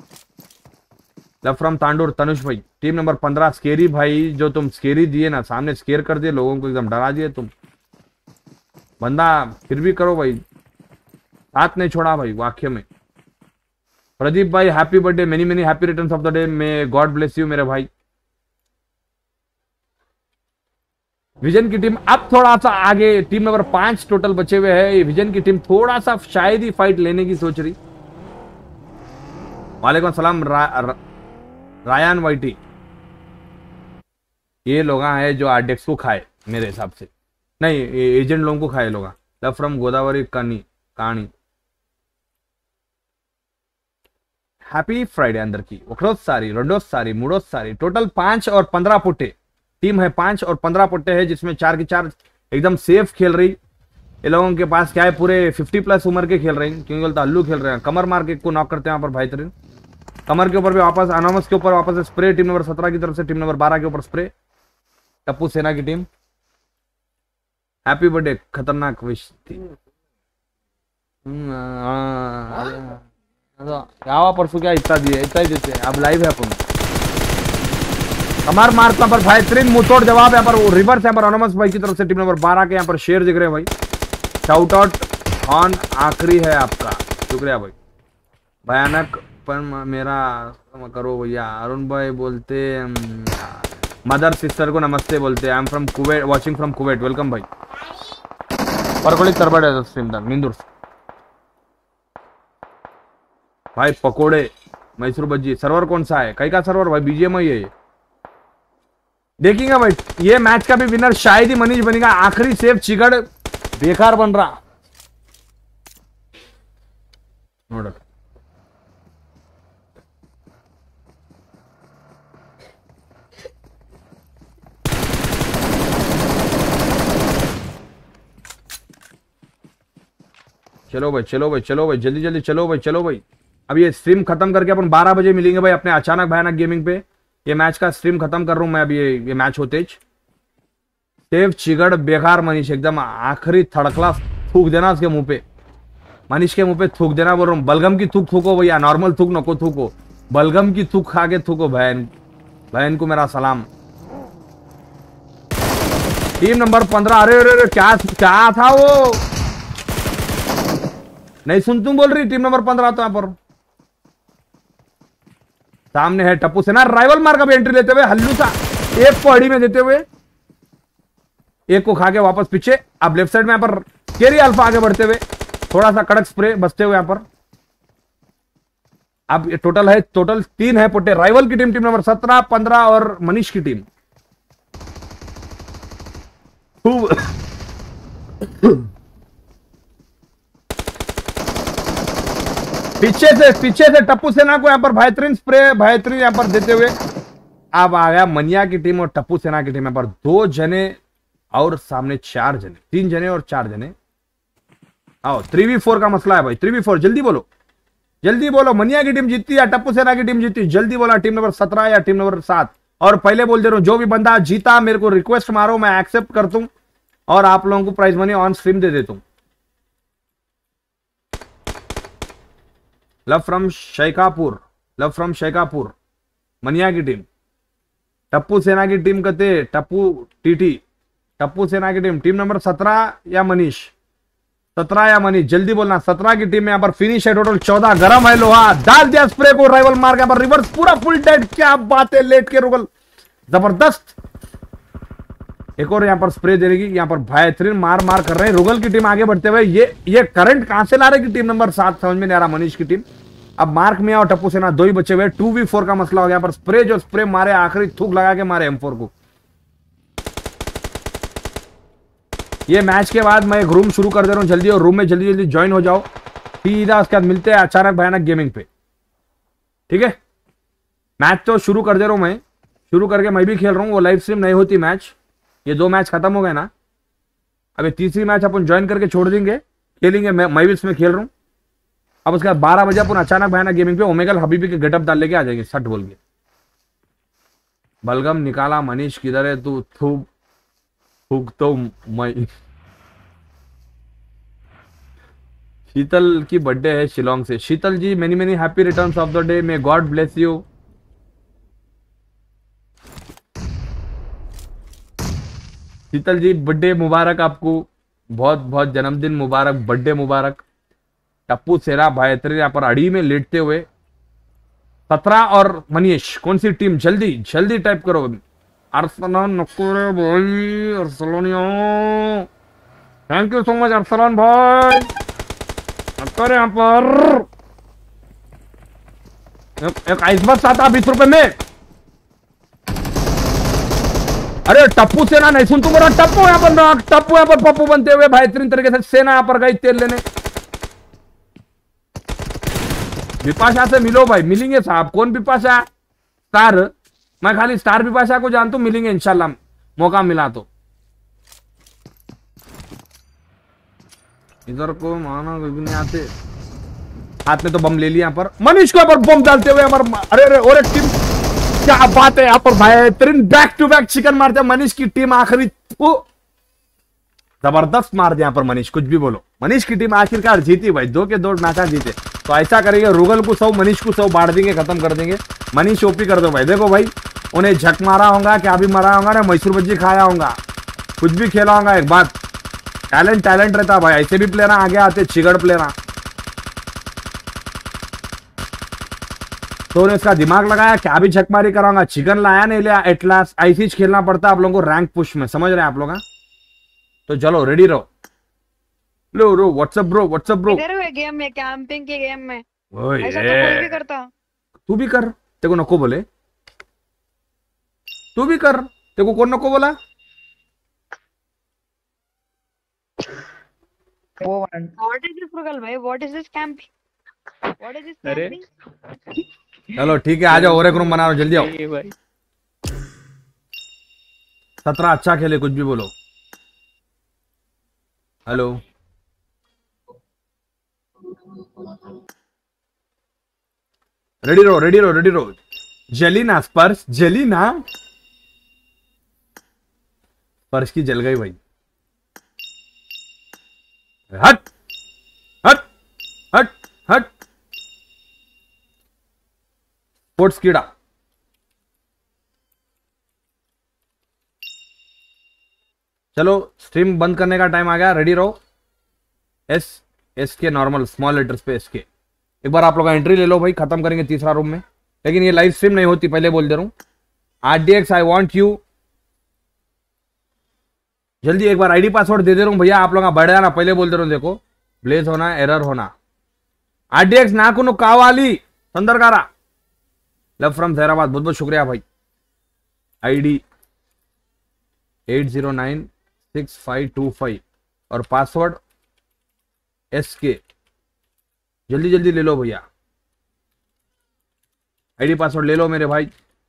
लव फ्रॉम तांडूर तनुष भाई, टीम नंबर पंद्रह स्केरी भाई, जो तुम स्केरी दिए ना, सामने स्केर कर दिए, लोगों को एकदम डरा दिए तुम, बंदा फिर भी करो भाई, हाथ नहीं छोड़ा भाई वाक्य में। प्रदीप भाई happy birthday, many many happy returns of the day, may God bless you मेरे भाई। विजन की टीम अब थोड़ा सा आगे, टीम नंबर पांच टोटल बचे हुए हैं। विजन की टीम थोड़ा सा शायद ही फाइट लेने की सोच रही। वालेकुम सलाम रा, रा, रायान वाइटी, ये लोग हैं जो आरडेक्स को खाए मेरे हिसाब से, नहीं एजेंट लोगों को खाए लोग। लव फ्रॉम गोदावरी कनी कहानी, हैप्पी फ्राइडे अंदर की ఒకటోసారి రెండోసారి మూడోసారి टोटल पांच और पंद्रह पुट्टे टीम है, पांच और पंद्रह पुट्टे है, जिसमें चार की चार एकदम सेफ खेल रही। ये लोगों के पास क्या है, पूरे फिफ्टी प्लस उम्र के खेल रहे हैं, क्योंकि बोलता हल्लू खेल रहे हैं, कमर मार के को नॉक करते हैं यहाँ पर बेहतरीन। कमर के ऊपर भी वापस, अनामस के ऊपर वापस स्प्रे, टीम नंबर सत्रह की तरफ से, टीम नंबर बारह के ऊपर स्प्रे, टप्पू सेना की टीम। हैप्पी बर्थडे, खतरनाक विश थी। ಯಾವ परसों क्या इतना दिए, इतना ही देते हैं, अब लाइव है अपन। कमर मारता पर बेहतरीन मुंहतोड़ जवाब यहाँ पर, रिवर्स यहाँ पर अनमस भाई की तरफ से, टीम नंबर बारह के यहाँ पर शेर दिख रहे हैं भाई। शाउट आउट ऑन आखिरी है आपका, शुक्रिया भाई। भयानक पर मेरा करो भैया। अरुण भाई बोलते मदर सिस्टर को नमस्ते बोलते, I am from Kuwait, watching from Kuwait, welcome भाई। परकोली तरबड़े स्ट्रीम तक निंदुर भाई, पकोड़े मैसूर बज्जी। सर्वर कौन सा है, कई का सर्वर भाई, बीजीएम ही है ये, देखेंगे भाई। ये मैच का भी विनर शायद ही मनीष बनेगा, आखिरी सेव चिगड़ बेकार बन रहा। नोड़ चलो भाई, चलो भाई, चलो भाई, जल्दी जल्दी चलो भाई, चलो भाई। अब ये स्ट्रीम खत्म करके अपन बारह बजे मिलेंगे भाई अपने अचानक भयानक गेमिंग पे। ये मैच का स्ट्रीम खत्म कर रहा हूं मैं अभी, ये, ये मैच होते सेव चिगड़ बेकार मनीष, एकदम आखिरी थर्ड क्लास थूक देना उसके मुंह पे, मनीष के मुंह पे थूक देना बोल रहा हूँ। बलगम की थूक थूको भैया, नॉर्मल थूक नको थूको, बलगम की थूक खा के थूको। बहन बहन को मेरा सलाम। टीम नंबर पंद्रह, अरे अरे क्या क्या था वो, नहीं सुन तुम बोल रही। टीम नंबर पंद्रह तो यहाँ पर सामने है टप्पू सेना, राइवल मार का भी एंट्री लेते हुए, हल्लू सा एक को अड़ी में देते हुए, एक को खा के वापस पीछे। अब लेफ्ट साइड में यहाँ पर केरी अल्फा आगे बढ़ते हुए, थोड़ा सा कड़क स्प्रे बचते हुए यहाँ पर। अब ये टोटल है, टोटल तीन है पुट्टे राइवल की टीम, टीम नंबर सत्रह, पंद्रह और मनीष की टीम। खूब पीछे से पीछे से टप्पू सेना को यहाँ पर बेहतरीन स्प्रे बेहतरीन यहाँ पर देते हुए अब आ गया मनिया की टीम और टप्पू सेना की टीम। यहाँ पर दो जने और सामने चार जने, तीन जने और चार जने। आओ थ्री वी फोर का मसला है भाई, थ्री वी फोर जल्दी बोलो जल्दी बोलो। मनिया की टीम जीतती या टप्पू सेना की टीम जीतती? जल्दी बोला। टीम नंबर सत्रह या टीम नंबर सात? और पहले बोल दे रहा हूं जो भी बंदा जीता मेरे को रिक्वेस्ट मारो, मैं एक्सेप्ट कर दूं और आप लोगों को प्राइज मनी ऑन स्ट्रीम दे देता हूं। Love from Shekhapur, love from Shekhapur मनिया की टीम। टप्पू सेना की टीम कहते टप्पू टीटी, टप्पू सेना की टीम टीम नंबर सत्रह या मनीष, सत्रह या मनीष जल्दी बोलना। सत्रह की टीम में यहाँ पर फिनिश है टोटल चौदह। गरम है लोहा, डाल दिया स्प्रे को, राइवल मार के पर रिवर्स पूरा फुल डेड। क्या बात है, लेट के रुगल जबरदस्त। एक और यहाँ पर स्प्रे दे रही, यहाँ पर बेहतरीन मार मार कर रहे हैं रुगल की टीम आगे बढ़ते हुए। ये ये करंट कहां से ला रहे की टीम नंबर सात समझ में नहीं आ रहा मनीष की टीम। अब मार्क में और टप्पू सेना दो ही बचे हुए, टू वी फोर का मसला हो गया। पर स्प्रे जो स्प्रे मारे आखिरी थूक लगा के मारे एम फोर को। ये मैच के बाद मैं एक रूम शुरू कर दे रहा हूं जल्दी, और रूम में जल्दी जल्दी ज्वाइन हो जाओ। सीधा उसके बाद मिलते हैं अचानक भयानक गेमिंग पे, ठीक है। मैच तो शुरू कर दे रहा हूं मैं, शुरू करके मैं भी खेल रहा हूं। वो लाइव स्ट्रीम नहीं होती मैच, ये दो मैच खत्म हो गए ना, अभी तीसरी मैच अपन ज्वाइन करके छोड़ देंगे, खेलेंगे। मैं मैं भी इसमें खेल रहा हूं। अब उसके बाद बारह बजे अपन अचानक भयानक गेमिंग पे ओमेगल हबीबी के गेटअप डाल लेके आ जाएंगे सट बोल के। बलगम निकाला मनीष किधर है तू? थूक थूक तो मैं। शीतल की बर्थडे है शिलोंग से। Sheetal ji many many happy returns of the day, may God bless you. Sheetal ji birthday मुबारक आपको, बहुत बहुत जन्मदिन मुबारक, बर्थडे मुबारक। टप्पू सेना बेहतरीन यहाँ पर अड़ी में लेटते हुए। सत्रह और मनीष कौन सी टीम? जल्दी जल्दी टाइप करो। अरसलान नकुरे भाई, अरसलानिया thank you so much Arsalan भाई। नक्कर यहाँ पर एक, एक आइसबॉक्स आता बीस रुपए में। अरे टप्पू सेना नहीं सुन, तुम टप्पू यहाँ पर, टप्पू यहाँ पर पप्पू बनते हुए बेहतरीन तरीके से सेना यहाँ पर गई तेल लेने। विपाशा से मिलो भाई, मिलेंगे साहब। कौन विपाशा? स्टार, मैं खाली स्टार विपाशा को जानता हूं, मिलेंगे इंशाल्लाह मौका मिला तो। इधर को माना नहीं आते, हाथ में तो बम ले लिया यहाँ पर मनीष को, यहाँ पर बम डालते हुए हमारे। अरे अरे और एक टीम, क्या बात है यहाँ पर बेहतरीन बैक टू बैक चिकन मारते हैं मनीष की टीम। आखिरी जबरदस्त मार दिया यहाँ पर मनीष, कुछ भी बोलो। मनीष की टीम आखिरकार जीती भाई, दो के दो मैचा जीते। तो ऐसा करेंगे रुगल को सौ मनीष को सौ बांट देंगे, खत्म कर देंगे। मनीष ओपी कर दो भाई। देखो भाई उन्हें झक मारा होगा, क्या भी मारा होगा ना, मैसूर बज्जी खाया होगा, कुछ भी खेला होगा। एक बात टैलेंट टैलेंट रहता भाई, ऐसे भी प्लेयर आगे आते चिगड़ प्लेयर। तो उन्हें इसका दिमाग लगाया, क्या भी झकमारी कराऊंगा, चिकन लाया नहीं लिया, एटलास ऐसी खेलना पड़ता है आप लोगों को रैंक पुश में, समझ रहे हैं आप लोग? तो चलो रेडी रहो। लो रो व्हाट्सएप ब्रो, व्हाट्सएप ब्रो। इधर हुए गेम में, कैंपिंग के गेम में ओए ऐसा तो कोई भी करता। तू भी कर, तेको नको बोले, तू भी कर, तेको कौन नको बोला? What is this Rugal भाई? What is this camping? What is this camping? चलो ठीक है, आ जाओ और एक रूम बना रहा हूं, जल्दी आओ। सत्रह अच्छा खेले, कुछ भी बोलो। हेलो रेडी रहो, रेडी रहो, रेडी रहो। जलीना स्पर्श, जलीना स्पर्श की जल गई भाई। हट हट हट हट। स्पोर्ट्स कीड़ा, चलो स्ट्रीम बंद करने का टाइम आ गया, रेडी रहो। S S K normal small letters पे एस के। एक बार आप लोग एंट्री ले लो भाई, खत्म करेंगे तीसरा रूम में। लेकिन ये लाइव स्ट्रीम नहीं होती, पहले बोल दे रहा हूं। आरडीएक्स आई वांट यू, जल्दी एक बार आईडी पासवर्ड दे दे रहा हूं भैया, आप लोग बढ़ जाना, पहले बोल दे रहा हूं। देखो ब्लेज होना, एरर होना। आरडीएक्स नाकुनु कावाली संदरकारा, लव फ्रॉम हैदराबाद, बहुत बहुत शुक्रिया भाई। ID eight zero nine six five two five और पासवर्ड एस के। जल्दी जल्दी ले लो भैया, आईडी पासवर्ड ले लो मेरे भाई।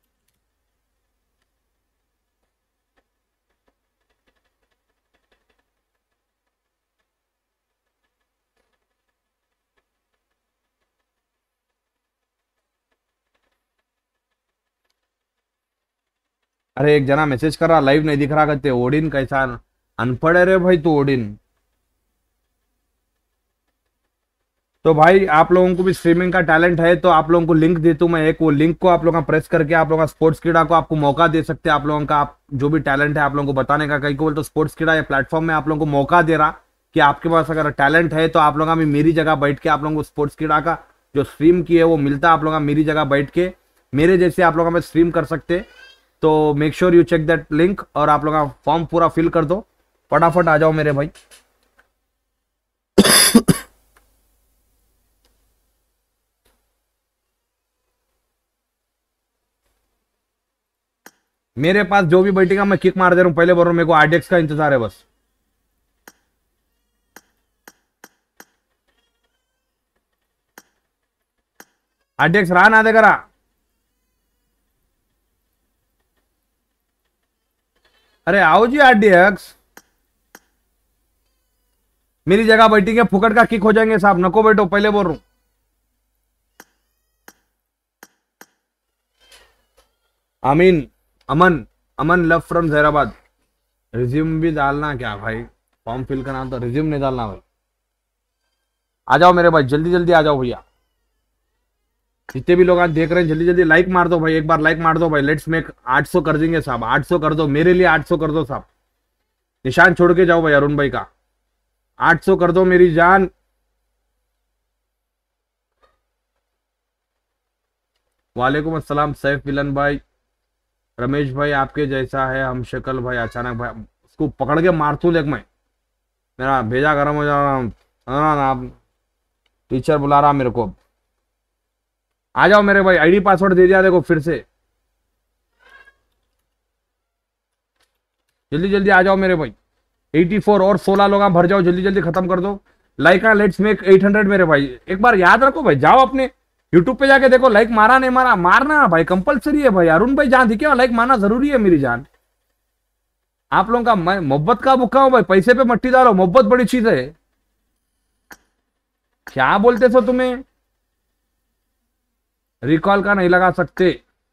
अरे एक जना मैसेज कर रहा, लाइव नहीं दिख रहा करते। ओडिन कैसा अनपढ़ है रे भाई तू ओडिन। तो भाई आप लोगों को भी स्ट्रीमिंग का टैलेंट है तो आप लोगों को लिंक देता हूं मैं एक, वो लिंक को आप लोगों का प्रेस करके आप लोगों का स्पोर्ट्स कीड़ा को आपको मौका दे सकते हैं। आप लोगों का आप जो भी टैलेंट है आप लोगों को बताने का, कहीं को बोल तो स्पोर्ट्स कीड़ा या प्लेटफॉर्म में आप लोगों को मौका दे रहा कि आपके पास अगर टैलेंट है तो आप लोगों का भी मेरी जगह बैठ के आप लोगों को स्पोर्ट्स कीड़ा का जो स्ट्रीम की है वो मिलता है। आप लोगों का मेरी जगह बैठ के मेरे जैसे आप लोगों में स्ट्रीम कर सकते। तो make sure you check that link और आप लोगों का फॉर्म पूरा फिल कर दो, फटाफट आ जाओ मेरे भाई। मेरे पास जो भी बैठेगा मैं किक मार दे रहा हूं, पहले बोल रहा हूं मेरे को आरडीएक्स का इंतजार है बस। आरडीएक्स रहा ना देगा रहा। अरे आओ जी आरडीएक्स, मेरी जगह बैठेंगे फुकट का किक हो जाएंगे साहब, नको बैठो पहले बोल रहा हूं। Ameen Aman Aman love from Zaheerabad. Resume भी डालना क्या भाई, फॉर्म फिल करना तो रिज्यूम नहीं डालना भाई। आ जाओ मेरे भाई, जल्दी जल्दी आ जाओ भैया। जितने भी लोग आज देख रहे हैं जल्दी जल्दी लाइक मार दो भाई, एक बार लाइक मार दो भाई। लेट्स मेक आठ सौ कर देंगे साहब, आठ सौ कर दो मेरे लिए, आठ सौ कर दो साहब। निशान छोड़ के जाओ भाई अरुण भाई का, आठ सौ कर दो मेरी जान। वालेकुम अस्सलाम सैफ विलन भाई। रमेश भाई आपके जैसा है हम शक्ल भाई। अचानक भाई उसको पकड़ के मारतू देख, मैं मेरा भेजा गर्म हो जा रहा। आप टीचर बुला रहा मेरे को। आ जाओ मेरे भाई, आईडी पासवर्ड दे दिया देखो फिर से। जल्दी जल्दी आ जाओ मेरे भाई। चौरासी और सोलह लोग भर जाओ, जल्दी जल्दी खत्म कर दो। लाइक लेट्स मेक आठ सौ मेरे भाई। एक बार याद रखो भाई, जाओ अपने यूट्यूब पे जाके देखो, लाइक मारा नहीं मारा, मारना भाई कंपलसरी है भाई। अरुण भाई जहां दिखे लाइक मारना जरूरी है मेरी जान। आप लोगों का मैं मोहब्बत का भूखा हूं भाई, पैसे पे मट्टी डालो, मोहब्बत बड़ी चीज है। क्या बोलते सो तुम्हें, रिकॉल का नहीं लगा सकते।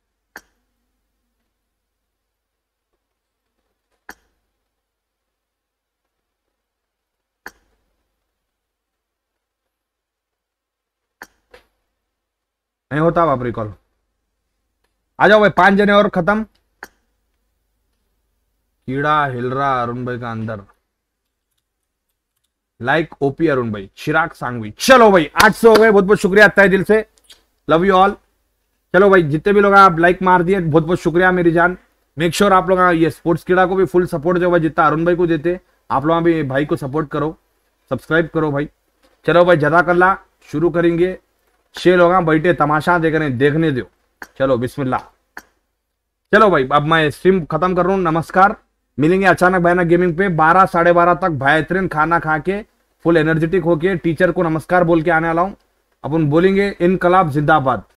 नहीं होता बाप रिकॉल। आ जाओ भाई, पांच जने और खत्म। कीड़ा हिल रहा अरुण भाई का अंदर। लाइक ओपी अरुण भाई, चिराग सांगवी। चलो भाई आठ सौ हो गए, बहुत बहुत शुक्रिया तहे दिल से, लव यू ऑल। चलो भाई जितने भी लोग आप लाइक मार दिए बहुत बहुत शुक्रिया मेरी जान। मेक श्योर आप लोग ये स्पोर्ट्स कीड़ा को भी फुल सपोर्ट दो भाई, जितना अरुण भाई को देते आप लोग भी भाई को सपोर्ट करो, सब्सक्राइब करो भाई। चलो भाई जज़ाकल्लाह, शुरू करेंगे। छह लोग बैठे तमाशा देख रहे हैं, देखने दो। चलो बिस्मिल्लाह। चलो भाई अब मैं स्ट्रीम खत्म कर रहा हूँ। नमस्कार, मिलेंगे अचानक भयानक गेमिंग पे बारह साढ़े बारह तक। बेहतरीन खाना खा के फुल एनर्जेटिक होके टीचर को नमस्कार बोल के आने वाला हूँ। अपन बोलेंगे इनकलाब जिंदाबाद।